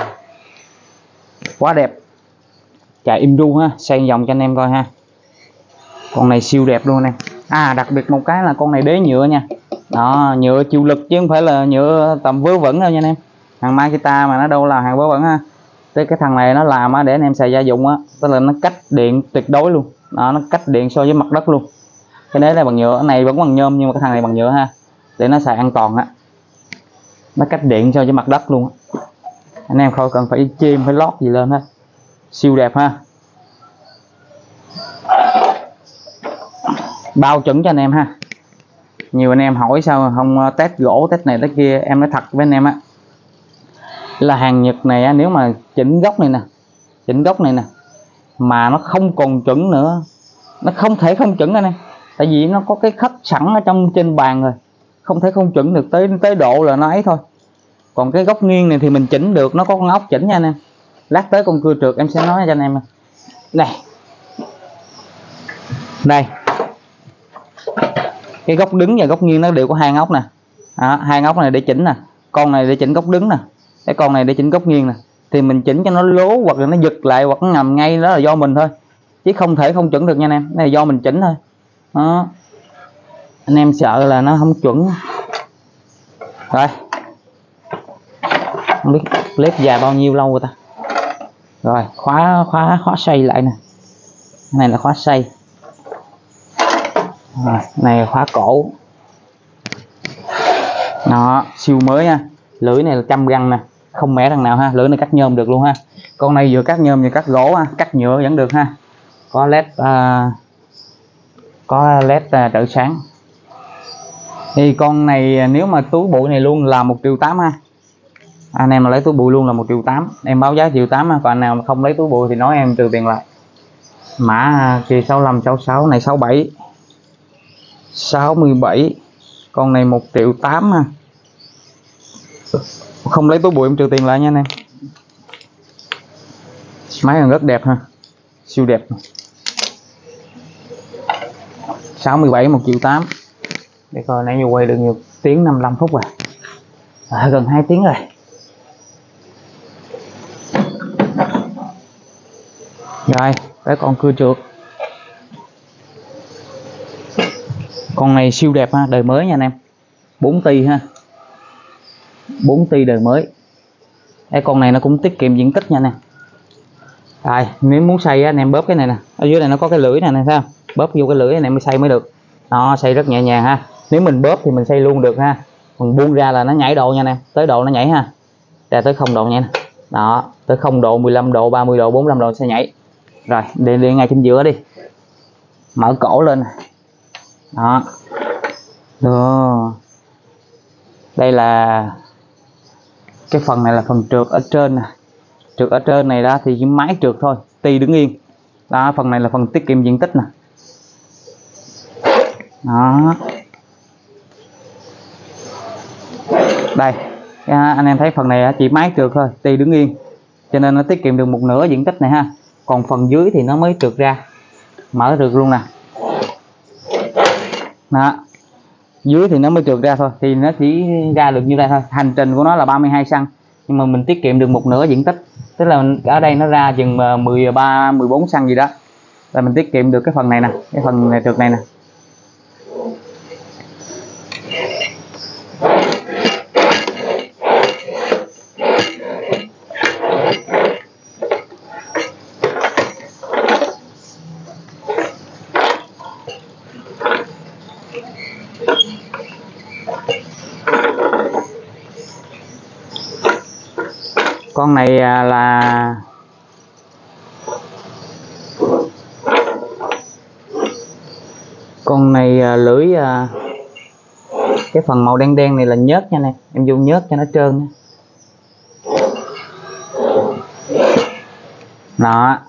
Quá đẹp. Chạy im ru ha, xoay vòng cho anh em coi ha. Con này siêu đẹp luôn em. À, đặc biệt một cái là con này đế nhựa nha. Đó, nhựa chịu lực chứ không phải là nhựa tầm vớ vẩn đâu nha anh em. Hàng Makita mà nó đâu là hàng vớ vẩn ha. Cái cái thằng này nó làm á để anh em xài gia dụng á, tức là nó cách điện tuyệt đối luôn. Đó, nó cách điện so với mặt đất luôn. Cái đế này bằng nhựa, cái này vẫn bằng nhôm nhưng mà cái thằng này bằng nhựa ha. Để nó xài an toàn á. Nó cách điện so với mặt đất luôn á. Anh em không cần phải chêm phải lót gì lên hết. Siêu đẹp ha. Bao chuẩn cho anh em ha. Nhiều anh em hỏi sao không test gỗ, test này test kia. Em nói thật với anh em á, là hàng Nhật này á, nếu mà chỉnh góc này nè, chỉnh góc này nè mà nó không còn chuẩn nữa, nó không thể không chuẩn anh em. Tại vì nó có cái khắc sẵn ở trong trên bàn rồi, không thể không chuẩn được, tới tới độ là nó ấy thôi. Còn cái góc nghiêng này thì mình chỉnh được, nó có con ốc chỉnh nha anh em. Lát tới con cưa trượt em sẽ nói cho anh em. Đây, đây, cái góc đứng và góc nghiêng nó đều có hai ốc nè. Đó, hai ốc này để chỉnh nè, con này để chỉnh góc đứng nè, cái con này để chỉnh góc nghiêng nè. Thì mình chỉnh cho nó lố hoặc là nó giật lại hoặc nó nằm ngay, đó là do mình thôi, chứ không thể không chuẩn được nha anh em. Này là do mình chỉnh thôi. Đó, anh em sợ là nó không chuẩn. Rồi, không biết clip dài bao nhiêu lâu rồi ta. Rồi khóa khóa khóa xoay lại nè, cái này là khóa xoay. Rồi, này là khóa cổ. Đó, siêu mới ha. Lưỡi này là trăm găng nè, không mẻ thằng nào ha. Lưỡi này cắt nhôm được luôn ha. Con này vừa cắt nhôm vừa cắt gỗ ha, cắt nhựa vẫn được ha. Có led uh, có led uh, trợ sáng. Thì con này nếu mà túi bụi này luôn là một triệu tám ha. Anh em mà lấy túi bụi luôn là một triệu tám, em báo giá triệu tám ha. Còn anh nào mà không lấy túi bụi thì nói em trừ tiền lại. Mã kia sáu lăm sáu sáu, này sáu bảy sáu mươi bảy. Con này một triệu tám ha. Không lấy túi bụi em trừ tiền lại nha anh em. Máy còn rất đẹp ha, siêu đẹp. sáu mươi bảy một triệu tám. Để coi nãy giờ quay được nhiều tiếng năm mươi lăm phút rồi. À, gần hai tiếng rồi. Rồi, tới con cưa trượt. Con này siêu đẹp ha, đời mới nha anh em. bốn ti ha. bốn ti đời mới. Cái con này nó cũng tiết kiệm diện tích nha nè. Rồi, nếu muốn xay á anh em bóp cái này nè. Ở dưới này nó có cái lưỡi này nè, thấy không? Bóp vô cái lưỡi này mới xay mới được. Nó xay rất nhẹ nhàng ha. Nếu mình bóp thì mình xay luôn được ha. Mình buông ra là nó nhảy độ nha nè, tới độ nó nhảy ha. Ra tới không độ nha nè. Đó, tới không độ, mười lăm độ, ba mươi độ, bốn mươi lăm độ sẽ nhảy. Rồi, để lên ngay trên giữa đi. Mở cổ lên. Đó. Đó. Đây là cái phần này là phần trượt ở trên nè. Trượt ở trên này đó thì chỉ máy trượt thôi, ti đứng yên. Đó, phần này là phần tiết kiệm diện tích nè. Đó. Đây, anh em thấy phần này chỉ máy trượt thôi, ti đứng yên. Cho nên nó tiết kiệm được một nửa diện tích này ha. Còn phần dưới thì nó mới trượt ra. Mở trượt luôn nè. Đó. Dưới thì nó mới trượt ra thôi, thì nó chỉ ra được như đây thôi. Hành trình của nó là ba mươi hai xăng, nhưng mà mình tiết kiệm được một nửa diện tích. Tức là ở đây nó ra chừng mười ba mười bốn xăng gì đó, là mình tiết kiệm được cái phần này nè, cái phần này trượt này nè. Con này là con này lưỡi, cái phần màu đen đen này là nhớt nha nè, em vô nhớt cho nó trơn nha. Đó.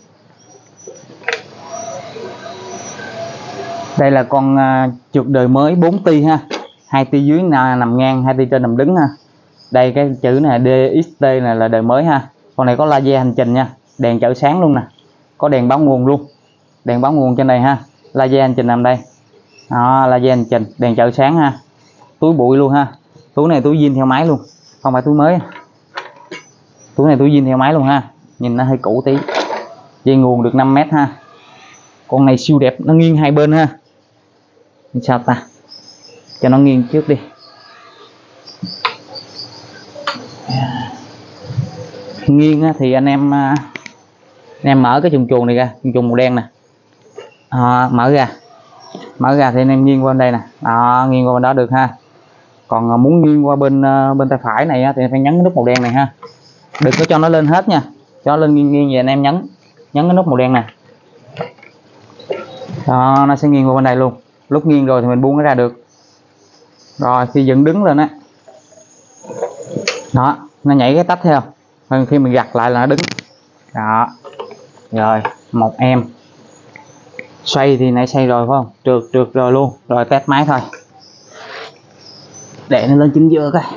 Đây là con trượt đời mới bốn ti ha, hai ti dưới nằm ngang, hai ti trên nằm đứng ha. Đây cái chữ này đê ích tê này là đời mới ha. Con này có laser hành trình nha, đèn chợ sáng luôn nè, có đèn báo nguồn luôn, đèn báo nguồn trên đây ha. Laser hành trình nằm đây. Đó, laser hành trình, đèn chợ sáng ha. Túi bụi luôn ha. Túi này túi zin theo máy luôn, không phải túi mới. Túi này túi zin theo máy luôn ha. Nhìn nó hơi cũ tí. Dây nguồn được năm mét ha. Con này siêu đẹp, nó nghiêng hai bên ha. Sao ta? Cho nó nghiêng trước đi. Nghiêng thì anh em anh em mở cái chuồng chuồng này ra, chuồng chuồng màu đen nè. À, mở ra. Mở ra thì anh em nghiêng qua bên đây nè. Đó, nghiêng qua bên đó được ha. Còn muốn nghiêng qua bên bên tay phải này thì phải nhấn cái nút màu đen này ha. Đừng có cho nó lên hết nha. Cho nó lên nghiêng nghiêng vậy anh em nhấn nhấn cái nút màu đen nè. Đó, nó sẽ nghiêng qua bên đây luôn. Lúc nghiêng rồi thì mình buông nó ra được. Rồi khi dựng đứng lên á. Đó, nó nhảy cái tách theo. Hơn khi mình gặt lại là nó đứng. Đó. Rồi, một em. Xoay thì nãy xoay rồi phải không? Trượt trượt rồi luôn. Rồi test máy thôi. Để nó lên chính giữa coi.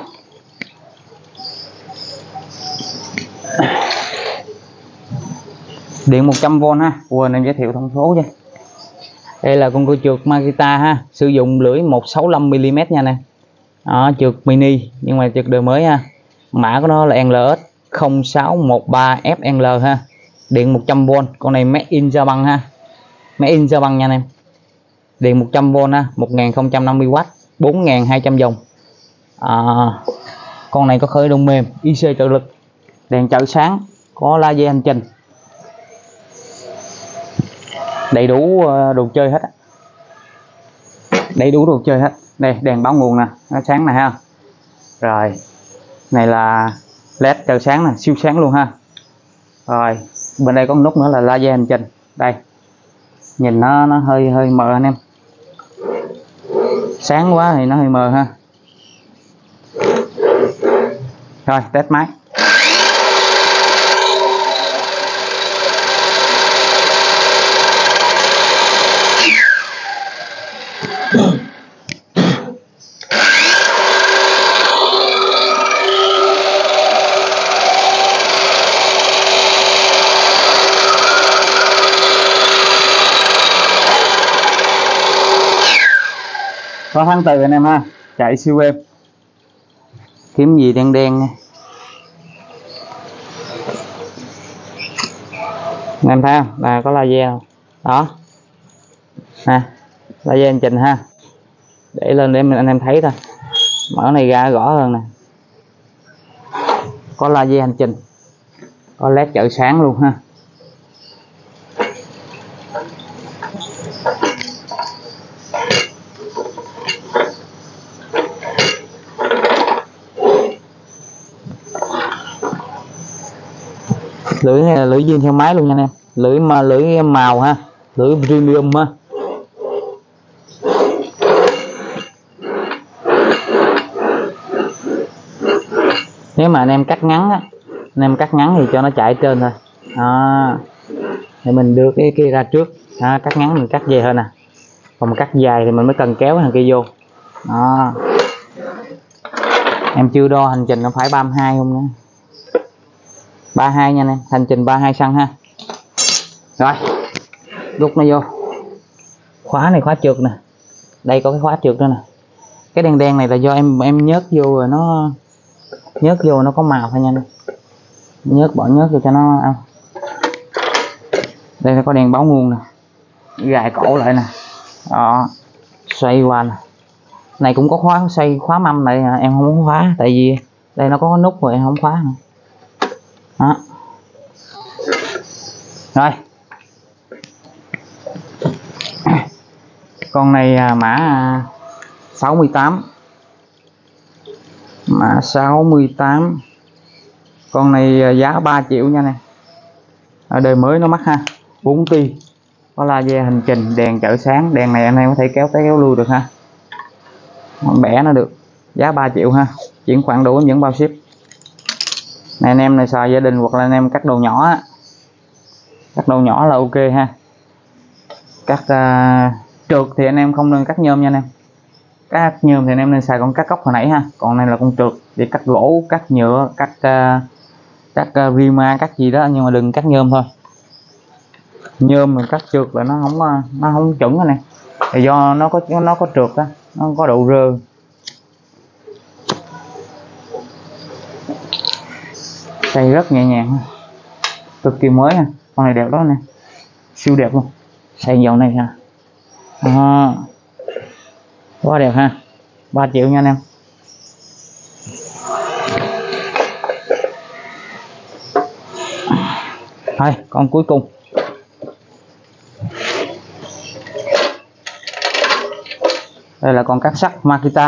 Điện một trăm vôn ha. Quên em giới thiệu thông số chứ. Đây là con cua trượt Makita ha, sử dụng lưỡi một trăm sáu mươi lăm mi li mét nha nè. Đó, trượt mini nhưng mà trượt đời mới ha. Mã của nó là en lờ ét không sáu một ba ép en lờ ha. Điện một trăm vôn, con này made in Japan ha. Made in Japan nha anh em. Điện một trăm vôn ha, một nghìn không trăm năm mươi oát, bốn nghìn hai trăm dòng. À, con này có khởi động mềm, i xê trợ lực, đèn chợ sáng, có laser hành trình. Đầy đủ đồ chơi hết. Đầy đủ đồ chơi hết. Đây đèn báo nguồn nè, nó sáng này ha. Rồi. Này là led chợ sáng nè, siêu sáng luôn ha. Rồi, bên đây có một nút nữa là laser hành trình. Đây. Nhìn nó nó hơi hơi mờ anh em. Sáng quá thì nó hơi mờ ha. Rồi, test máy. Có tháng tư anh em ha, chạy siêu êm. Kiếm gì đen đen nha. Anh em thấy không? Là có laser không? Đó nè, laser hành trình ha, để lên để mình anh em thấy thôi. Mở này ra rõ hơn nè, có laser hành trình, có led chợ sáng luôn ha. Lưỡi này là lưỡi zin theo máy luôn nha anh em, lưỡi mà lưỡi màu ha, lưỡi premium ha. Nếu mà anh em cắt ngắn á, anh em cắt ngắn thì cho nó chạy trên thôi đó, để mình đưa cái kia ra trước đó, cắt ngắn mình cắt về hơn nè, còn cắt dài thì mình mới cần kéo thằng kia vô đó. Em chưa đo hành trình nó phải ba mươi hai không nữa, ba mươi hai nha anh em, hành trình ba mươi hai xăng ha. Rồi rút nó vô, khóa này khóa trượt nè, đây có cái khóa trượt nữa nè. Cái đen đen này là do em em nhớt vô rồi, nó nhớt vô nó có màu thôi nha anh em, nhớt bỏ nhớt vô cho nó ăn. Đây nó có đèn báo nguồn nè, gài cổ lại nè đó, xoay qua nè. Này cũng có khóa xoay khóa mâm này em không muốn khóa, tại vì đây nó có nút rồi em không khóa nữa. Đó. Rồi con này mã sáu mươi tám, mã sáu mươi tám, con này giá ba triệu nha nè, ở đời mới nó mắc ha. Bốn ti, có laser hành trình, đèn chợ sáng, đèn này anh em có thể kéo tới kéo lui được ha, bẻ nó được, giá ba triệu ha, chuyển khoản đủ những bao ship này. Anh em này xài gia đình hoặc là anh em cắt đồ nhỏ á, cắt đồ nhỏ là ok ha. Cắt uh, trượt thì anh em không nên cắt nhôm nha anh em, cắt nhôm thì anh em nên xài con cắt cốc hồi nãy ha, còn này là con trượt để cắt gỗ, cắt nhựa, cắt uh, cắt uh, rima, cắt gì đó, nhưng mà đừng cắt nhôm thôi. Nhôm mình cắt trượt là nó không nó không chuẩn anh em, thì do nó có nó có trượt á, nó có độ rơ. Xây rất nhẹ nhàng, cực kỳ mới ha, con này đẹp đó nè, siêu đẹp luôn, xây dòng này ha à, quá đẹp ha, ba triệu nha anh em. Thôi con cuối cùng, đây là con cắt sắt Makita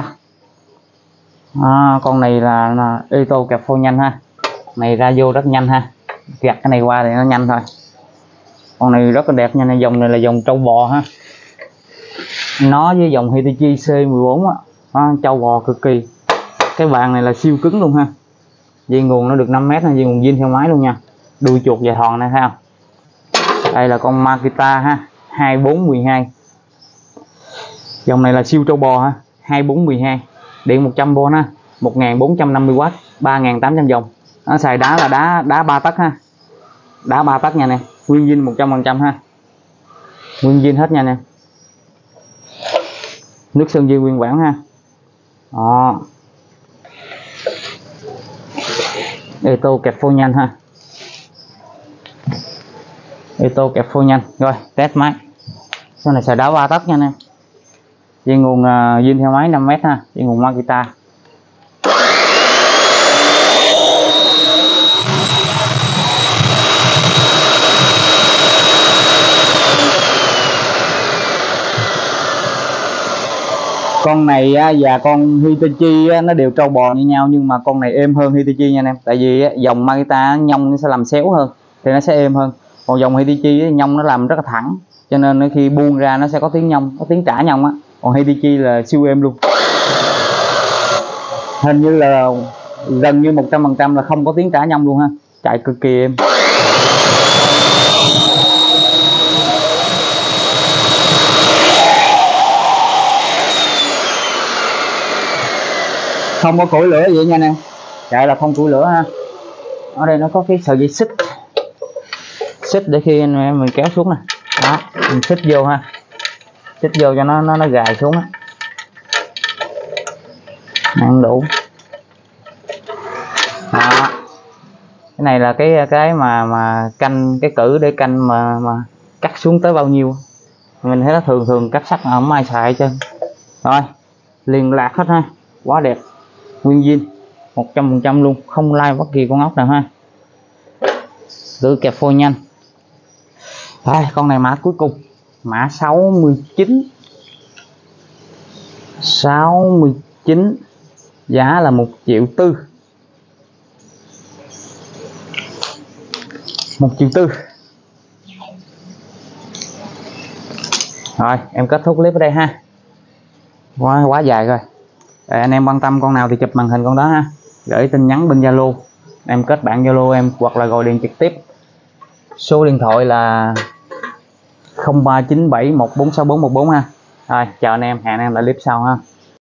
à, con này là, là Eto kẹp phôi nhanh ha, này ra vô rất nhanh ha, gạt cái này qua thì nó nhanh thôi. Con này rất là đẹp nha, dòng này là dòng trâu bò ha, nó với dòng Hitachi C mười bốn á, trâu bò cực kỳ. Cái bàn này là siêu cứng luôn ha, dây nguồn nó được năm mét, dây nguồn zin theo máy luôn nha, đuôi chuột dài thòn này thấy không. Đây là con Makita ha, hai bốn một hai, dòng này là siêu trâu bò ha, hai bốn một hai, điện một trăm V ha, một nghìn bốn trăm năm mươi W, ba nghìn tám trăm vòng. Nó xài đá là đá đá ba tấc ha, đá ba tấc nha nè, nguyên zin một trăm phần trăm ha, nguyên zin hết nha nè, nước sơn zin nguyên bản ha. Đó, Eto kẹp phôi nhanh ha, Eto kẹp phôi nhanh. Rồi test máy, sau này xài đá ba tấc nha nè, dây nguồn uh, zin theo máy năm mét ha, dây nguồn Makita. Con này á, và con Hitachi á, nó đều trâu bò như nhau, nhưng mà con này êm hơn Hitachi nha anh em, tại vì á, dòng Makita nhông nó sẽ làm xéo hơn thì nó sẽ êm hơn, còn dòng Hitachi á, nhông nó làm rất là thẳng, cho nên khi buông ra nó sẽ có tiếng nhông, có tiếng trả nhông á, còn Hitachi là siêu êm luôn, hình như là gần như một trăm phần trăm là không có tiếng trả nhông luôn ha, chạy cực kỳ êm. Không có củi lửa vậy nha nè, chạy là không củi lửa ha. Ở đây nó có cái sợi dây xích, xích để khi anh mình kéo xuống nè, đó mình xích vô ha, xích vô cho nó nó nó gài xuống á. ăn đủ. Đó. Cái này là cái cái mà mà canh cái cử để canh mà mà cắt xuống tới bao nhiêu. Mình thấy nó thường thường cắt sắt không ai xài hết trơn. Rồi liền lạc hết ha, quá đẹp, nguyên zin một trăm phần trăm luôn, không lai bất kỳ con ốc nào ha, tự kẹp phôi nhanh. Đây, con này mã cuối cùng, mã sáu mươi chín, sáu mươi chín, giá là một triệu tư, một triệu tư. Rồi em kết thúc clip ở đây ha, quá quá dài rồi. Để anh em quan tâm con nào thì chụp màn hình con đó ha, gửi tin nhắn bên Zalo, em kết bạn Zalo em hoặc là gọi điện trực tiếp. Số điện thoại là không ba chín bảy một bốn sáu bốn một bốn ha. Rồi chào anh em, hẹn anh em lại clip sau ha.